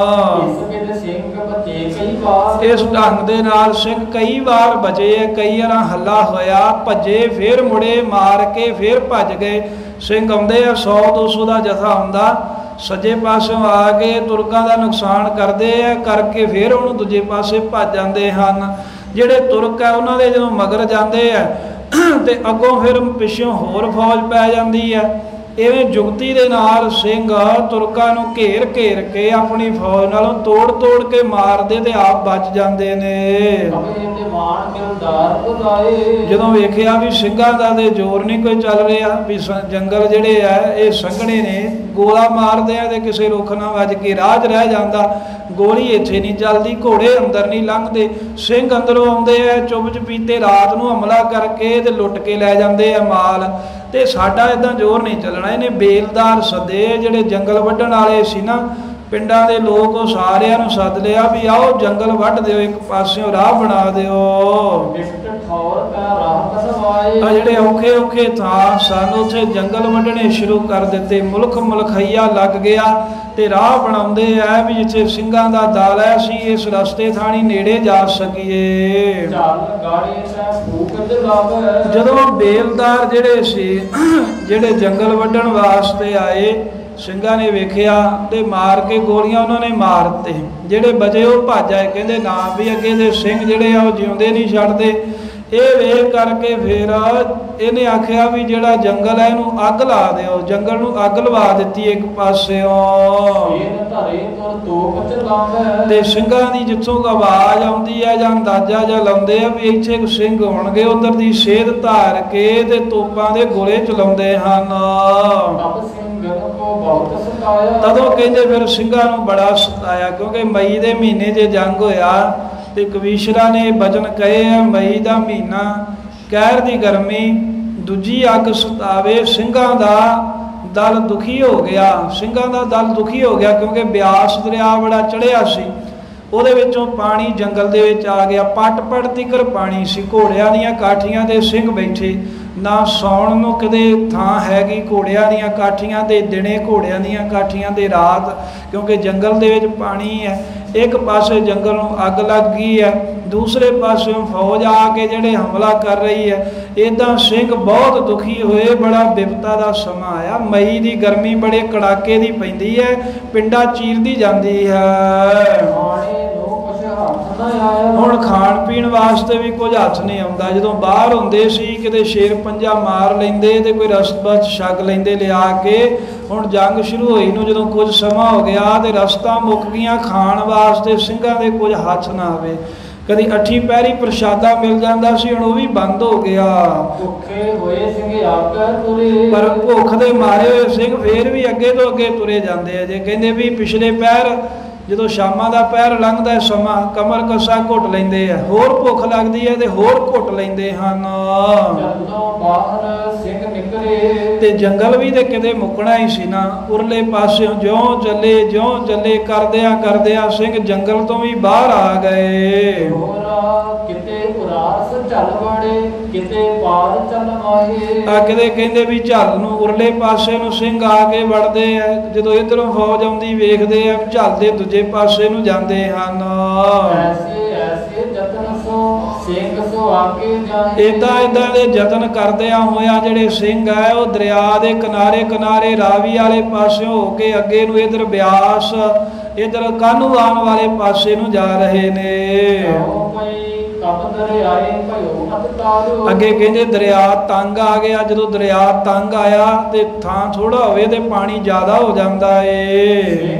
ਇਸ ਢੰਗ ਦੇ ਨਾਲ ਸਿੰਘ ਕਈ ਵਾਰ ਬਚੇ, ਕਈ ਵਾਰ ਹੱਲਾ ਹੋਇਆ, ਭੱਜੇ, ਫਿਰ ਮੁੜੇ, ਮਾਰ ਕੇ ਫਿਰ ਭੱਜ ਗਏ। ਸਿੰਘ ਆਉਂਦੇ ਆ, ਸੌ ਦੋ ਸੌ ਦਾ ਜਥਾ ਹੁੰਦਾ, ਸੱਜੇ ਪਾਸੋਂ ਆ ਕੇ ਤੁਰਕਾਂ ਦਾ ਨੁਕਸਾਨ ਕਰਦੇ ਆ, ਕਰਕੇ ਫਿਰ ਉਹਨੂੰ ਦੂਜੇ ਪਾਸੇ ਭੱਜ ਜਾਂਦੇ ਹਨ। ਜਿਹੜੇ ਤੁਰਕ ਆ ਉਹਨਾਂ ਦੇ ਜਦੋਂ ਮਗਰ ਜਾਂਦੇ ਆ ਤੇ ਅੱਗੋਂ ਫਿਰ ਪਿੱਛੋਂ ਹੋਰ ਫੌਜ ਪੈ ਜਾਂਦੀ ਆ। ਇਵੇਂ ਜੁਗਤੀ ਦੇ ਨਾਲ ਸਿੰਘ ਤੁਰਕਾਂ ਨੂੰ ਘੇਰ ਘੇਰ ਕੇ ਆਪਣੀ ਫੌਜ ਨਾਲੋਂ ਤੋੜ ਤੋੜ ਕੇ ਮਾਰਦੇ ਤੇ ਆਪ ਬਚ ਜਾਂਦੇ ਨੇ। ਜਦੋਂ ਵੇਖਿਆ ਵੀ ਸਿੰਘਾਂ ਦਾ ਤੇ ਜ਼ੋਰ ਨਹੀਂ ਕੋਈ ਚੱਲ ਰਿਹਾ, ਵੀ ਜੰਗਲ ਜਿਹੜੇ ਆ ਇਹ ਸੰਘਣੇ ਨੇ, ਗੋਲਾ ਮਾਰਦੇ ਆ ਤੇ ਕਿਸੇ ਰੁੱਖ ਨਾਲ ਵੱਜ ਕੇ ਰਾਹ 'ਚ ਰਹਿ ਜਾਂਦਾ, ਗੋਲੀ ਇੱਥੇ ਨਹੀਂ ਚੱਲਦੀ, ਘੋੜੇ ਅੰਦਰ ਨਹੀਂ ਲੰਘਦੇ। ਸਿੰਘ ਅੰਦਰੋਂ ਆਉਂਦੇ ਆ ਚੁੱਪ ਚਪੀਤੇ, ਰਾਤ ਨੂੰ ਹਮਲਾ ਕਰਕੇ ਤੇ ਲੁੱਟ ਕੇ ਲੈ ਜਾਂਦੇ ਆ ਮਾਲ। ਤੇ ਸਾਡਾ ਇਦਾਂ ਜ਼ੋਰ ਨਹੀਂ ਚੱਲਣਾ। ਇਹਨੇ ਬੇਲਦਾਰ ਸੱਦੇ, ਜਿਹੜੇ ਜੰਗਲ ਵੱਢਣ ਵਾਲੇ ਸੀ ਨਾ ਪਿੰਡਾਂ ਦੇ ਲੋਕ, ਉਹ ਸਾਰਿਆਂ ਨੂੰ ਸੱਦ ਲਿਆ ਵੀ ਆਓ ਜੰਗਲ ਵੱਢ ਦਿਓ, ਇੱਕ ਪਾਸਿਓਂ ਰਾਹ ਬਣਾ ਦਿਓ। ਆ ਜਿਹੜੇ ਔਖੇ ਔਖੇ ਥਾਂ ਸਨ ਉੱਥੇ ਜੰਗਲ ਵੱਢਣੇ ਸ਼ੁਰੂ ਕਰ ਦਿੱਤੇ। ਮੁਲਕ ਮਲਖਈਆ ਲੱਗ ਗਿਆ ਤੇ ਰਾਹ ਬਣਾਉਂਦੇ ਆ ਵੀ ਜਿੱਥੇ ਸਿੰਘਾਂ ਦਾ ਦਲ ਹੈ ਅਸੀਂ ਇਸ ਰਸਤੇ ਥਾਣੀ ਨੇੜੇ ਜਾ ਸਕੀਏ। ਜਦੋਂ ਬੇਲਦਾਰ ਜਿਹੜੇ ਸੀ ਜਿਹੜੇ ਜੰਗਲ ਵੱਢਣ ਵਾਸਤੇ ਆਏ ਸਿੰਘਾਂ ਨੇ ਵੇਖਿਆ ਤੇ ਮਾਰ ਕੇ ਗੋਲੀਆਂ ਉਹਨਾਂ ਨੇ ਮਾਰ ਦਿੱਤੇ। ਜਿਹੜੇ ਬਚੇ ਉਹ ਭੱਜ ਆਏ, ਕਹਿੰਦੇ ਨਾ ਵੀ ਅੱਗੇ ਦੇ ਸਿੰਘ ਜਿਹੜੇ ਆ ਉਹ ਜਿਉਂਦੇ ਨਹੀਂ ਛੱਡਦੇ। ਇਹ ਵੇਖ ਕਰਕੇ ਫਿਰ ਇਹਨੇ ਆਖਿਆ ਵੀ ਜਿਹੜਾ ਜੰਗਲ ਹੈ ਇਹਨੂੰ ਅੱਗ ਲਾ ਦਿਓ। ਜੰਗਲ ਨੂੰ ਅੱਗ ਲਵਾ ਦਿੱਤੀ ਇੱਕ ਪਾਸਿਓਂ ਤੇ ਸਿੰਘਾਂ ਦੀ ਜਿੱਥੋਂ ਆਵਾਜ਼ ਆਉਂਦੀ ਹੈ ਜਾਂ ਅੰਦਾਜ਼ਾ ਜਾਂ ਲਾਉਂਦੇ ਆ ਵੀ ਇੱਥੇ ਇੱਕ ਸਿੰਘ ਹੋਣਗੇ, ਉਧਰ ਦੀ ਸੇਧ ਧਾਰ ਕੇ ਤੇ ਤੋਪਾਂ ਦੇ ਗੋਲੇ ਚਲਾਉਂਦੇ ਹਨ। ਤਦੋਂ ਕਹਿੰਦੇ ਫਿਰ ਸਿੰਘਾਂ ਨੂੰ ਬੜਾ ਸਤਾਇਆ ਕਿਉਂਕਿ ਮਈ ਦੇ ਮਹੀਨੇ 'ਚ ਜੰਗ ਹੋਇਆ ਤੇ ਕਵੀਸ਼ਰਾਂ ਨੇ ਬਚਨ ਕਹੇ ਆ ਮਈ ਦਾ ਮਹੀਨਾ ਕਹਿਰ ਦੀ ਗਰਮੀ ਦੂਜੀ ਅੱਗ ਸਤਾਵੇ। ਸਿੰਘਾਂ ਦਾ ਦਲ ਦੁਖੀ ਹੋ ਗਿਆ ਸਿੰਘਾਂ ਦਾ ਦਲ ਦੁਖੀ ਹੋ ਗਿਆ ਕਿਉਂਕਿ ਬਿਆਸ ਦਰਿਆ ਬੜਾ ਚੜਿਆ ਸੀ, ਉਹਦੇ ਵਿੱਚੋਂ ਪਾਣੀ ਜੰਗਲ ਦੇ ਵਿੱਚ ਆ ਗਿਆ। ਪੱਟ ਪੱਟ ਤਿਕਰ ਪਾਣੀ ਸੀ, ਘੋੜਿਆਂ ਦੀਆਂ ਕਾਠੀਆਂ ਦੇ ਸਿੰਘ ਬੈਠੇ, ਨਾ ਸੌਣ ਨੂੰ ਕਿਤੇ ਥਾਂ ਹੈਗੀ। ਘੋੜਿਆਂ ਦੀਆਂ ਕਾਠੀਆਂ ਦੇ ਦਿਨੇ, ਘੋੜਿਆਂ ਦੀਆਂ ਕਾਠੀਆਂ ਦੇ ਰਾਤ, ਕਿਉਂਕਿ ਜੰਗਲ ਦੇ ਵਿੱਚ ਪਾਣੀ ਹੈ। ਇੱਕ ਪਾਸੇ ਜੰਗਲ ਨੂੰ ਅੱਗ ਲੱਗ ਗਈ ਹੈ, ਦੂਸਰੇ ਪਾਸਿਓਂ ਫੌਜ ਆ ਕੇ ਜਿਹੜੇ ਹਮਲਾ ਕਰ ਰਹੀ ਹੈ। ਇੱਦਾਂ ਸਿੰਘ ਬਹੁਤ ਦੁਖੀ ਹੋਏ, ਬੜਾ ਬਿਪਤਾ ਦਾ ਸਮਾਂ ਆਇਆ। ਮਈ ਦੀ ਗਰਮੀ ਬੜੇ ਕੜਾਕੇ ਦੀ ਪੈਂਦੀ ਹੈ, ਪਿੰਡਾਂ ਚੀਰਦੀ ਜਾਂਦੀ ਹੈ। ਹੁਣ ਖਾਣ ਪੀਣ ਵਾਸਤੇ ਵੀ ਕੁਝ ਹੱਥ ਨਹੀਂ ਆਉਂਦਾ। ਜਦੋਂ ਬਾਹਰ ਹੁੰਦੇ ਸੀ ਕਿਤੇ ਸ਼ੇਰ ਪੰਜਾ ਮਾਰ ਲੈਂਦੇ ਤੇ ਕੋਈ ਰਸਬਤ ਛਕ ਲੈਂਦੇ ਲਿਆ ਕੇ। ਹੁਣ ਜੰਗ ਸ਼ੁਰੂ ਹੋਈ ਨੂੰ ਜਦੋਂ ਕੁਝ ਸਮਾਂ ਹੋ ਗਿਆ ਤੇ ਰਸਤਾਂ ਮੁੱਕ ਗਈਆਂ, ਖਾਣ ਵਾਸਤੇ ਸਿੰਘਾਂ ਦੇ ਕੁਝ ਹੱਥ ਨਾ ਆਵੇ। ਕਦੀ ਅੱਠੀ ਪੈਰੀ ਪ੍ਰਸ਼ਾਦਾ ਮਿਲ ਜਾਂਦਾ ਸੀ, ਹੁਣ ਉਹ ਵੀ ਬੰਦ ਹੋ ਗਿਆ। ਭੁੱਖੇ ਹੋਏ ਸਿੰਘ ਆਗਰ ਤੁਰੇ, ਪਰ ਭੁੱਖ ਦੇ ਮਾਰੇ ਹੋਏ ਸਿੰਘ ਫੇਰ ਵੀ ਅੱਗੇ ਤੋਂ ਅੱਗੇ ਤੁਰੇ ਜਾਂਦੇ ਆ। ਜੇ ਕਹਿੰਦੇ ਵੀ ਪਿਛਲੇ ਪੈਰ ਜਦੋਂ ਸ਼ਾਮਾਂ ਦਾ ਪੈਰ ਲੰਘਦਾ ਸਮਾਂ ਕਮਰ ਕੱਸਾ ਘੁੱਟ ਲੈਂਦੇ ਆ, ਹੋਰ ਭੁੱਖ ਲੱਗਦੀ ਹੈ ਤੇ ਹੋਰ ਘੁੱਟ ਲੈਂਦੇ ਹਨ। ਜਦੋਂ ਬਾਹਰ ਸਿੰਘ ਨਿਕਲੇ ਤੇ ਜੰਗਲ ਵੀ ਤੇ ਕਿਤੇ ਮੁੱਕਣਾ ਹੀ ਸੀ ਨਾ। ਉਰਲੇ ਪਾਸਿਓਂ ਜਿਉਂ ਚੱਲੇ ਜਿਉਂ ਚੱਲੇ ਕਰਦਿਆਂ ਕਰਦਿਆਂ ਸਿੰਘ ਜੰਗਲ ਤੋਂ ਵੀ ਬਾਹਰ ਆ ਗਏ। ਹੋਰ ਕਿਤੇ ਉਰਾਸ ਚੱਲ ਵੜੇ, ਕਿਤੇ ਪਾਰ ਚੱਲ ਮਾਹੇ। ਆ ਕਿਤੇ ਕਹਿੰਦੇ ਵੀ ਝੱਲ ਨੂੰ ਉਰਲੇ ਪਾਸੇ ਨੂੰ ਸਿੰਘ ਆ ਕੇ ਵੜਦੇ ਆ, ਜਦੋਂ ਇਧਰੋਂ ਫੌਜ ਆਉਂਦੀ ਵੇਖਦੇ ਆ ਝੱਲ ਦੇ ਦੂਜੇ ਪਾਸੇ ਨੂੰ ਜਾਂਦੇ ਹਨ। ਐਸੇ ਐਸੇ ਯਤਨ ਸੋ ਸਿੰਘ ਸੋ ਆਗੇ ਜਾਏ। ਇਦਾਂ ਇਦਾਂ ਦੇ ਯਤਨ ਕਰਦਿਆਂ ਹੋਇਆ ਜਿਹੜੇ ਸਿੰਘ ਆ ਉਹ ਦਰਿਆ ਦੇ ਕਿਨਾਰੇ ਕਿਨਾਰੇ ਰਾਵੀ ਵਾਲੇ ਪਾਸੇ ਹੋ ਕੇ ਅੱਗੇ ਨੂੰ ਇਧਰ ਬਿਆਸ ਇਧਰ ਕਾਹਨੂੰਵਾਨ ਵਾਲੇ ਪਾਸੇ ਨੂੰ ਜਾ ਰਹੇ ਨੇ। ਅੱਗੇ ਕਹਿੰਦੇ ਦਰਿਆ ਤੰਗ ਆ ਗਿਆ। ਜਦੋਂ ਦਰਿਆ ਤੰਗ ਆਇਆ ਤੇ ਥਾਂ ਥੋੜਾ ਹੋਵੇ ਤੇ ਪਾਣੀ ਜ਼ਿਆਦਾ ਹੋ ਜਾਂਦਾ ਏ।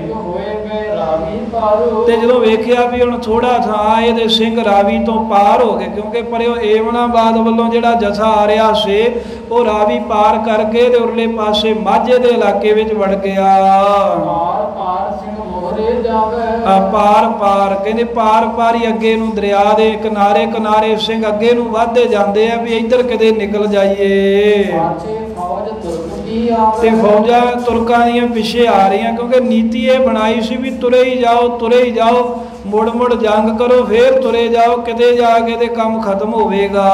ਤੇ ਜਦੋਂ ਵੇਖਿਆ ਵੀ ਹੁਣ ਥੋੜਾ ਥਾਂ ਇਹਦੇ ਸਿੰਘ ਰਾਵੀ ਤੋਂ ਪਾਰ ਹੋ ਗਏ, ਕਿਉਂਕਿ ਪਰਿਓ ਏਵਨਾਬਾਦ ਵੱਲੋਂ ਜਿਹੜਾ ਜਥਾ ਆ ਰਿਹਾ ਸੀ ਉਹ ਰਾਵੀ ਪਾਰ ਕਰਕੇ ਤੇ ਉਰਲੇ ਪਾਸੇ ਮਾਝੇ ਦੇ ਇਲਾਕੇ ਵਿੱਚ ਵੜ ਗਿਆ। ਪਾਰ ਪਾਰ ਸਿੰਘ ਮੋਹਰੇ ਜਾਵੇ। ਆ ਪਾਰ ਪਾਰ ਕਹਿੰਦੇ ਪਾਰ ਪਾਰ ਹੀ ਅੱਗੇ ਨੂੰ ਦਰਿਆ ਦੇ ਕਿਨਾਰੇ ਕਿਨਾਰੇ ਸਿੰਘ ਅੱਗੇ ਨੂੰ ਵਧਦੇ ਜਾਂਦੇ ਆ ਵੀ ਇੱਧਰ ਕਿਤੇ ਨਿਕਲ ਜਾਈਏ। ਤੇ ਫੌਜਾਂ ਤੁਰਕਾਂ ਦੀਆਂ ਪਿੱਛੇ ਆ ਰਹੀਆਂ, ਕਿਉਂਕਿ ਨੀਤੀ ਇਹ ਬਣਾਈ ਸੀ ਵੀ ਤੁਰੇ ਹੀ ਜਾਓ ਤੁਰੇ ਹੀ ਜਾਓ, ਮੁੜ ਮੁੜ ਜੰਗ ਕਰੋ ਫੇਰ ਤੁਰੇ ਜਾਓ, ਕਿਤੇ ਜਾ ਕੇ ਤੇ ਕੰਮ ਖਤਮ ਹੋਵੇਗਾ।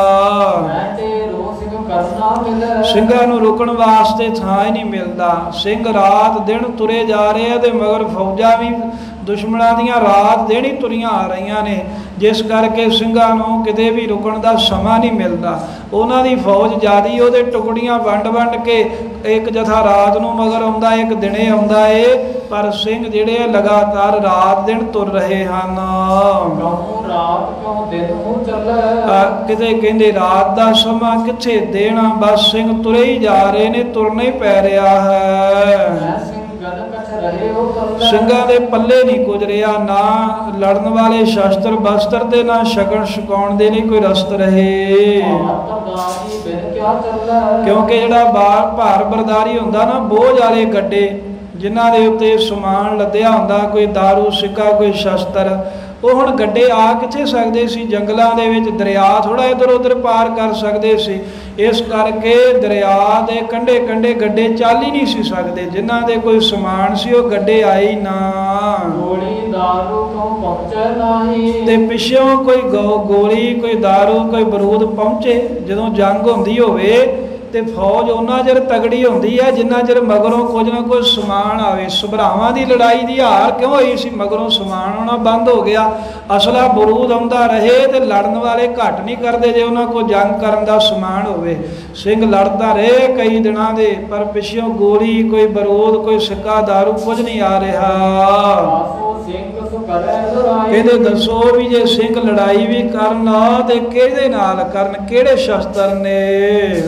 ਸਿੰਘਾਂ ਨੂੰ ਰੁਕਣ ਵਾਸਤੇ ਥਾਂ ਹੀ ਨਹੀਂ ਮਿਲਦਾ। ਸਿੰਘ ਰਾਤ ਦਿਨ ਤੁਰੇ ਜਾ ਰਹੇ ਆ ਤੇ ਮਗਰ ਫੌਜਾਂ ਵੀ ਦੁਸ਼ਮਣਾਂ ਦੀਆਂ ਰਾਤ ਦਿਨ ਹੀ ਤੁਰੀਆਂ ਆ ਰਹੀਆਂ ਨੇ, ਜਿਸ ਕਰਕੇ ਸਿੰਘਾਂ ਨੂੰ ਕਿਤੇ ਵੀ ਰੁਕਣ ਦਾ ਸਮਾਂ ਨਹੀਂ ਮਿਲਦਾ। ਉਹਨਾਂ ਦੀ ਫੌਜ ਜ਼ਿਆਦੀ, ਉਹਦੇ ਟੁਕੜੀਆਂ ਵੰਡ ਵੰਡ ਕੇ ਇੱਕ ਜਥਾ ਰਾਤ ਨੂੰ ਮਗਰ ਆਉਂਦਾ, ਇੱਕ ਦਿਨੇ ਆਉਂਦਾ ਏ, ਪਰ ਸਿੰਘ ਜਿਹੜੇ ਆ ਲਗਾਤਾਰ ਰਾਤ ਦਿਨ ਤੁਰ ਰਹੇ ਹਨ। ਰਾਤ ਕਿਉਂ ਦਿਨ ਨੂੰ ਚੱਲੇ। ਕਿਤੇ ਕਹਿੰਦੇ ਰਾਤ ਦਾ ਸਮਾਂ ਕਿੱਥੇ ਦੇਣਾ, ਬਸ ਸਿੰਘ ਤੁਰੇ ਹੀ ਜਾ ਰਹੇ ਨੇ, ਤੁਰਨਾ ਹੀ ਪੈ ਰਿਹਾ ਹੈ। ਸਿੰਘਾਂ ਦੇ ਪੱਲੇ ਨਹੀਂ ਕੁਝ ਰਿਹਾ, ਨਾ ਲੜਨ ਵਾਲੇ ਸ਼ਸਤਰ ਬਸਤਰ ਦੇ, ਨਾ ਸ਼ਗਨ ਛਕਾਉਣ ਦੇ ਨਹੀਂ ਕੋਈ ਰਸਤ ਰਹੇ। ਕਿਉਂਕਿ ਜਿਹੜਾ ਬਾਰ ਭਾਰ ਬਰਦਾਰੀ ਹੁੰਦਾ ਨਾ, ਬੋਝ ਵਾਲੇ ਗੱਡੇ ਜਿਨ੍ਹਾਂ ਦੇ ਉੱਤੇ ਸਮਾਨ ਲੱਦਿਆ ਹੁੰਦਾ, ਕੋਈ ਦਾਰੂ ਸਿੱਕਾ ਕੋਈ ਸ਼ਸਤਰ, ਉਹ ਹੁਣ ਗੱਡੇ ਆ ਕਿੱਥੇ ਸਕਦੇ ਸੀ, ਜੰਗਲਾਂ ਦੇ ਵਿੱਚ ਦਰਿਆ ਥੋੜਾ ਇੱਧਰ ਉੱਧਰ ਪਾਰ ਕਰ ਸਕਦੇ ਸੀ। ਇਸ ਕਰਕੇ ਦਰਿਆ ਦੇ ਕੰਢੇ ਕੰਢੇ ਗੱਡੇ ਚੱਲ ਹੀ ਨਹੀਂ ਸੀ ਸਕਦੇ। ਜਿਨ੍ਹਾਂ ਦੇ ਕੋਈ ਸਮਾਨ ਸੀ ਉਹ ਗੱਡੇ ਆਈ ਨਾ। ਗੋਲੀ ਦਾਰੂ ਤੋਂ ਪਹੁੰਚੇ ਨਹੀਂ, ਤੇ ਪਿੱਛੋਂ ਕੋਈ ਗੋ ਗੋਲੀ ਕੋਈ ਦਾਰੂ ਕੋਈ ਬਰੂਦ ਪਹੁੰਚੇ। ਜਦੋਂ ਜੰਗ ਹੁੰਦੀ ਹੋਵੇ ਤੇ ਫੌਜ ਉਹਨਾਂ ਚਿਰ ਤਗੜੀ ਹੁੰਦੀ ਹੈ ਜਿੰਨਾ ਚਿਰ ਮਗਰੋਂ ਕੁਝ ਨਾ ਕੁਝ ਸਮਾਨ ਆਵੇ। ਸਭਰਾਵਾਂ ਦੀ ਲੜਾਈ ਦੀ ਹਾਰ ਕਿਉਂ ਹੋਈ ਸੀ, ਮਗਰੋਂ ਸਮਾਨ ਆਉਣਾ ਬੰਦ ਹੋ ਗਿਆ। ਅਸਲਾ ਬਰੂਦ ਆਉਂਦਾ ਰਹੇ ਤੇ ਲੜਨ ਵਾਲੇ ਘੱਟ ਨਹੀਂ ਕਰਦੇ ਜੇ ਉਹਨਾਂ ਕੋਲ ਜੰਗ ਕਰਨ ਦਾ ਸਮਾਨ ਹੋਵੇ। ਸਿੰਘ ਲੜਦਾ ਰਹੇ ਕਈ ਦਿਨਾਂ ਦੇ, ਪਰ ਪਿੱਛੋਂ ਗੋਲੀ ਕੋਈ ਬਰੂਦ ਕੋਈ ਸਿੱਕਾ ਦਾਰੂ ਕੁਝ ਨਹੀਂ ਆ ਰਿਹਾ। ਇਹਦੇ ਦੱਸੋ ਵੀ ਜੇ ਸਿੰਘ ਲੜਾਈ ਵੀ ਕਰਨ ਤੇ ਕਿਹਦੇ ਨਾਲ ਕਰਨ, ਕਿਹੜੇ ਸ਼ਸਤਰ ਨੇ?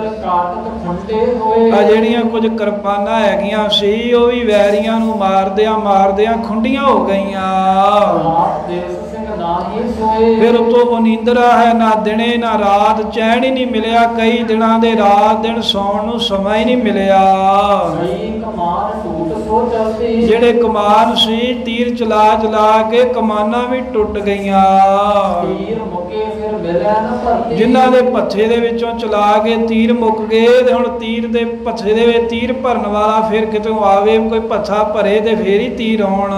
ਆ ਜਿਹੜੀਆਂ ਕੁਝ ਕਿਰਪਾਨਾਂ ਹੈਗੀਆਂ ਸੀ ਉਹ ਵੀ ਵੈਰੀਆਂ ਨੂੰ ਮਾਰਦਿਆਂ ਮਾਰਦਿਆਂ ਖੁੰਡੀਆਂ ਹੋ ਗਈਆਂ। ਫਿਰ ਉਤੋਂ ਉਹ ਨੀਂਦਰਾ ਹੈ, ਨਾ ਦਿਨੇ ਨਾ ਰਾਤ, ਚੈਨ ਹੀ ਨਹੀਂ ਮਿਲਿਆ। ਕਈ ਦਿਨਾਂ ਦੇ ਰਾਤ ਦਿਨ ਸੌਣ ਨੂੰ ਸਮਾਂ ਹੀ ਨਹੀਂ ਮਿਲਿਆ। ਜਿਹੜੇ ਕਮਾਨ ਸੀ ਤੀਰ ਚਲਾ ਚਲਾ ਕੇ ਕਮਾਨਾਂ ਵੀ ਟੁੱਟ ਗਈਆਂ। ਜਿਨ੍ਹਾਂ ਦੇ ਭੱਥੇ ਦੇ ਵਿੱਚੋਂ ਚਲਾ ਕੇ ਤੀਰ ਮੁੱਕ ਗਏ ਤੇ ਹੁਣ ਤੀਰ ਦੇ ਭੱਥੇ ਦੇ ਵਿੱਚ ਤੀਰ ਭਰਨ ਵਾਲਾ ਫਿਰ ਕਿਤੋਂ ਆਵੇ, ਕੋਈ ਭੱਥਾ ਭਰੇ ਤੇ ਫੇਰ ਹੀ ਤੀਰ ਆਉਣ।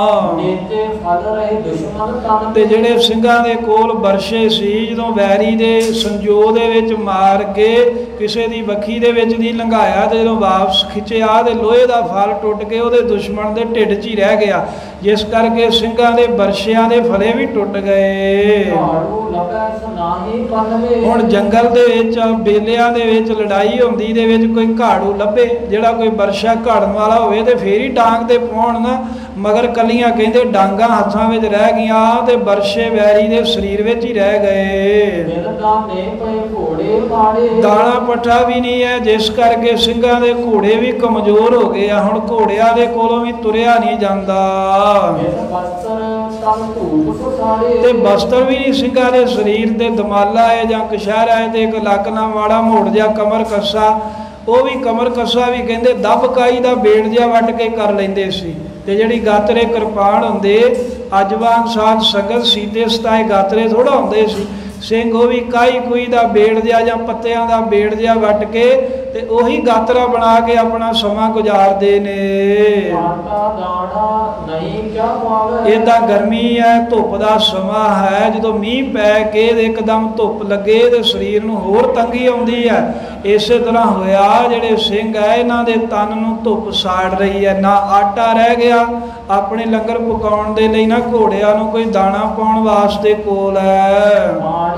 ਤੇ ਜਿਹੜੇ ਸਿੰਘਾਂ ਦੇ ਕੋਲ ਬਰਸ਼ੇ ਸੀ ਜਦੋਂ ਵੈਰੀ ਦੇ ਸੰਜੋ ਦੇ ਵਿੱਚ ਮਾਰ ਕੇ ਕਿਸੇ ਦੀ ਵੱਖੀ ਦੇ ਵਿੱਚ ਦੀ ਲੰਘਾਇਆ ਤੇ ਜਦੋਂ ਵਾਪਸ ਖਿੱਚਿਆ ਤੇ ਲੋਹੇ ਦਾ ਫਲ ਟੁੱਟ ਕੇ ਉਹਦੇ ਦੁਸ਼ਮਣ ਦੇ ਢਿੱਡ 'ਚ ਹੀ ਰਹਿ ਗਿਆ। ਜਿਸ ਕਰਕੇ ਸਿੰਘਾਂ ਦੇ ਬਰਸ਼ਿਆਂ ਦੇ ਫਲੇ ਵੀ ਟੁੱਟ ਗਏ। ਹੁਣ ਜੰਗਲ ਦੇ ਵਿੱਚ ਬੇਲਿਆਂ ਦੇ ਵਿੱਚ ਲੜਾਈ ਹੁੰਦੀ ਦੇ ਵਿੱਚ ਕੋਈ ਘਾੜੂ ਲੱਭੇ ਜਿਹੜਾ ਕੋਈ ਬਰਸ਼ਾ ਘਾੜਨ ਵਾਲਾ ਹੋਵੇ ਤੇ ਫੇਰ ਹੀ ਡਾਂਗ ਤੇ ਪਾਉਣ ਨਾ, ਮਗਰ ਕੱਲੀਆਂ ਕਹਿੰਦੇ ਡਾਂਗਾਂ ਹੱਥਾਂ ਵਿੱਚ ਰਹਿ ਗਈਆਂ ਤੇ ਬਰਸ਼ੇ ਵੈਰੀ ਦੇ ਸਰੀਰ ਵਿੱਚ ਹੀ ਰਹਿ ਗਏ। ਦਾਣਾ ਪੱਠਾ ਵੀ ਨਹੀਂ ਹੈ, ਜਿਸ ਕਰਕੇ ਸਿੰਘਾਂ ਦੇ ਘੋੜੇ ਵੀ ਕਮਜ਼ੋਰ ਹੋ ਗਏ ਆ। ਹੁਣ ਘੋੜਿਆਂ ਦੇ ਕੋਲੋਂ ਵੀ ਤੁਰਿਆ ਨਹੀਂ ਜਾਂਦਾ ਤੇ ਬਸਤਰ ਵੀ ਨਹੀਂ ਸਿੰਘਾਂ ਦੇ ਸਰੀਰ ਤੇ। ਦਮਾਲਾ ਹੈ ਜਾਂ ਕਸ਼ਹਿਰਾ ਹੈ ਤੇ ਇੱਕ ਲੱਕ ਨਾਲ ਮਾੜਾ ਮੋੜ ਜਿਹਾ ਕਮਰ ਕੱਸਾ, ਉਹ ਵੀ ਕਮਰ ਕੱਸਾ ਵੀ ਕਹਿੰਦੇ ਦਬਕਾਈ ਦਾ ਬੇੜ ਜਿਹਾ ਵੱਟ ਕੇ ਕਰ ਲੈਂਦੇ ਸੀ। ਤੇ ਜਿਹੜੀ ਗਾਤਰੇ ਕਿਰਪਾਨ ਹੁੰਦੇ ਅੱਜ ਵਾਂਗ ਸਾਧ ਸੰਗਤ ਸੀਤੇ ਸਤਾਏ ਗਾਤਰੇ ਥੋੜਾ ਹੁੰਦੇ ਸੀ। ਸਿੰਘ ਉਹ ਵੀ ਕਾਈ ਕੋਈ ਦਾ ਬੇੜ ਜਿਹਾ ਜਾਂ ਪੱਤਿਆਂ ਦਾ ਬੇੜ ਜਿਹਾ ਵੱਟ ਕੇ ਤੇ ਉਹੀ ਗਾਤਰਾ ਬਣਾ ਕੇ ਆਪਣਾ ਸਮਾਂ ਗੁਜ਼ਾਰਦੇ ਨੇ। ਇਹਦਾ ਗਰਮੀ ਹੈ, ਧੁੱਪ ਦਾ ਸਮਾਂ ਹੈ, ਜਦੋਂ ਮੀਂਹ ਪੈ ਕੇ ਇੱਕਦਮ ਧੁੱਪ ਲੱਗੇ ਤੇ ਸਰੀਰ ਨੂੰ ਹੋਰ ਤੰਗੀ ਆਉਂਦੀ ਹੈ। ਇਸੇ ਤਰ੍ਹਾਂ ਹੋਇਆ ਜਿਹੜੇ ਸਿੰਘ ਹੈ ਇਹਨਾਂ ਦੇ ਤਨ ਨੂੰ ਧੁੱਪ ਸਾੜ ਰਹੀ ਹੈ। ਨਾ ਆਟਾ ਰਹਿ ਗਿਆ ਆਪਣੇ ਲੰਗਰ ਪਕਾਉਣ ਦੇ ਲਈ, ਨਾ ਘੋੜਿਆਂ ਨੂੰ ਕੋਈ ਦਾਣਾ ਪਾਉਣ ਵਾਸਤੇ ਕੋਲ ਹੈ।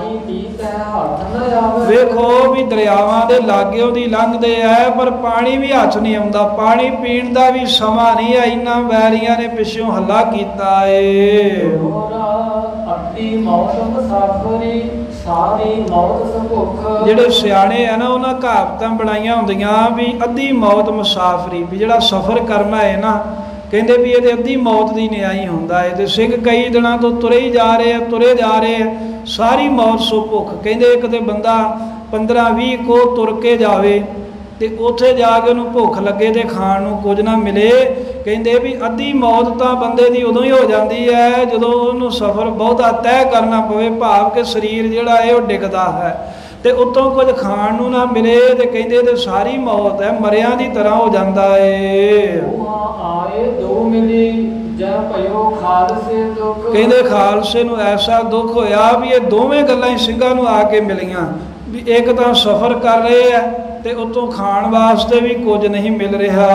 ਵੇਖੋ ਵੀ ਦਰਿਆਵਾਂ ਦੇ ਲਾਗਿਓ ਦੀ ਲੰਘਦੇ ਐ ਪਰ ਪਾਣੀ ਵੀ ਹੱਥ ਨਹੀਂ ਆਉਂਦਾ। ਪਾਣੀ ਪੀਣ ਦਾ ਵੀ ਸਮਾਂ ਨਹੀਂ ਹੈ, ਇਹਨਾਂ ਵੈਰੀਆਂ ਨੇ ਪਿੱਛੋਂ ਹੱਲਾ ਕੀਤਾ ਏ। ਜਿਹੜੇ ਸਿਆਣੇ ਆ ਨਾ ਉਹਨਾਂ ਕਹਾਵਤਾਂ ਬਣਾਈਆਂ ਹੁੰਦੀਆਂ ਵੀ ਅੱਧੀ ਮੌਤ ਮੁਸਾਫਰੀ, ਵੀ ਜਿਹੜਾ ਸਫ਼ਰ ਕਰਨਾ ਹੈ ਨਾ ਕਹਿੰਦੇ ਵੀ ਇਹਦੇ ਅੱਧੀ ਮੌਤ ਦੀ ਨਿਆਈ ਹੁੰਦਾ ਹੈ। ਤੇ ਸਿੰਘ ਕਈ ਦਿਨਾਂ ਤੋਂ ਤੁਰੇ ਹੀ ਜਾ ਰਹੇ ਆ ਤੁਰੇ ਜਾ ਰਹੇ ਆ, ਸਾਰੀ ਮੌਤ ਸੋ ਭੁੱਖ। ਕਹਿੰਦੇ ਇੱਕ ਤੇ ਬੰਦਾ ਪੰਦਰਾਂ ਵੀਹ ਕੋ ਤੁਰ ਕੇ ਜਾਵੇ ਤੇ ਉੱਥੇ ਜਾ ਕੇ ਉਹਨੂੰ ਭੁੱਖ ਲੱਗੇ ਤੇ ਖਾਣ ਨੂੰ ਕੁਝ ਨਾ ਮਿਲੇ। ਕਹਿੰਦੇ ਵੀ ਅੱਧੀ ਮੌਤ ਤਾਂ ਬੰਦੇ ਦੀ ਉਦੋਂ ਹੀ ਹੋ ਜਾਂਦੀ ਹੈ ਜਦੋਂ ਉਹਨੂੰ ਸਫ਼ਰ ਬਹੁਤਾ ਤੈਅ ਕਰਨਾ ਪਵੇ, ਭਾਵ ਕਿ ਸਰੀਰ ਜਿਹੜਾ ਹੈ ਉਹ ਡਿੱਗਦਾ ਹੈ ਤੇ ਉੱਤੋਂ ਕੁਝ ਖਾਣ ਨੂੰ ਨਾ ਮਿਲੇ ਤੇ ਕਹਿੰਦੇ ਤੇ ਸਾਰੀ ਮੌਤ ਹੈ, ਮਰਿਆਂ ਦੀ ਤਰ੍ਹਾਂ ਹੋ ਜਾਂਦਾ ਏ। ਕਹਿੰਦੇ ਖਾਲਸੇ ਨੂੰ ਐਸਾ ਦੁੱਖ ਹੋਇਆ ਵੀ ਇਹ ਦੋਵੇਂ ਗੱਲਾਂ ਹੀ ਸਿੰਘਾਂ ਨੂੰ ਆ ਕੇ ਮਿਲੀਆਂ ਵੀ ਇੱਕ ਤਾਂ ਸਫ਼ਰ ਕਰ ਰਹੇ ਆ ਤੇ ਉੱਤੋਂ ਖਾਣ ਵਾਸਤੇ ਵੀ ਕੁਝ ਨਹੀਂ ਮਿਲ ਰਿਹਾ।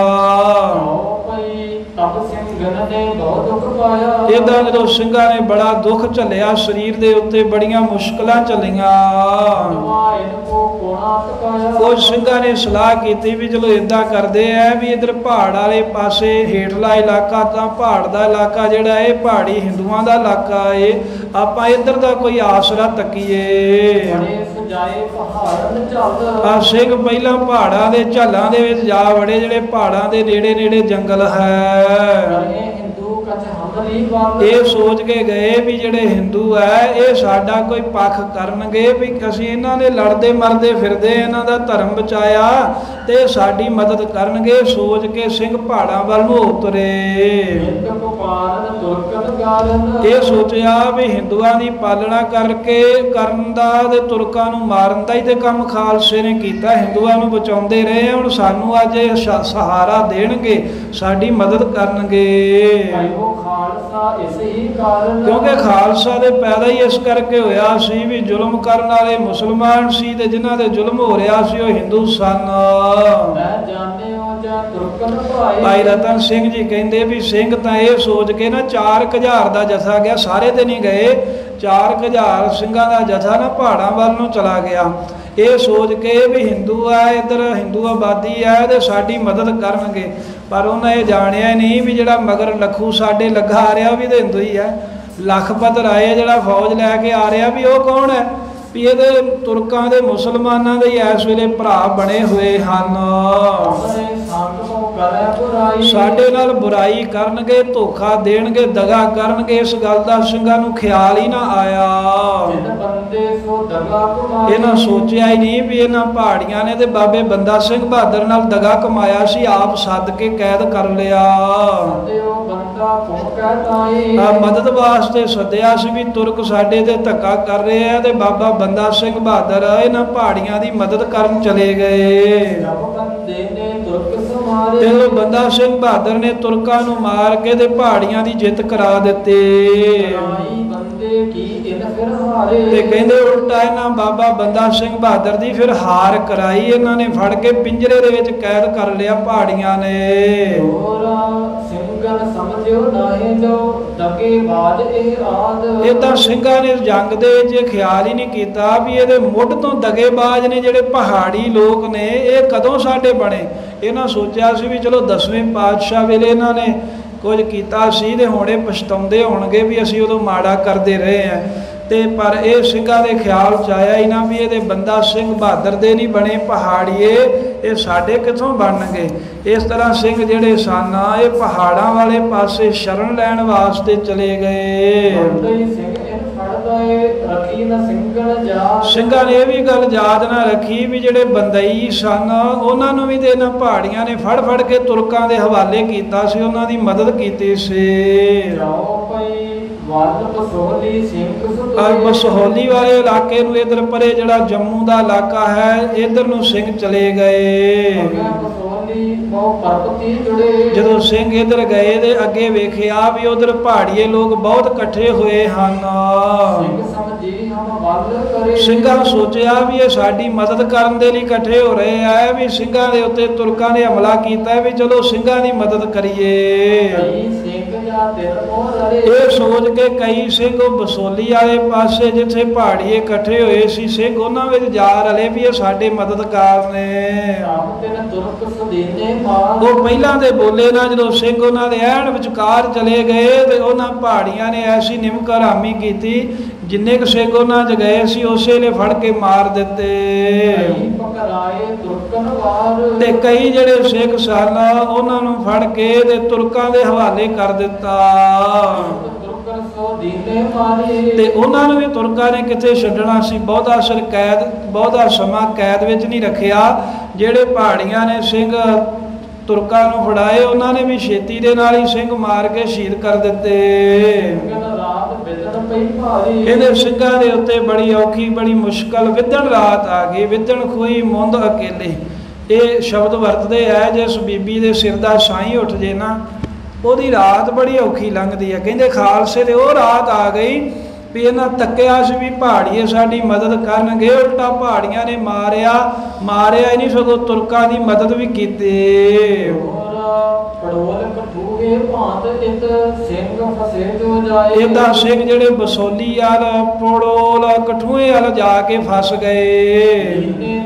ਇਦਾਂ ਜਦੋਂ ਸਿੰਘਾਂ ਨੇ ਬੜਾ ਦੁੱਖ ਝੱਲਿਆ, ਸਰੀਰ ਦੇ ਉੱਤੇ ਬੜੀਆਂ ਮੁਸ਼ਕਲਾਂ ਝੱਲੀਆਂ। ਕੁਝ ਸਿੰਘਾਂ ਨੇ ਸਲਾਹ ਕੀਤੀ ਵੀ ਚਲੋ ਇਦਾਂ ਕਰਦੇ ਆ ਵੀ ਇਧਰ ਪਹਾੜ ਵਾਲੇ ਪਾਸੇ ਹੇਠਲਾ ਇਲਾਕਾ ਤਾਂ ਪਹਾੜ ਦਾ ਇਲਾਕਾ ਜਿਹੜਾ ਇਹ ਪਹਾੜੀ ਹਿੰਦੂਆਂ ਦਾ ਇਲਾਕਾ ਏ, ਆਪਾਂ ਇੱਧਰ ਦਾ ਕੋਈ ਆਸਰਾ ਤੱਕੀਏ। ਆ ਸਿੰਘ ਪਹਿਲਾਂ ਪਹਾੜਾਂ ਦੇ ਝਾਲਾਂ ਦੇ ਵਿੱਚ ਜਾ ਵੜੇ ਜਿਹੜੇ ਪਹਾੜਾਂ ਦੇ ਨੇੜੇ ਨੇੜੇ ਜੰਗਲ ਹੈ। ਅਮਲੀ ਵੱਲ ਇਹ ਸੋਚ ਕੇ ਗਏ ਵੀ ਜਿਹੜੇ ਹਿੰਦੂ ਹੈ ਇਹ ਸਾਡਾ ਕੋਈ ਪੱਖ ਕਰਨਗੇ ਵੀ ਅਸੀਂ ਇਹਨਾਂ ਨੇ ਲੜਦੇ ਮਰਦੇ ਫਿਰਦੇ ਇਹਨਾਂ ਦਾ ਧਰਮ ਬਚਾਇਆ ਤੇ ਸਾਡੀ ਮਦਦ ਕਰਨਗੇ। ਸੋਚ ਕੇ ਸਿੰਘ ਪਹਾੜਾਂ ਵੱਲ ਨੂੰ ਉਤਰੇ। ਇਹ ਸੋਚਿਆ ਵੀ ਹਿੰਦੂਆਂ ਦੀ ਪਾਲਣਾ ਕਰਕੇ ਕਰਨ ਦਾ ਤੇ ਤੁਰਕਾਂ ਨੂੰ ਮਾਰਨ ਦਾ ਹੀ ਤੇ ਕੰਮ ਖਾਲਸੇ ਨੇ ਕੀਤਾ। ਹਿੰਦੂਆਂ ਨੂੰ ਬਚਾਉਂਦੇ ਰਹੇ, ਹੁਣ ਸਾਨੂੰ ਅੱਜ ਇਹ ਸਹਾਰਾ ਦੇਣਗੇ, ਸਾਡੀ ਮਦਦ ਕਰਨਗੇ। ਕਿਉਂਕਿ ਖਾਲਸਾ ਦੇ ਪੈਦਾ ਹੀ ਇਸ ਕਰਕੇ ਹੋਇਆ ਸੀ ਵੀ ਜ਼ੁਲਮ ਕਰਨ ਵਾਲੇ ਮੁਸਲਮਾਨ ਸੀ ਤੇ ਜਿਨ੍ਹਾਂ ਦੇ ਜ਼ੁਲਮ ਹੋ ਰਿਹਾ ਸੀ ਉਹ ਹਿੰਦੂ ਸਨ। ਭਾਈ ਰਤਨ ਸਿੰਘ ਜੀ ਕਹਿੰਦੇ ਵੀ ਸਿੰਘ ਤਾਂ ਇਹ ਸੋਚ ਕੇ ਨਾ ਚਾਰ ਹਜ਼ਾਰ ਦਾ ਜਥਾ ਗਿਆ, ਸਾਰੇ ਤੇ ਨਹੀਂ ਗਏ, ਚਾਰ ਹਜ਼ਾਰ ਸਿੰਘਾਂ ਦਾ ਜਥਾ ਨਾ ਪਹਾੜਾਂ ਵੱਲ ਨੂੰ ਚਲਾ ਗਿਆ। ਇਹ ਸੋਚ ਕੇ ਵੀ ਹਿੰਦੂ ਆ, ਇੱਧਰ ਹਿੰਦੂ ਆਬਾਦੀ ਹੈ ਤੇ ਸਾਡੀ ਮਦਦ ਕਰਨਗੇ। ਪਰ ਉਹਨਾਂ ਇਹ ਜਾਣਿਆ ਨਹੀਂ ਵੀ ਜਿਹੜਾ ਮਗਰ ਲੱਖੂ ਸਾਡੇ ਲੱਗਾ ਆ ਰਿਹਾ ਵੀ ਤੇ ਹਿੰਦੂ ਹੀ ਹੈ। ਲਖਪਤ ਰਾਏ ਜਿਹੜਾ ਫੌਜ ਲੈ ਕੇ ਆ ਰਿਹਾ ਵੀ ਉਹ ਕੌਣ ਹੈ? ਵੀ ਇਹਦੇ ਤੁਰਕਾਂ ਦੇ ਮੁਸਲਮਾਨਾਂ ਦੇ ਇਸ ਵੇਲੇ ਭਰਾ ਬਣੇ ਹੋਏ ਹਨ। ਸਾਡੇ ਨਾਲ ਬੁਰਾਈ ਕਰਨਗੇ, ਧੋਖਾ ਦੇਣਗੇ, ਦਗਾ ਕਰਨਗੇ। ਇਸ ਗੱਲ ਦਾ ਸਿੰਘਾਂ ਨੂੰ ਖਿਆਲ ਹੀ ਨਾ ਆਇਆ। ਇਹਨਾਂ ਸੋਚਿਆ ਹੀ ਨਹੀਂ ਵੀ ਇਹਨਾਂ ਪਹਾੜੀਆਂ ਨੇ ਤੇ ਬਾਬੇ ਬੰਦਾ ਸਿੰਘ ਬਹਾਦਰ ਨਾਲ ਦਗਾ ਕਮਾਇਆ ਸੀ, ਆਪ ਸੱਦ ਕੇ ਕੈਦ ਕਰ ਲਿਆ। ਮਦਦ ਵਾਸਤੇ ਸੱਦਿਆ ਸੀ ਵੀ ਤੁਰਕ ਸਾਡੇ ਤੇ ਧੱਕਾ ਕਰ ਰਹੇ ਆ ਤੇ ਬਾਬਾ ਬੰਦਾ ਸਿੰਘ ਬਹਾਦਰ ਇਹਨਾਂ ਪਹਾੜੀਆਂ ਦੀ ਮਦਦ ਕਰਨ ਚਲੇ ਗਏ। ਜਦੋਂ ਬੰਦਾ ਸਿੰਘ ਬਹਾਦਰ ਨੇ ਤੁਰਕਾਂ ਨੂੰ ਮਾਰ ਕੇ ਤੇ ਪਹਾੜੀਆਂ ਦੀ ਜਿੱਤ ਕਰਾ ਦਿੱਤੀ ਤੇ ਕਹਿੰਦੇ ਉਲਟਾ ਇਹਨਾਂ ਬਾਬਾ ਬੰਦਾ ਸਿੰਘ ਬਹਾਦਰ ਦੀ ਫਿਰ ਹਾਰ ਕਰਾਈ। ਇਹਨਾਂ ਨੇ ਫੜ ਕੇ ਪਿੰਜਰੇ ਦੇ ਵਿੱਚ ਕੈਦ ਕਰ ਲਿਆ ਪਹਾੜੀਆਂ ਨੇ। ਏਦਾਂ ਸਿੰਘਾਂ ਨੇ ਜੰਗ ਦੇ ਵਿੱਚ ਖਿਆਲ ਹੀ ਨਹੀਂ ਕੀਤਾ ਵੀ ਇਹਦੇ ਮੁੱਢ ਤੋਂ ਦਗੇਬਾਜ਼ ਨੇ ਜਿਹੜੇ ਪਹਾੜੀ ਲੋਕ ਨੇ ਇਹ ਕਦੋਂ ਸਾਡੇ ਬਣੇ। ਇਹਨਾਂ ਸੋਚਿਆ ਸੀ ਵੀ ਚਲੋ ਦਸਵੇਂ ਪਾਤਸ਼ਾਹ ਵੇਲੇ ਇਹਨਾਂ ਨੇ ਕੁਝ ਕੀਤਾ ਸੀ ਤੇ ਹੁਣੇ ਪਛਤਾਉਂਦੇ ਹੋਣਗੇ ਵੀ ਅਸੀਂ ਉਦੋਂ ਮਾੜਾ ਕਰਦੇ ਰਹੇ ਹਾਂ। ਤੇ ਪਰ ਇਹ ਸਿੰਘਾਂ ਦੇ ਖਿਆਲ ਚ ਆਇਆ ਹੀ ਨਾ ਵੀ ਇਹਦੇ ਬੰਦਾ ਸਿੰਘ ਬਹਾਦਰ ਦੇ ਨਹੀਂ ਬਣੇ ਪਹਾੜੀਏ, ਇਹ ਸਾਡੇ ਕਿੱਥੋਂ ਬਣਨਗੇ। ਇਸ ਤਰ੍ਹਾਂ ਸਿੰਘ ਜਿਹੜੇ ਸਨ ਇਹ ਪਹਾੜਾਂ ਵਾਲੇ ਪਾਸੇ ਸ਼ਰਨ ਲੈਣ ਵਾਸਤੇ ਚਲੇ ਗਏ। ਸਿੰਘਾਂ ਨੇ ਇਹ ਵੀ ਗੱਲ ਯਾਦ ਨਾ ਰੱਖੀ ਵੀ ਜਿਹੜੇ ਬੰਦਈ ਸਨ ਉਹਨਾਂ ਨੂੰ ਵੀ ਤੇ ਇਹਨਾਂ ਪਹਾੜੀਆਂ ਨੇ ਫੜ ਫੜ ਕੇ ਤੁਰਕਾਂ ਦੇ ਹਵਾਲੇ ਕੀਤਾ ਸੀ, ਉਹਨਾਂ ਦੀ ਮਦਦ ਕੀਤੀ ਸੀ। ਬਸੋਹਲੀ ਵਾਲੇ ਇਲਾਕੇ ਨੂੰ ਇਧਰ ਪਰੇ ਜਿਹੜਾ ਜੰਮੂ ਦਾ ਇਲਾਕਾ ਹੈ ਇਧਰ ਨੂੰ ਸਿੰਘ ਚਲੇ ਗਏ। ਜਦੋਂ ਸਿੰਘ ਇਧਰ ਗਏ ਤੇ ਅੱਗੇ ਵੇਖਿਆ ਵੀ ਉਧਰ ਪਹਾੜੀਏ ਲੋਕ ਬਹੁਤ ਇਕੱਠੇ ਹੋਏ ਹਨ। ਸਿੰਘਾਂ ਸੋਚਿਆ ਵੀ ਇਹ ਸਾਡੀ ਮਦਦ ਕਰਨ ਦੇ ਲਈ ਇਕੱਠੇ ਹੋ ਰਹੇ ਆ ਵੀ ਸਿੰਘਾਂ ਦੇ ਉੱਤੇ ਤੁਰਕਾਂ ਨੇ ਹਮਲਾ ਕੀਤਾ ਵੀ ਚਲੋ ਸਿੰਘਾਂ ਦੀ ਮਦਦ ਕਰੀਏ। ਇਹ ਸੋਚ ਕੇ ਕਈ ਸਿੰਘ ਬਸੋਲੀ ਵਾਲੇ ਪਾਸੇ ਜਿੱਥੇ ਪਹਾੜੀਏ ਇਕੱਠੇ ਹੋਏ ਸੀ ਸਿੰਘ ਉਹਨਾਂ ਵਿੱਚ ਜਾ ਰਲੇ ਵੀ ਇਹ ਸਾਡੇ ਮਦਦਗਾਰ ਨੇ। ਉਹ ਪਹਿਲਾਂ ਦੇ ਬੋਲੇ ਨਾ, ਜਦੋਂ ਸਿੰਘ ਉਹਨਾਂ ਦੇ ਐਨ ਵਿਚਕਾਰ ਚਲੇ ਗਏ ਤੇ ਉਹਨਾਂ ਪਹਾੜੀਆਂ ਨੇ ਐਸੀ ਨਿਮਕ ਹਰਾਮੀ ਕੀਤੀ ਜਿੰਨੇ ਕੁ ਸਿੰਘ ਉਹਨਾਂ ਚ ਗਏ ਸੀ ਉਸੇ ਵੇਲੇ ਫੜ ਕੇ ਮਾਰ ਦਿੱਤੇ। ਤੇ ਕਈ ਜਿਹੜੇ ਸਿੱਖ ਸਨ ਉਹਨਾਂ ਨੂੰ ਫੜ ਕੇ ਤੇ ਤੁਰਕਾਂ ਦੇ ਹਵਾਲੇ ਕਰ ਦਿੱਤਾ ਤੇ ਉਹਨਾਂ ਨੂੰ ਵੀ ਤੁਰਕਾਂ ਨੇ ਕਿੱਥੇ ਛੱਡਣਾ ਸੀ। ਬਹੁਤਾ ਸਿਰ ਕੈਦ ਬਹੁਤਾ ਸਮਾਂ ਕੈਦ ਵਿੱਚ ਨਹੀਂ ਰੱਖਿਆ। ਜਿਹੜੇ ਪਹਾੜੀਆਂ ਨੇ ਸਿੰਘ ਤੁਰਕਾਂ ਨੂੰ ਫੜਾਏ ਉਹਨਾਂ ਨੇ ਵੀ ਛੇਤੀ ਦੇ ਨਾਲ ਹੀ ਸਿੰਘ ਮਾਰ ਕੇ ਸ਼ਹੀਦ ਕਰ ਦਿੱਤੇ। ਇਹਦੇ ਸਿੰਘਾਂ ਦੇ ਉੱਤੇ ਬੜੀ ਔਖੀ ਬੜੀ ਮੁਸ਼ਕਲ ਵਿਦਣ ਰਾਤ ਆ ਗਈ। ਵਿਦਣ ਖੋਈ ਮੁੰਦ ਅਕੇਲੇ, ਇਹ ਸ਼ਬਦ ਵਰਤਦੇ ਹੈ ਜਿਸ ਬੀਬੀ ਦੇ ਸਿਰ ਦਾ ਸਾਈਂ ਉੱਠ ਜੇ ਨਾ ਉਹਦੀ ਰਾਤ ਬੜੀ ਔਖੀ ਲੰਘਦੀ ਹੈ। ਕਹਿੰਦੇ ਖਾਲਸੇ ਦੇ ਉਹ ਰਾਤ ਆ ਗਈ ਵੀ ਇਹਨਾਂ ਤੱਕਿਆ ਸੀ ਵੀ ਪਹਾੜੀਏ ਸਾਡੀ ਮਦਦ ਕਰਨਗੇ, ਉਲਟਾ ਪਹਾੜੀਆਂ ਨੇ ਮਾਰਿਆ ਮਾਰਿਆ ਹੀ ਨਹੀਂ ਸਗੋਂ ਤੁਰਕਾਂ ਦੀ ਮਦਦ ਵੀ ਕੀਤੀ। ਏਦਾਂ ਸਿੰਘ ਜਿਹੜੇ ਬਸੋਲੀ ਵਾਲ ਪੜੋਲ ਕਠੂਏ ਵਾਲ ਜਾ ਕੇ ਫਸ ਗਏ।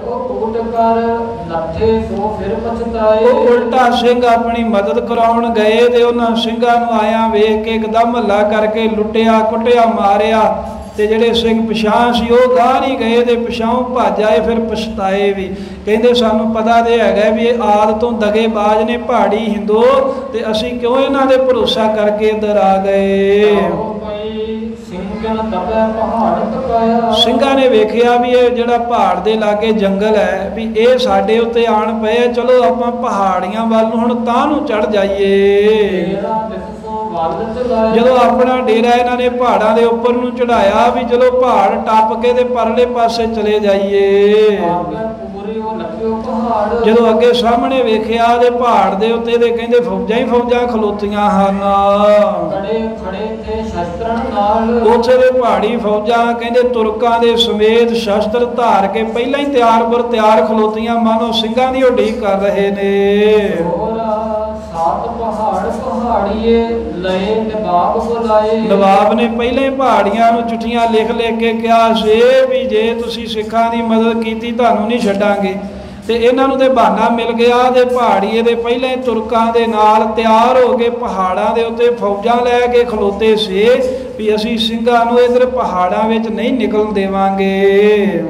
ਉਹ ਉਲਟਾ ਸਿੰਘ ਆਪਣੀ ਮਦਦ ਕਰਾਉਣ ਗਏ ਤੇ ਉਹਨਾਂ ਸਿੰਘਾਂ ਨੂੰ ਆਇਆ ਵੇਖ ਕੇ ਇੱਕਦਮ ਹੱਲਾ ਕਰਕੇ ਲੁੱਟਿਆ ਕੁੱਟਿਆ ਮਾਰਿਆ ਤੇ ਜਿਹੜੇ ਸਿੰਘ ਪਿਛਾਂ ਸੀ ਉਹ ਗਾਹ ਨਹੀਂ ਗਏ ਤੇ ਪਿਛਾਂ ਭੱਜ ਆਏ, ਫਿਰ ਪਛਤਾਏ ਵੀ। ਕਹਿੰਦੇ ਸਾਨੂੰ ਪਤਾ ਤੇ ਹੈਗਾ ਵੀ ਇਹ ਆਦ ਤੋਂ ਦਗੇਬਾਜ਼ ਨੇ ਪਹਾੜੀ ਹਿੰਦੂ, ਤੇ ਅਸੀਂ ਕਿਉਂ ਇਹਨਾਂ ਦੇ ਭਰੋਸਾ ਕਰਕੇ ਇੱਧਰ ਆ ਗਏ। ਸਿੰਘਾਂ ਨੇ ਵੇਖਿਆ ਵੀ ਇਹ ਜਿਹੜਾ ਪਹਾੜ ਦੇ ਲਾਗੇ ਜੰਗਲ ਹੈ ਵੀ ਇਹ ਸਾਡੇ ਉੱਤੇ ਆਣ ਪਏ, ਚਲੋ ਆਪਾਂ ਪਹਾੜੀਆਂ ਵੱਲ ਨੂੰ ਹੁਣ ਤਾਂ ਨੂੰ ਚੜ ਜਾਈਏ। ਜਦੋਂ ਆਪਣਾ ਡੇਰਾ ਇਹਨਾਂ ਨੇ ਪਹਾੜਾਂ ਦੇ ਉੱਪਰ ਨੂੰ ਚੜਾਇਆ ਵੀ ਚਲੋ ਪਹਾੜ ਟੱਪ ਕੇ ਤੇ ਪਰਲੇ ਪਾਸੇ ਚਲੇ ਜਾਈਏ। ਜਦੋਂ ਅੱਗੇ ਸਾਹਮਣੇ ਵੇਖਿਆ ਤੇ ਪਹਾੜ ਦੇ ਉੱਤੇ ਤੇ ਕਹਿੰਦੇ ਫੌਜਾਂ ਹੀ ਫੌਜਾਂ ਖਲੋਤੀਆਂ ਹਨ। ਉੱਥੇ ਦੇ ਪਹਾੜੀ ਫੌਜਾਂ ਕਹਿੰਦੇ ਤੁਰਕਾਂ ਦੇ ਸਮੇਤ ਸ਼ਸਤਰ ਧਾਰ ਕੇ ਪਹਿਲਾਂ ਹੀ ਤਿਆਰ ਬਰ ਤਿਆਰ ਖਲੋਤੀਆਂ, ਮਾਨੋ ਸਿੰਘਾਂ ਦੀ ਉਡੀਕ ਕਰ ਰਹੇ ਨੇ। ਨਵਾਬ ਨੇ ਪਹਿਲੇ ਪਹਾੜੀਆਂ ਨੂੰ ਚਿੱਠੀਆਂ ਲਿਖ ਲਿਖ ਕੇ ਕਿਹਾ ਸੀ ਵੀ ਜੇ ਤੁਸੀਂ ਸਿੱਖਾਂ ਦੀ ਮਦਦ ਕੀਤੀ ਤੁਹਾਨੂੰ ਨਹੀਂ ਛੱਡਾਂਗੇ। ਤੇ ਇਹਨਾਂ ਨੂੰ ਤੇ ਬਹਾਨਾ ਮਿਲ ਗਿਆ ਤੇ ਪਹਾੜੀਏ ਦੇ ਪਹਿਲੇ ਤੁਰਕਾਂ ਦੇ ਨਾਲ ਤਿਆਰ ਹੋ ਕੇ ਪਹਾੜਾਂ ਦੇ ਉੱਤੇ ਫੌਜਾਂ ਲੈ ਕੇ ਖਲੋਤੇ ਸੀ ਵੀ ਅਸੀਂ ਸਿੰਘਾਂ ਨੂੰ ਇਧਰ ਪਹਾੜਾਂ ਵਿੱਚ ਨਹੀਂ ਨਿਕਲਣ ਦੇਵਾਂਗੇ।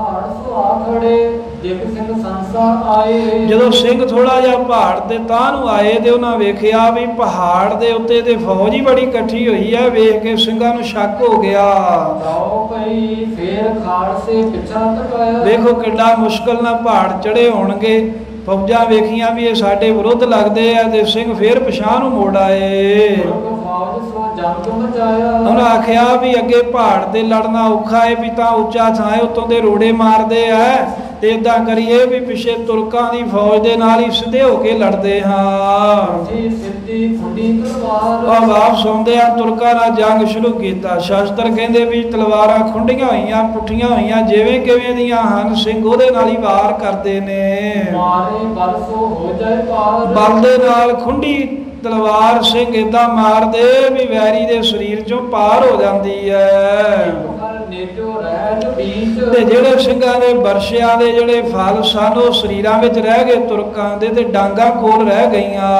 ਜਦੋਂ ਸਿੰਘ ਥੋੜਾ ਜਿਹਾ ਪਹਾੜ ਤੇ ਤਾਂ ਨੂੰ ਆਏ ਤੇ ਉਹਨਾਂ ਵੇਖਿਆ ਵੀ ਪਹਾੜ ਦੇ ਉੱਤੇ ਤੇ ਫੌਜ ਹੀ ਬੜੀ ਇਕੱਠੀ ਹੋਈ ਹੈ। ਵੇਖ ਕੇ ਸਿੰਘਾਂ ਨੂੰ ਸ਼ੱਕ ਹੋ ਗਿਆ। ਵੇਖੋ ਕਿੰਨਾ ਮੁਸ਼ਕਲ ਨਾਲ ਪਹਾੜ ਚੜੇ ਹੋਣਗੇ। ਫੌਜਾਂ ਵੇਖੀਆਂ ਵੀ ਇਹ ਸਾਡੇ ਵਿਰੁੱਧ ਲੱਗਦੇ ਆ ਤੇ ਸਿੰਘ ਫੇਰ ਪਛਾਣ ਨੂੰ ਮੋੜ ਆਏ। ਉਹਨਾਂ ਆਖਿਆ ਵੀ ਅੱਗੇ ਪਹਾੜ ਤੇ ਲੜਨਾ ਔਖਾ ਹੈ ਵੀ ਤਾਂ ਉੱਚਾ ਥਾਂ ਹੈ, ਉੱਤੋਂ ਦੇ ਰੋੜੇ ਮਾਰਦੇ ਆ ਤੇ ਏਦਾਂ ਕਰੀਏ ਵੀ ਪਿੱਛੇ ਤੁਰਕਾਂ ਦੀ ਫੌਜ ਦੇ ਨਾਲ ਹੀ ਸਿੱਧੇ ਹੋ ਕੇ ਲੜਦੇ ਹਾਂ। ਵਾਪਸ ਆਉਂਦੇ ਆ ਤੁਰਕਾਂ ਨਾਲ ਜੰਗ ਸ਼ੁਰੂ ਕੀਤਾ। ਸ਼ਸਤਰ ਕਹਿੰਦੇ ਵੀ ਤਲਵਾਰਾਂ ਖੁੰਡੀਆਂ ਹੋਈਆਂ ਪੁੱਠੀਆਂ ਹੋਈਆਂ ਜਿਵੇਂ ਕਿਵੇਂ ਦੀਆਂ ਹਨ, ਸਿੰਘ ਉਹਦੇ ਨਾਲ ਹੀ ਵਾਰ ਕਰਦੇ ਨੇ। ਬਲ ਦੇ ਨਾਲ ਖੁੰਡੀ ਤਲਵਾਰ ਸਿੰਘ ਏਦਾਂ ਮਾਰਦੇ ਵੀ ਵੈਰੀ ਦੇ ਸਰੀਰ ਚੋਂ ਪਾਰ ਹੋ ਜਾਂਦੀ ਹੈ। ਤੇ ਜਿਹੜੇ ਸਿੰਘਾਂ ਦੇ ਬਰਸ਼ਿਆਂ ਦੇ ਜਿਹੜੇ ਫਲ ਸਨ ਉਹ ਸਰੀਰਾਂ ਵਿੱਚ ਰਹਿ ਗਏ ਤੁਰਕਾਂ ਦੇ, ਤੇ ਡਾਂਗਾਂ ਕੋਲ ਰਹਿ ਗਈਆਂ।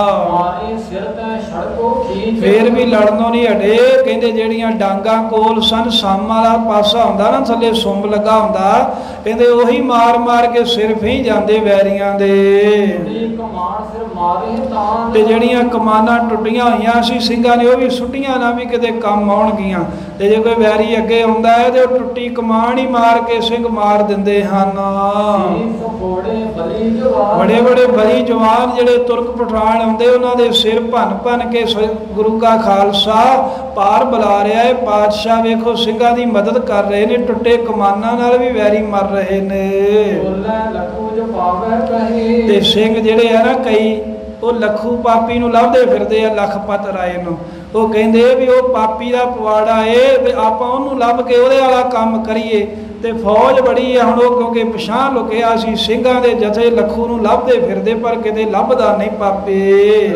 ਫੇਰ ਵੀ ਲੜਨੋਂ ਨਹੀਂ ਹਟੇ। ਕਹਿੰਦੇ ਜਿਹੜੀਆਂ ਡਾਂਗਾਂ ਕੋਲ ਸਨ, ਸਾਮ ਵਾਲਾ ਪਾਸਾ ਹੁੰਦਾ ਨਾ ਥੱਲੇ ਸੁੰਬ ਲੱਗਾ ਹੁੰਦਾ, ਕਹਿੰਦੇ ਉਹੀ ਮਾਰ ਮਾਰ ਕੇ ਸਿਰ ਫੀ ਜਾਂਦੇ ਵੈਰੀਆਂ ਦੇ। ਤੇ ਜਿਹੜੀਆਂ ਕਮਾਨਾਂ ਟੁੱਟੀਆਂ ਹੋਈਆਂ ਸੀ ਸਿੰਘਾਂ ਨੇ ਉਹ ਵੀ ਸੁੱਟੀਆਂ ਨਾ ਵੀ ਕਿਤੇ ਕੰਮ ਆਉਣਗੀਆਂ। ਤੇ ਜੇ ਕੋਈ ਵੈਰੀ ਅੱਗੇ ਆਉਂਦਾ ਹੈ ਤੇ ਉਹ ਟੁੱਟੀ ਕਮਾਨ ਹੀ ਮਾਰ ਕੇ ਸਿੰਘ ਮਾਰ ਦਿੰਦੇ ਹਨ। ਬੜੇ ਬੜੇ ਬਲੀ ਜਵਾਨ ਜਿਹੜੇ ਤੁਰਕ ਪਠਾਨ ਆਉਂਦੇ ਉਹਨਾਂ ਦੇ ਸਿਰ ਭੰਨ ਭੰਨ ਕੇ ਗੁਰੂ ਕਾ ਖਾਲਸਾ ਪਾਰ ਬੁਲਾ ਰਿਹਾ ਹੈ। ਪਾਤਸ਼ਾਹ ਵੇਖੋ ਸਿੰਘਾਂ ਦੀ ਮਦਦ ਕਰ ਰਹੇ ਨੇ, ਟੁੱਟੇ ਕਮਾਨਾਂ ਨਾਲ ਵੀ ਵੈਰੀ ਮਰ ਰਹੇ ਨੇ। ਤੇ ਸਿੰਘ ਜਿਹੜੇ ਆ ਨਾ ਕਈ ਉਹ ਲੱਖੂ ਪਾਪੀ ਨੂੰ ਲੱਭਦੇ ਫਿਰਦੇ ਆ, ਲਖਪਤ ਰਾਏ ਨੂੰ। ਉਹ ਕਹਿੰਦੇ ਵੀ ਉਹ ਪਾਪੀ ਦਾ ਪਵਾੜਾ ਏ ਤੇ ਆਪਾਂ ਉਹਨੂੰ ਲੱਭ ਕੇ ਉਹਦੇ ਵਾਲਾ ਕੰਮ ਕਰੀਏ। ਤੇ ਫੌਜ ਬੜੀ ਹੈ ਹੁਣ ਉਹ, ਕਿਉਂਕਿ ਪਛਾਂ ਲੁਕਿਆ ਸੀ ਸਿੰਘਾਂ ਦੇ ਜਥੇ, ਲੱਖੂ ਨੂੰ ਲੱਭਦੇ ਫਿਰਦੇ ਪਰ ਕਿਤੇ ਲੱਭਦਾ ਨਹੀਂ ਪਾਪੇ।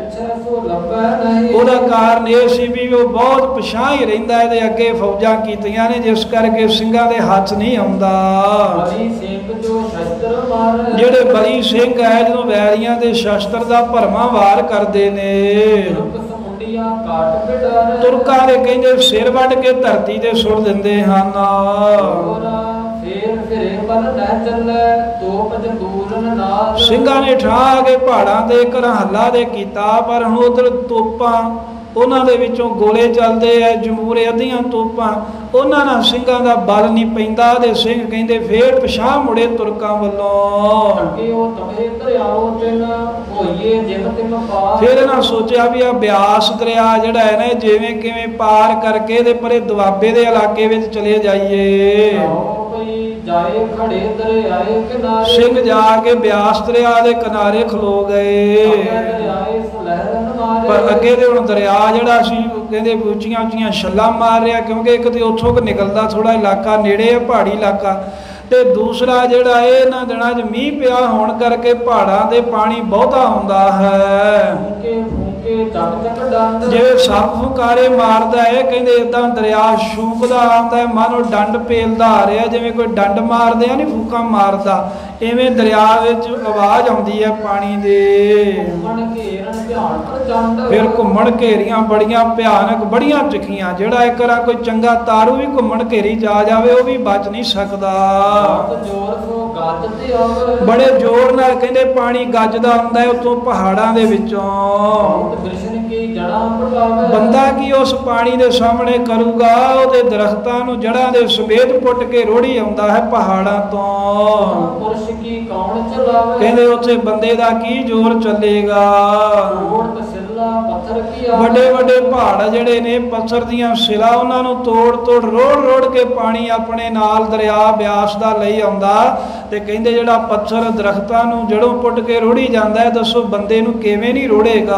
ਉਹਦਾ ਕਾਰਨ ਇਹ ਸੀ ਵੀ ਉਹ ਬਹੁਤ ਪਛਾਂ ਹੀ ਰਹਿੰਦਾ ਇਹਦੇ ਅੱਗੇ ਫੌਜਾਂ ਕੀਤੀਆਂ ਨੇ, ਜਿਸ ਕਰਕੇ ਸਿੰਘਾਂ ਦੇ ਹੱਥ ਨਹੀਂ ਆਉਂਦਾ। ਜਿਹੜੇ ਬਲੀ ਸਿੰਘ ਹੈ ਜਦੋਂ ਵੈਰੀਆਂ ਦੇ ਸ਼ਸਤਰ ਦਾ ਭਰਮਾ ਵਾਰ ਕਰਦੇ ਨੇ, ਤੁਰਕਾਂ ਦੇ ਕਹਿੰਦੇ ਸਿਰ ਵੱਢ ਕੇ ਧਰਤੀ ਤੇ ਸੁੱਟ ਦਿੰਦੇ ਹਨ। ਸਿੰਘਾਂ ਨੇ ਠਾ ਕੇ ਪਹਾੜਾਂ ਦੇ ਘਰਾਂ ਹੱਲਾ ਦੇ ਕੀਤਾ, ਪਰ ਹੁਣ ਉਧਰ ਤੋਪਾਂ ਉਹਨਾਂ ਦੇ ਵਿੱਚੋਂ ਗੋਲੇ ਚੱਲਦੇ ਆ, ਜਮੂਰੇ ਅੱਧੀਆਂ ਤੋਪਾਂ, ਉਹਨਾਂ ਨਾਲ ਸਿੰਘਾਂ ਦਾ ਬਲ ਨਹੀਂ ਪੈਂਦਾ। ਤੇ ਸਿੰਘ ਕਹਿੰਦੇ ਫੇਰ ਪਛਾਂ ਮੁੜੇ ਤੁਰਕਾਂ ਵੱਲੋਂ। ਫਿਰ ਇਹਨਾਂ ਸੋਚਿਆ ਵੀ ਆ ਬਿਆਸ ਦਰਿਆ ਜਿਹੜਾ ਹੈ ਨਾ ਜਿਵੇਂ ਕਿਵੇਂ ਪਾਰ ਕਰਕੇ ਤੇ ਪਰੇ ਦੁਆਬੇ ਦੇ ਇਲਾਕੇ ਵਿੱਚ ਚਲੇ ਜਾਈਏ। ਸਿੰਘ ਜਾ ਕੇ ਬਿਆਸ ਦਰਿਆ ਦੇ ਕਿਨਾਰੇ ਖਲੋ ਗਏ। ਪਰ ਅੱਗੇ ਤੇ ਹੁਣ ਦਰਿਆ ਜਿਹੜਾ ਸੀ ਕਹਿੰਦੇ ਉੱਚੀਆਂ ਉੱਚੀਆਂ ਛੱਲਾਂ ਮਾਰ ਰਿਹਾ, ਕਿਉਂਕਿ ਇੱਕ ਤੇ ਉੱਥੋਂ ਨਿਕਲਦਾ ਥੋੜਾ ਇਲਾਕਾ ਨੇੜੇ ਹੈ ਪਹਾੜੀ ਇਲਾਕਾ, ਤੇ ਦੂਸਰਾ ਜਿਹੜਾ ਇਹ ਇਹਨਾਂ ਦਿਨਾਂ 'ਚ ਮੀਂਹ ਪਿਆ ਹੋਣ ਕਰਕੇ ਪਹਾੜਾਂ ਦੇ ਪਾਣੀ ਬਹੁਤਾ ਹੁੰਦਾ ਹੈ। के चक चक डंड ਜਿਵੇਂ ਸੱਪ ਫੁਕਾਰੇ ਮਾਰਦਾ ਹੈ, ਕਹਿੰਦੇ ਇਦਾਂ ਦਰਿਆ ਛੂਕਦਾ ਆਉਂਦਾ ਹੈ, ਮਾਨੋ ਡੰਡ ਪੇਲਦਾ ਆ ਰਿਹਾ, ਜਿਵੇਂ ਕੋਈ ਡੰਡ ਮਾਰਦੇ ਆ ਨਹੀਂ ਫੂਕਾਂ ਮਾਰਦਾ, ਇਵੇਂ ਦਰਿਆ ਵਿੱਚ ਆਵਾਜ਼ ਆਉਂਦੀ ਹੈ ਪਾਣੀ ਦੇ। ਘੁੰਮਣ ਘੇਰਨ ਧਿਆਨ ਪ੍ਰਚੰਡ ਫਿਰ ਘੁੰਮਣ ਘੇਰੀਆਂ ਬੜੀਆਂ ਭਿਆਨਕ, ਬੜੀਆਂ ਚਿੱਖੀਆਂ। ਜਿਹੜਾ ਇੱਕ ਵਾਰ ਕੋਈ ਚੰਗਾ ਤਾਰੂ ਵੀ ਘੁੰਮਣ ਘੇਰੀ ਜਾ ਜਾਵੇ ਉਹ ਵੀ ਬਚ ਨਹੀਂ ਸਕਦਾ। ਬਹੁਤ ਜ਼ੋਰ ਸੋ ਗੱਜ ਤੇ ਆਵੇ ਬੜੇ ਜ਼ੋਰ ਨਾਲ ਕਹਿੰਦੇ ਪਾਣੀ ਗੱਜਦਾ ਆਉਂਦਾ ਹੈ ਉੱਥੋਂ ਪਹਾੜਾਂ ਦੇ ਵਿੱਚੋਂ। ਬਹੁਤ ਗ੍ਰਿਸ਼ਨ ਕੀ ਜੜਾਂ ਪ੍ਰਗਾਵੇ ਬੰਦਾ ਕੀ ਉਸ ਪਾਣੀ ਦੇ ਸਾਹਮਣੇ ਕਰੂਗਾ? ਉਹਦੇ ਦਰਖਤਾਂ ਨੂੰ ਜੜਾਂ ਦੇ ਸਮੇਤ ਪੁੱਟ ਕੇ ਰੋੜੀ ਆਉਂਦਾ ਹੈ ਪਹਾੜਾਂ ਤੋਂ। ਪੁਰਸ਼ ਕੀ ਕੌਣ ਚਲਾਵੇ ਕਹਿੰਦੇ ਉੱਥੇ ਬੰਦੇ ਦਾ ਕੀ ਜ਼ੋਰ ਚੱਲੇਗਾ? ਤੋੜ ਤਸਿੱਲਾ ਪੱਥਰ ਕੀ ਆਵੇ ਵੱਡੇ ਵੱਡੇ ਪਹਾੜ ਜਿਹੜੇ ਨੇ ਪੱਥਰ ਦੀਆਂ ਸਿਲਾ, ਉਹਨਾਂ ਨੂੰ ਤੋੜ ਤੋੜ ਰੋੜ ਰੋੜ ਕੇ ਪਾਣੀ ਆਪਣੇ ਨਾਲ ਦਰਿਆ ਬਿਆਸ ਦਾ ਲਈ ਆਉਂਦਾ। ਤੇ ਕਹਿੰਦੇ ਜਿਹੜਾ ਪੱਥਰ ਦਰਖਤਾਂ ਨੂੰ ਜੜੋਂ ਪੁੱਟ ਕੇ ਰੋੜੀ ਜਾਂਦਾ ਹੈ, ਦੱਸੋ ਬੰਦੇ ਨੂੰ ਕਿਵੇਂ ਨਹੀਂ ਰੋੜੇਗਾ?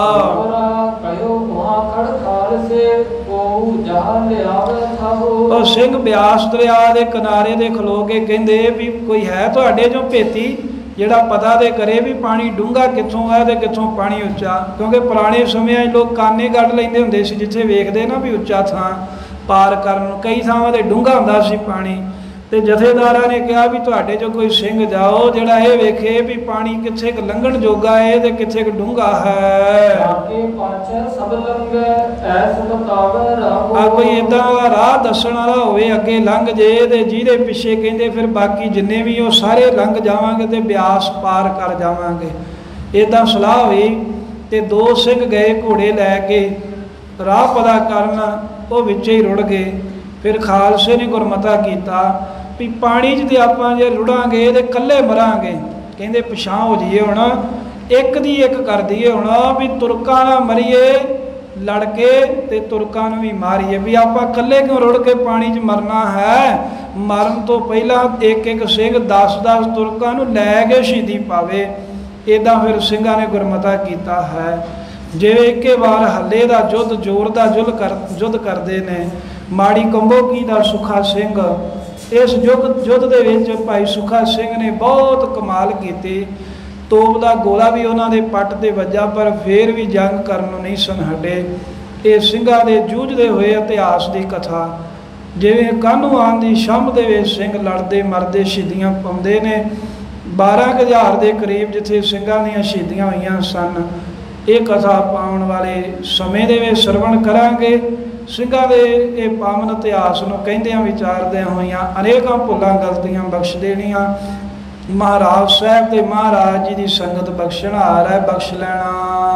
ਕਹਿਓ ਵਹਾਂ ਖੜ ਖਾਲਸੇ ਕੋ ਜਹਾਂ ਲਿਆਵੇ ਥਾਹੋ। ਉਹ ਸਿੰਘ ਬਿਆਸ ਦਰਿਆ ਦੇ ਕਿਨਾਰੇ ਦੇ ਖਲੋ ਕੇ ਕਹਿੰਦੇ ਵੀ ਕੋਈ ਹੈ ਤੁਹਾਡੇ ਚੋਂ ਭੇਤੀ ਜਿਹੜਾ ਪਤਾ ਦੇ ਕਰੇ ਵੀ ਪਾਣੀ ਡੂੰਘਾ ਕਿੱਥੋਂ ਹੈ ਤੇ ਕਿੱਥੋਂ ਪਾਣੀ ਉੱਚਾ? ਕਿਉਂਕਿ ਪੁਰਾਣੇ ਸਮਿਆਂ 'ਚ ਲੋਕ ਕਾਨੇ ਕੱਢ ਲੈਂਦੇ ਹੁੰਦੇ ਸੀ, ਜਿੱਥੇ ਵੇਖਦੇ ਨਾ ਵੀ ਉੱਚਾ ਥਾਂ ਪਾਰ ਕਰਨ ਨੂੰ, ਕਈ ਥਾਵਾਂ ਤੇ ਡੂੰਘਾ ਹੁੰਦਾ ਸੀ ਪਾਣੀ। ਤੇ ਜਥੇਦਾਰਾਂ ਨੇ ਕਿਹਾ ਵੀ ਤੁਹਾਡੇ ਚੋਂ ਕੋਈ ਸਿੰਘ ਜਾਓ ਜਿਹੜਾ ਇਹ ਵੇਖੇ ਵੀ ਪਾਣੀ ਕਿੱਥੇ ਕੁ ਲੰਘਣ ਜੋਗਾ ਹੈ ਤੇ ਕਿੱਥੇ ਕੁ ਡੂੰਘਾ ਹੈ। ਜਾਕੇ ਪਾਛੈ ਸਭ ਲੰਘੈ ਐਸ ਬਤਾਵੇ ਰਾਹੋ। ਆ ਕੋਈ ਏਦਾਂ ਦਾ ਰਾਹ ਦੱਸਣ ਵਾਲਾ ਹੋਵੇ ਅੱਗੇ ਲੰਘ ਜੇ, ਤੇ ਜਿਹਦੇ ਪਿੱਛੇ ਕਹਿੰਦੇ ਫਿਰ ਬਾਕੀ ਜਿੰਨੇ ਵੀ ਉਹ ਸਾਰੇ ਲੰਘ ਜਾਵਾਂਗੇ ਤੇ ਬਿਆਸ ਪਾਰ ਕਰ ਜਾਵਾਂਗੇ। ਏਦਾਂ ਸਲਾਹ ਹੋਈ ਤੇ ਦੋ ਸਿੰਘ ਗਏ ਘੋੜੇ ਲੈ ਕੇ ਰਾਹ ਪਤਾ ਕਰਨ, ਉਹ ਵਿੱਚੇ ਹੀ ਰੁੜ ਗਏ। ਫਿਰ ਖਾਲਸੇ ਨੇ ਗੁਰਮਤਾ ਕੀਤਾ ਵੀ ਪਾਣੀ 'ਚ ਤੇ ਆਪਾਂ ਜੇ ਰੁੜਾਂਗੇ ਤੇ ਇਕੱਲੇ ਮਰਾਂਗੇ। ਕਹਿੰਦੇ ਪਛਾਂ ਹੋ ਜਾਈਏ ਹੁਣ, ਇੱਕ ਦੀ ਇੱਕ ਕਰ ਦਈਏ ਹੁਣ ਵੀ ਤੁਰਕਾਂ ਨਾਲ ਮਰੀਏ ਲੜ ਕੇ ਤੇ ਤੁਰਕਾਂ ਨੂੰ ਵੀ ਮਾਰੀਏ, ਵੀ ਆਪਾਂ ਇਕੱਲੇ ਕਿਉਂ ਰੁੜ ਕੇ ਪਾਣੀ 'ਚ ਮਰਨਾ ਹੈ? ਮਰਨ ਤੋਂ ਪਹਿਲਾਂ ਇੱਕ ਇੱਕ ਸਿੰਘ ਦਸ ਦਸ ਤੁਰਕਾਂ ਨੂੰ ਲੈ ਕੇ ਸ਼ਹੀਦੀ ਪਾਵੇ। ਇੱਦਾਂ ਫਿਰ ਸਿੰਘਾਂ ਨੇ ਗੁਰਮਤਾ ਕੀਤਾ ਹੈ। ਜਿਵੇਂ ਇੱਕੇ ਵਾਰ ਹੱਲੇ ਦਾ ਯੁੱਧ ਜ਼ੋਰ ਦਾ ਯੁੱਧ ਕਰ ਯੁੱਧ ਕਰਦੇ ਨੇ। ਮਾੜੀ ਕੰਬੋਕੀ ਦਾ ਸੁੱਖਾ ਸਿੰਘ, ਇਸ ਯੁੱਧ ਯੁੱਧ ਦੇ ਵਿੱਚ ਭਾਈ ਸੁੱਖਾ ਸਿੰਘ ਨੇ ਬਹੁਤ ਕਮਾਲ ਕੀਤੀ। ਤੋਪ ਦਾ ਗੋਲਾ ਵੀ ਉਹਨਾਂ ਦੇ ਪੱਟ ਤੇ ਵੱਜਾ, ਪਰ ਫੇਰ ਵੀ ਜੰਗ ਕਰਨ ਨੂੰ ਨਹੀਂ ਸਨ ਹਟੇ। ਇਹ ਸਿੰਘਾਂ ਦੇ ਜੂਝਦੇ ਹੋਏ ਇਤਿਹਾਸ ਦੀ ਕਥਾ। ਜਿਵੇਂ ਕਾਹਨੂੰਆਨ ਦੀ ਛੰਭ ਦੇ ਵਿੱਚ ਸਿੰਘ ਲੜਦੇ ਮਰਦੇ ਸ਼ਹੀਦੀਆਂ ਪਾਉਂਦੇ ਨੇ, ਬਾਰਾਂ ਕੁ ਹਜ਼ਾਰ ਦੇ ਕਰੀਬ ਜਿੱਥੇ ਸਿੰਘਾਂ ਦੀਆਂ ਸ਼ਹੀਦੀਆਂ ਹੋਈਆਂ ਸਨ। ਇਹ ਕਥਾ ਪਾਉਣ ਵਾਲੇ ਸਮੇਂ ਦੇ ਵਿੱਚ ਸਰਵਣ ਕਰਾਂਗੇ। ਸਿੰਘਾਂ ਦੇ ਇਹ ਪਾਵਨ ਇਤਿਹਾਸ ਨੂੰ ਕਹਿੰਦਿਆਂ ਵਿਚਾਰਦਿਆਂ ਹੋਈਆਂ ਅਨੇਕਾਂ ਭੁੱਲਾਂ ਗਲਤੀਆਂ ਬਖਸ਼ ਦੇਣੀਆਂ। ਮਹਾਰਾਜ ਸਾਹਿਬ ਤੇ ਮਹਾਰਾਜ ਜੀ ਦੀ ਸੰਗਤ ਬਖਸ਼ਣਹਾਰ ਹੈ, ਬਖਸ਼ ਲੈਣਾ।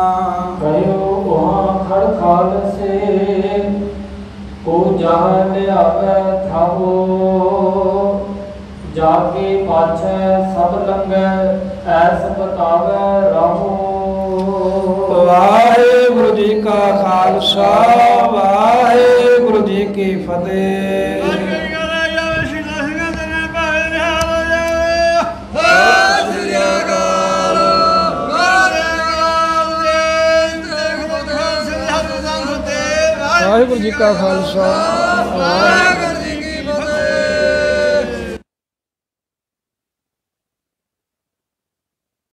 ਕਹਿਓ ਵਹਾਂ ਖੜ ਖਾਲਸੇ ਕੋ ਜਹਾਂ ਲਿਆਵੇ ਥਾਹੋ। ਜਾਕੇ ਪਾਛੈ ਸਭ ਲੰਘੈ ਐਸ ਬਤਾਵੇ ਰਾਹੋ। ਵਾਹਿਗੁਰੂ ਜੀ ਕਾ ਖਾਲਸਾ, ਵਾਹਿਗੁਰੂ ਜੀ ਕੀ ਫਤਿਹ। ਵਾਹਿਗੁਰੂ ਜੀ ਕਾ ਖਾਲਸਾ।